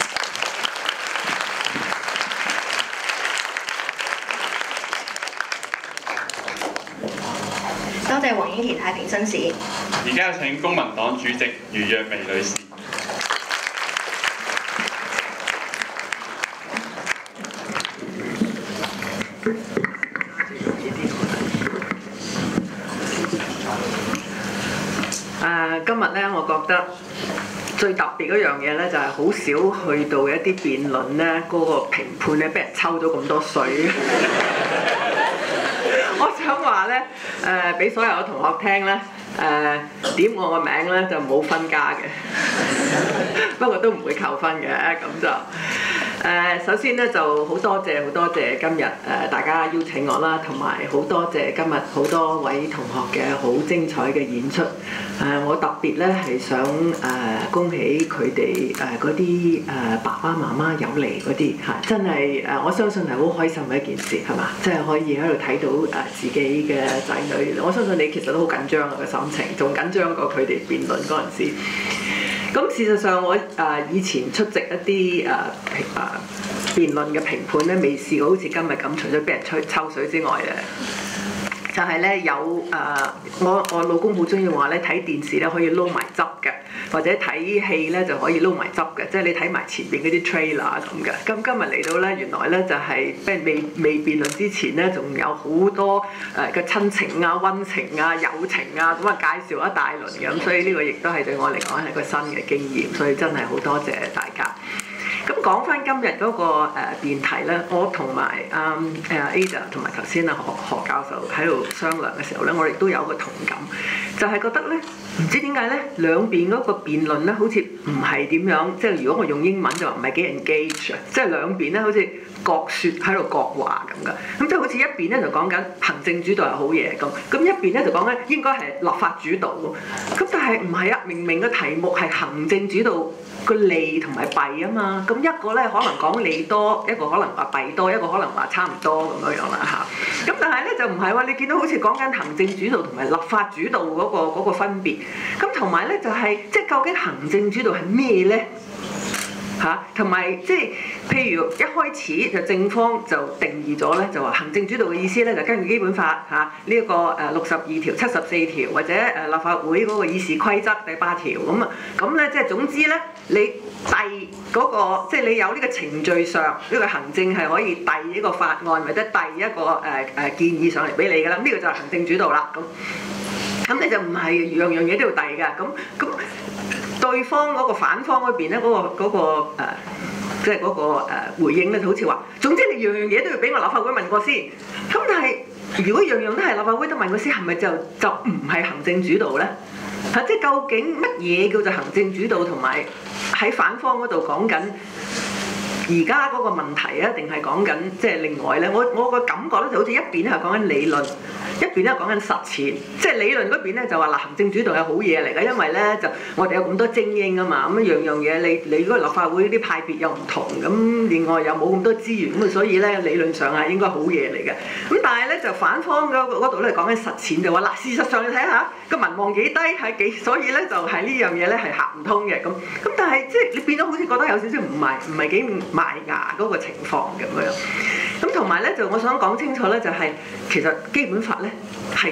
多謝黃英琦太平紳士。 而家有請公民黨主席余若薇女士。 誒，今日咧，我覺得最特別嗰樣嘢咧，就係好少去到一啲辯論咧，嗰個評判咧，俾人抽咗咁多水。我想話咧，誒俾所有嘅同學聽咧，誒點我個名咧就冇分加嘅，不過都唔會扣分嘅，咁就誒首先咧就好多謝好多謝今日誒大家邀請我啦，同埋好多謝今日好多位同學嘅好精彩嘅演出。誒我特別咧係想誒恭喜佢哋誒嗰啲誒爸爸媽媽有嚟嗰啲嚇，真係誒我相信係好開心嘅一件事係嘛，即係可以喺度睇到誒自己嘅仔女。我相信你其實都好緊張啊個心情，仲緊張過佢哋辯論嗰陣時。咁事實上我誒以前出席一啲誒誒辯論嘅評判咧，未試過好似今日咁，除咗俾人吹抽水之外咧。就係咧有誒、呃，我我老公好中意話咧睇電視咧可以撈埋汁嘅，或者睇戲咧就可以撈埋汁嘅，即係你睇埋前邊嗰啲 trailer 咁嘅。咁今日嚟到咧，原來咧就係即係未未辯論之前咧，仲有好多誒嘅親情啊、溫情啊、友情啊，咁啊介紹一大輪嘅。咁所以呢個亦都係對我嚟講係一個新嘅經驗，所以真係好多謝大家。咁講翻今日嗰個誒辯題咧，我同埋啊誒 Ada 同埋頭先啊何何教授喺度商量嘅時候咧，我亦都有個同感，就係、是、覺得咧唔知點解咧兩邊嗰個辯論咧好似唔係點樣，即係如果我用英文就話唔係幾 engage 啊，即係兩邊咧好似各説喺度各話咁噶，咁即係好似一邊咧就講緊行政主導係好嘢咁，咁一邊咧就講緊應該係立法主導喎，咁但係唔係啊，明明個題目係行政主導。個利同埋弊啊嘛，咁一個咧可能講利多，一個可能話弊多，一個可能話差唔多咁樣樣啦嚇。咁但係咧就唔係話你見到好似講緊行政主導同埋立法主導嗰個嗰個分別，咁同埋咧就係即係究竟行政主導係咩咧？嚇，同埋即係譬如一開始就正方就定義咗咧，就話行政主導嘅意思咧就根據基本法嚇呢一個誒六十二條、七十四條或者誒立法會嗰個議事規則第八條咁啊，咁咧即係總之咧你遞嗰個即係你有呢個程序上呢個行政係可以遞一個法案或者遞一個誒誒建議上嚟俾你㗎啦，呢個就係行政主導啦咁。咁你就唔係樣樣嘢都要遞㗎，咁咁。對方嗰個反方嗰邊咧，嗰、嗰個嗰、嗰個呃、即係嗰、嗰個、呃、回應咧，就好似話，總之你樣樣嘢都要俾我立法會問過先。咁但係如果樣樣都係立法會都問過先，係咪就就唔係行政主導咧？嚇、啊，即係究竟乜嘢叫做行政主導，同埋喺反方嗰度講緊而家嗰個問題啊，定係講緊即係另外咧？我我個感覺咧就好似一邊係講緊理論。一邊咧講緊實踐，即係理論嗰邊咧就話嗱行政主導係好嘢嚟嘅，因為咧就我哋有咁多精英啊嘛，咁樣樣嘢你你嗰個立法會啲派別又唔同，咁另外又冇咁多資源，咁啊所以咧理論上係應該好嘢嚟嘅。咁但係咧就反方嗰度咧講緊實踐就話嗱，事實上你睇下個民望幾低係幾，所以咧就係呢樣嘢咧係行唔通嘅咁。咁但係即係你變咗好似覺得有少少唔係唔係幾賣牙嗰個情況咁樣。咁同埋咧就我想講清楚咧就係、是、其實基本法咧係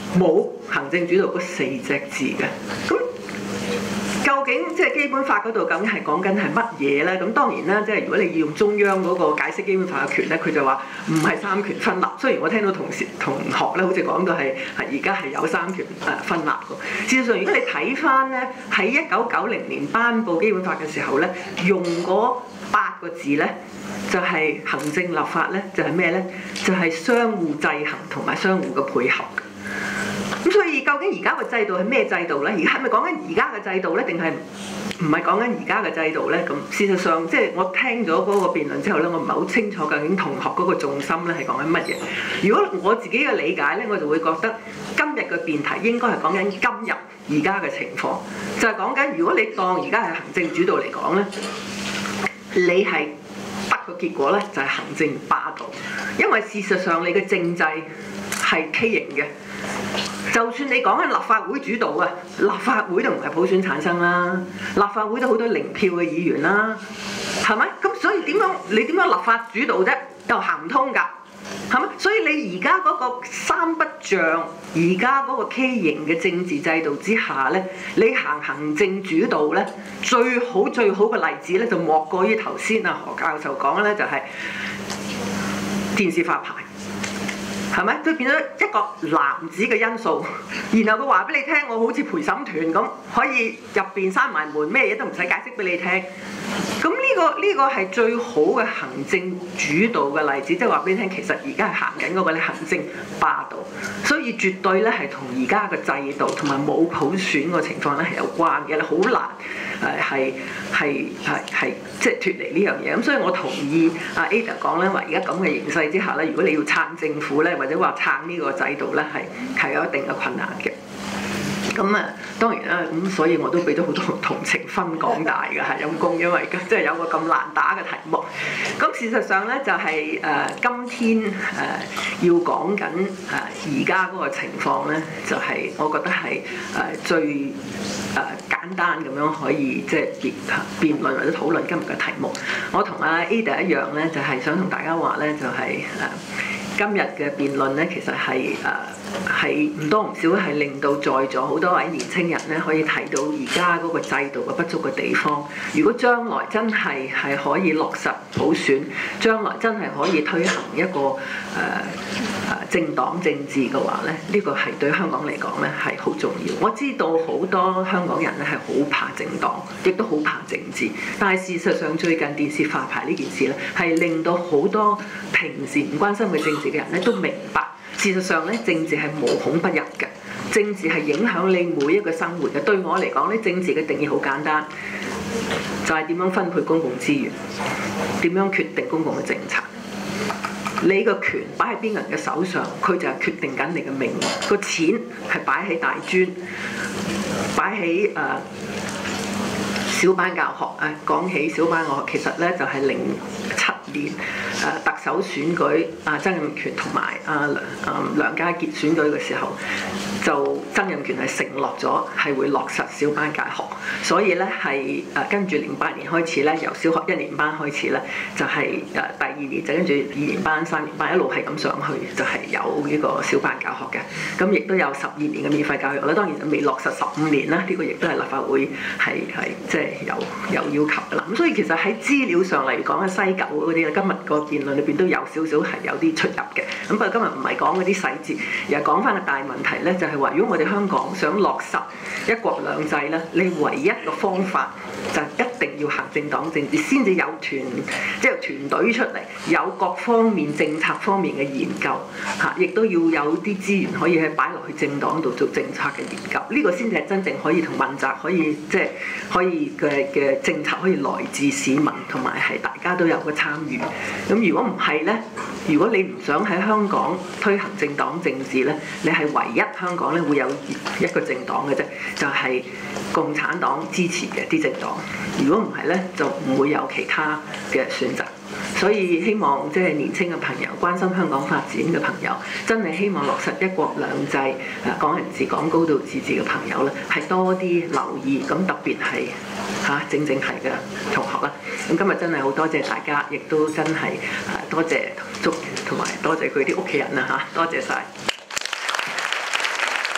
冇行政主導嗰四隻字嘅。咁究竟即係基本法嗰度究竟係講緊係乜嘢咧？咁當然啦，即係如果你要用中央嗰個解釋基本法嘅權咧，佢就話唔係三權分立。雖然我聽到同事同學咧，好似講到係係而家係有三權誒分立嘅。事實上，如果你睇翻咧喺一九九零年頒布基本法嘅時候咧，用嗰八個字咧，就係行政立法咧，就係咩咧？就係相互制衡同埋相互嘅配合。咁所以究竟而家個制度係咩制度咧？而家係咪講緊而家嘅制度咧，定係唔係講緊而家嘅制度咧？咁事實上，即係我聽咗嗰個辯論之後咧，我唔係好清楚究竟同學嗰個重心咧係講緊乜嘢。如果我自己嘅理解咧，我就會覺得今日嘅辯題應該係講緊今日而家嘅情況，就係講緊如果你當而家係行政主導嚟講咧，你係得個結果咧就係行政霸道，因為事實上你嘅政制係畸形嘅。就算你講緊立法會主導啊，立法會都唔係普選產生啦，立法會都好多零票嘅議員啦，係咪？咁所以點樣你點樣立法主導啫？又行唔通㗎，係咪？所以你而家嗰個三不像，而家嗰個畸形嘅政治制度之下咧，你行行政主導咧，最好最好嘅例子咧就莫過於頭先啊何教授講咧，就係電視發牌。係咪？都變咗一個男子嘅因素，然後佢話俾你聽，我好似陪審團咁，可以入邊閂埋門，咩嘢都唔使解釋俾你聽。咁呢個呢個係最好嘅行政主導嘅例子，即係話俾你聽，其實而家係行緊嗰個咧行政霸道，所以絕對咧係同而家嘅制度同埋冇普選個情況咧係有關嘅，你好難誒係係係係即係脫離呢樣嘢。咁所以我同意阿 Ada 講咧話，而家咁嘅形勢之下咧，如果你要撐政府咧，或者話撐呢個制度咧，係係有一定嘅困難嘅。咁啊，當然啦，咁所以我都俾咗好多同情分港大嘅係陰公，因為即係有個咁難打嘅題目。咁事實上咧，就係、是、誒、呃、今天誒、呃、要講緊誒而家嗰個情況咧，就係、是、我覺得係誒、呃、最誒、呃、簡單咁樣可以即係辯辯論或者討論今日嘅題目。我同阿 Ada 一樣咧，就係、是、想同大家話咧，就係、是、誒。呃今日嘅辯論咧，其實係誒係唔多唔少係令到在座好多位年青人咧，可以睇到而家嗰個制度嘅不足嘅地方。如果將來真係係可以落實普選，將來真係可以推行一個誒誒、呃、政黨政治嘅話咧，呢、呢個係對香港嚟講咧係好重要。我知道好多香港人咧係好怕政黨，亦都好怕政治。但係事實上最近電視發牌呢件事咧，係令到好多平時唔關心嘅政治嘅人咧都明白，事實上咧政治係無孔不入嘅，政治係影響你每一個生活嘅。對我嚟講咧，政治嘅定義好簡單，就係點樣分配公共資源，點樣決定公共嘅政策。你個權擺喺邊個人嘅手上，佢就係決定緊你嘅命運。個錢係擺喺大專，擺喺誒小班教學。誒講起小班教學，其實咧就係零七年。誒、呃、特首選舉，啊曾蔭權同埋阿梁啊梁家傑選舉嘅時候，就曾蔭權係承諾咗係會落實小班教學，所以咧係誒跟住零八年開始咧，由小學一年班開始咧，就係、是、誒、呃、第二年就跟住二年班、三年班一路係咁上去，就係、是、有呢個小班教學嘅。咁亦都有十二年嘅免費教育啦，當然就未落實十五年啦，呢、這個亦都係立法會係係即係有有要求㗎啦。咁所以其實喺資料上嚟講，喺西九嗰啲咧，今日個辯論裏邊都有少少係有啲出入嘅。咁不過今日唔係講嗰啲細節，而係講翻個大問題咧，就係話如果我哋香港想落實一國兩制咧，你唯一嘅方法就一定要行政黨政治，先至有團即係團隊出嚟，有各方面政策方面嘅研究嚇，亦都要有啲資源可以係擺落去政黨度做政策嘅研究，呢、這個先至係真正可以同問責可以即係可以嘅嘅政策可以來自市民，同埋係大家都有個參與。咁如果唔係咧，如果你唔想喺香港推行政黨政治咧，你係唯一香港咧會有一個政黨嘅啫，就係、是、共產黨支持嘅啲政黨。如果唔係咧，就唔會有其他嘅選擇。所以希望即係年輕嘅朋友，關心香港發展嘅朋友，真係希望落實一國兩制、誒港人治港、高度自治嘅朋友咧，係多啲留意。咁特別係嚇正正係嘅同學啦。咁今日真係好多謝大家，亦都真係誒多謝祝同埋多謝佢啲屋企人啊嚇，多謝晒。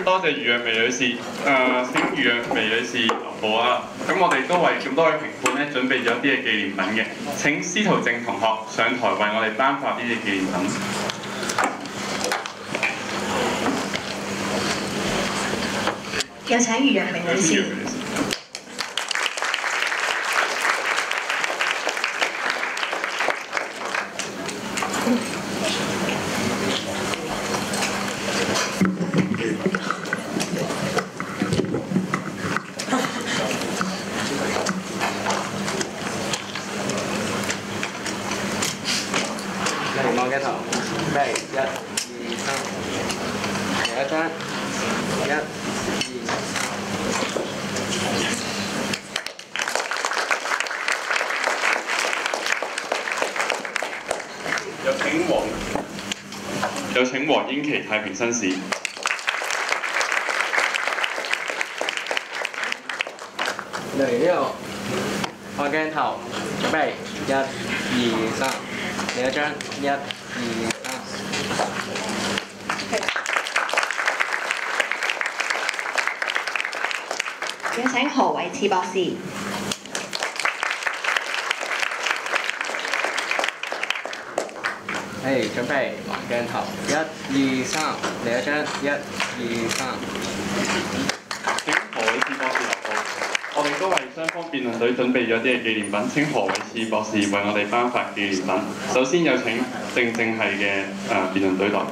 多謝余若薇女士，誒、呃、請余若薇女士留步啊！咁我哋都為咁多位評判咧準備咗啲嘅紀念品嘅，請司徒正同學上台為我哋頒發呢啲紀念品。 有請余若薇女士。 嚟望鏡頭，準備，一、二、三，嚟一張，一、二。 有請黃，有請黃英琦太平紳士。 嚟呢度，望鏡頭，準備，一、二、三，嚟一張，一、二、三。 有請何偉賜博士。 誒，準備，望鏡頭，一、二、三，嚟一張，一、二、三。 請何偉賜博士留步。我哋都為雙方辯論隊準備咗啲嘅紀念品，請何偉賜博士為我哋頒發紀念品。首先有請政政系嘅誒辯論隊代表。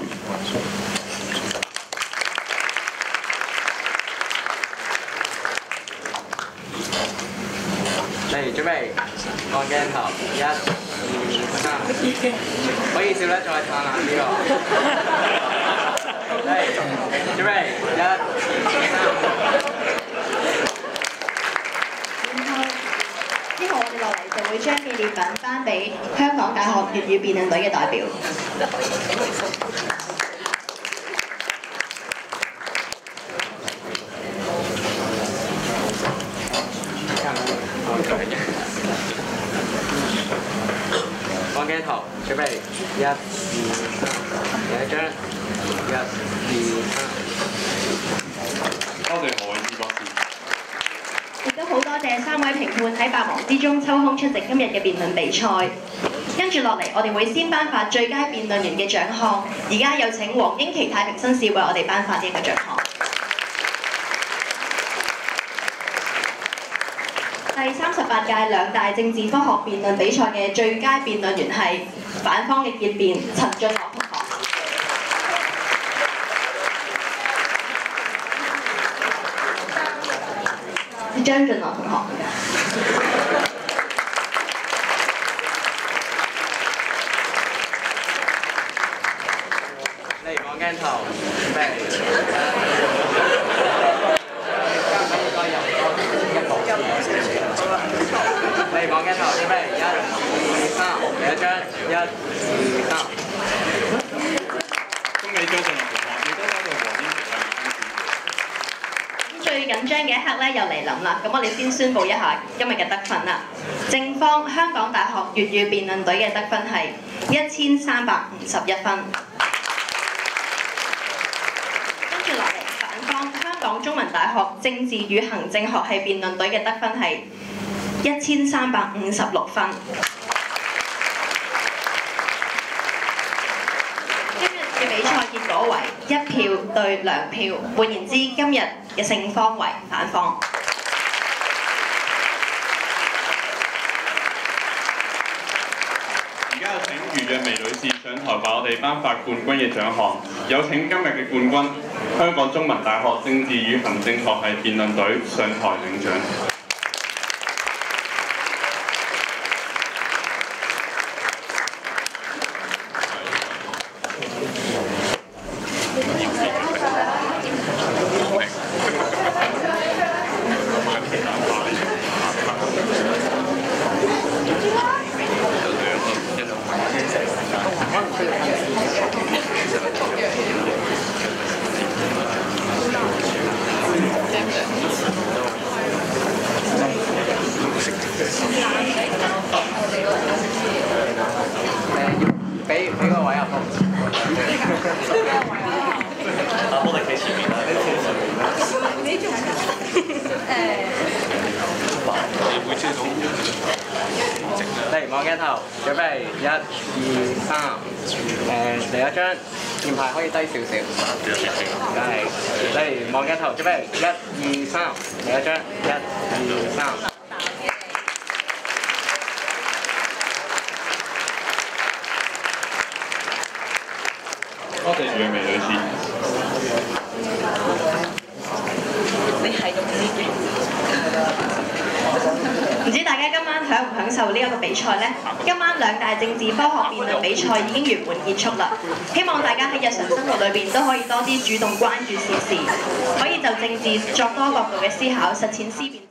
嚟，準備，望鏡頭，一、二、三，可以笑得再燦爛啲喎。嚟，準備，一、二、三。 之後我哋落嚟就會將紀念品頒俾香港大學粵語辯論隊嘅代表。 望鏡頭，準備，一、二、三，嚟一張，一、二、三。 多謝何偉賜博士。 亦都好多謝三位評判喺百忙之中抽空出席今日嘅辯論比賽。跟住落嚟，我哋會先頒發最佳辯論員嘅獎項。而家有請黃英琦太平紳士為我哋頒發呢一個獎項。第三十八屆兩大政治科學辯論比賽嘅最佳辯論員係反方嘅結辯陳俊樂同學。張俊樂同學。 嚟望鏡頭，準備。嚟望鏡頭，準備，一、二、三，嚟一張，一、二、三。 恭喜張俊樂同學，亦都多謝黃英琦太平紳士。 最緊張嘅一刻咧，又嚟臨啦！咁我哋先宣佈一下今日嘅得分啦。正方香港大學粵語辯論隊嘅得分係一千三百五十一分。跟住落嚟，反方香港中文大學政治與行政學系辯論隊嘅得分係一千三百五十六分。今日嘅比賽結果為一票對兩票，換言之，今日嘅勝方為反方。 而家有請余若薇女士上台為我哋頒發冠軍嘅獎項。有請今日嘅冠軍香港中文大學政治與行政學系辯論隊上台領獎。 準備一、二、三。誒，嚟一張鍵牌可以低少少。係，嚟望鏡頭，準備一、二、三。嚟一張一、二、三。 多謝住嘅微女士。 你係咁呢嘅。唔知大家今晚享唔享受呢一個比賽呢？今晚兩大政治科學辯論比賽已經圓滿結束啦。希望大家喺日常生活裏邊都可以多啲主動關注時事，可以就政治作多角度嘅思考，實踐思辨。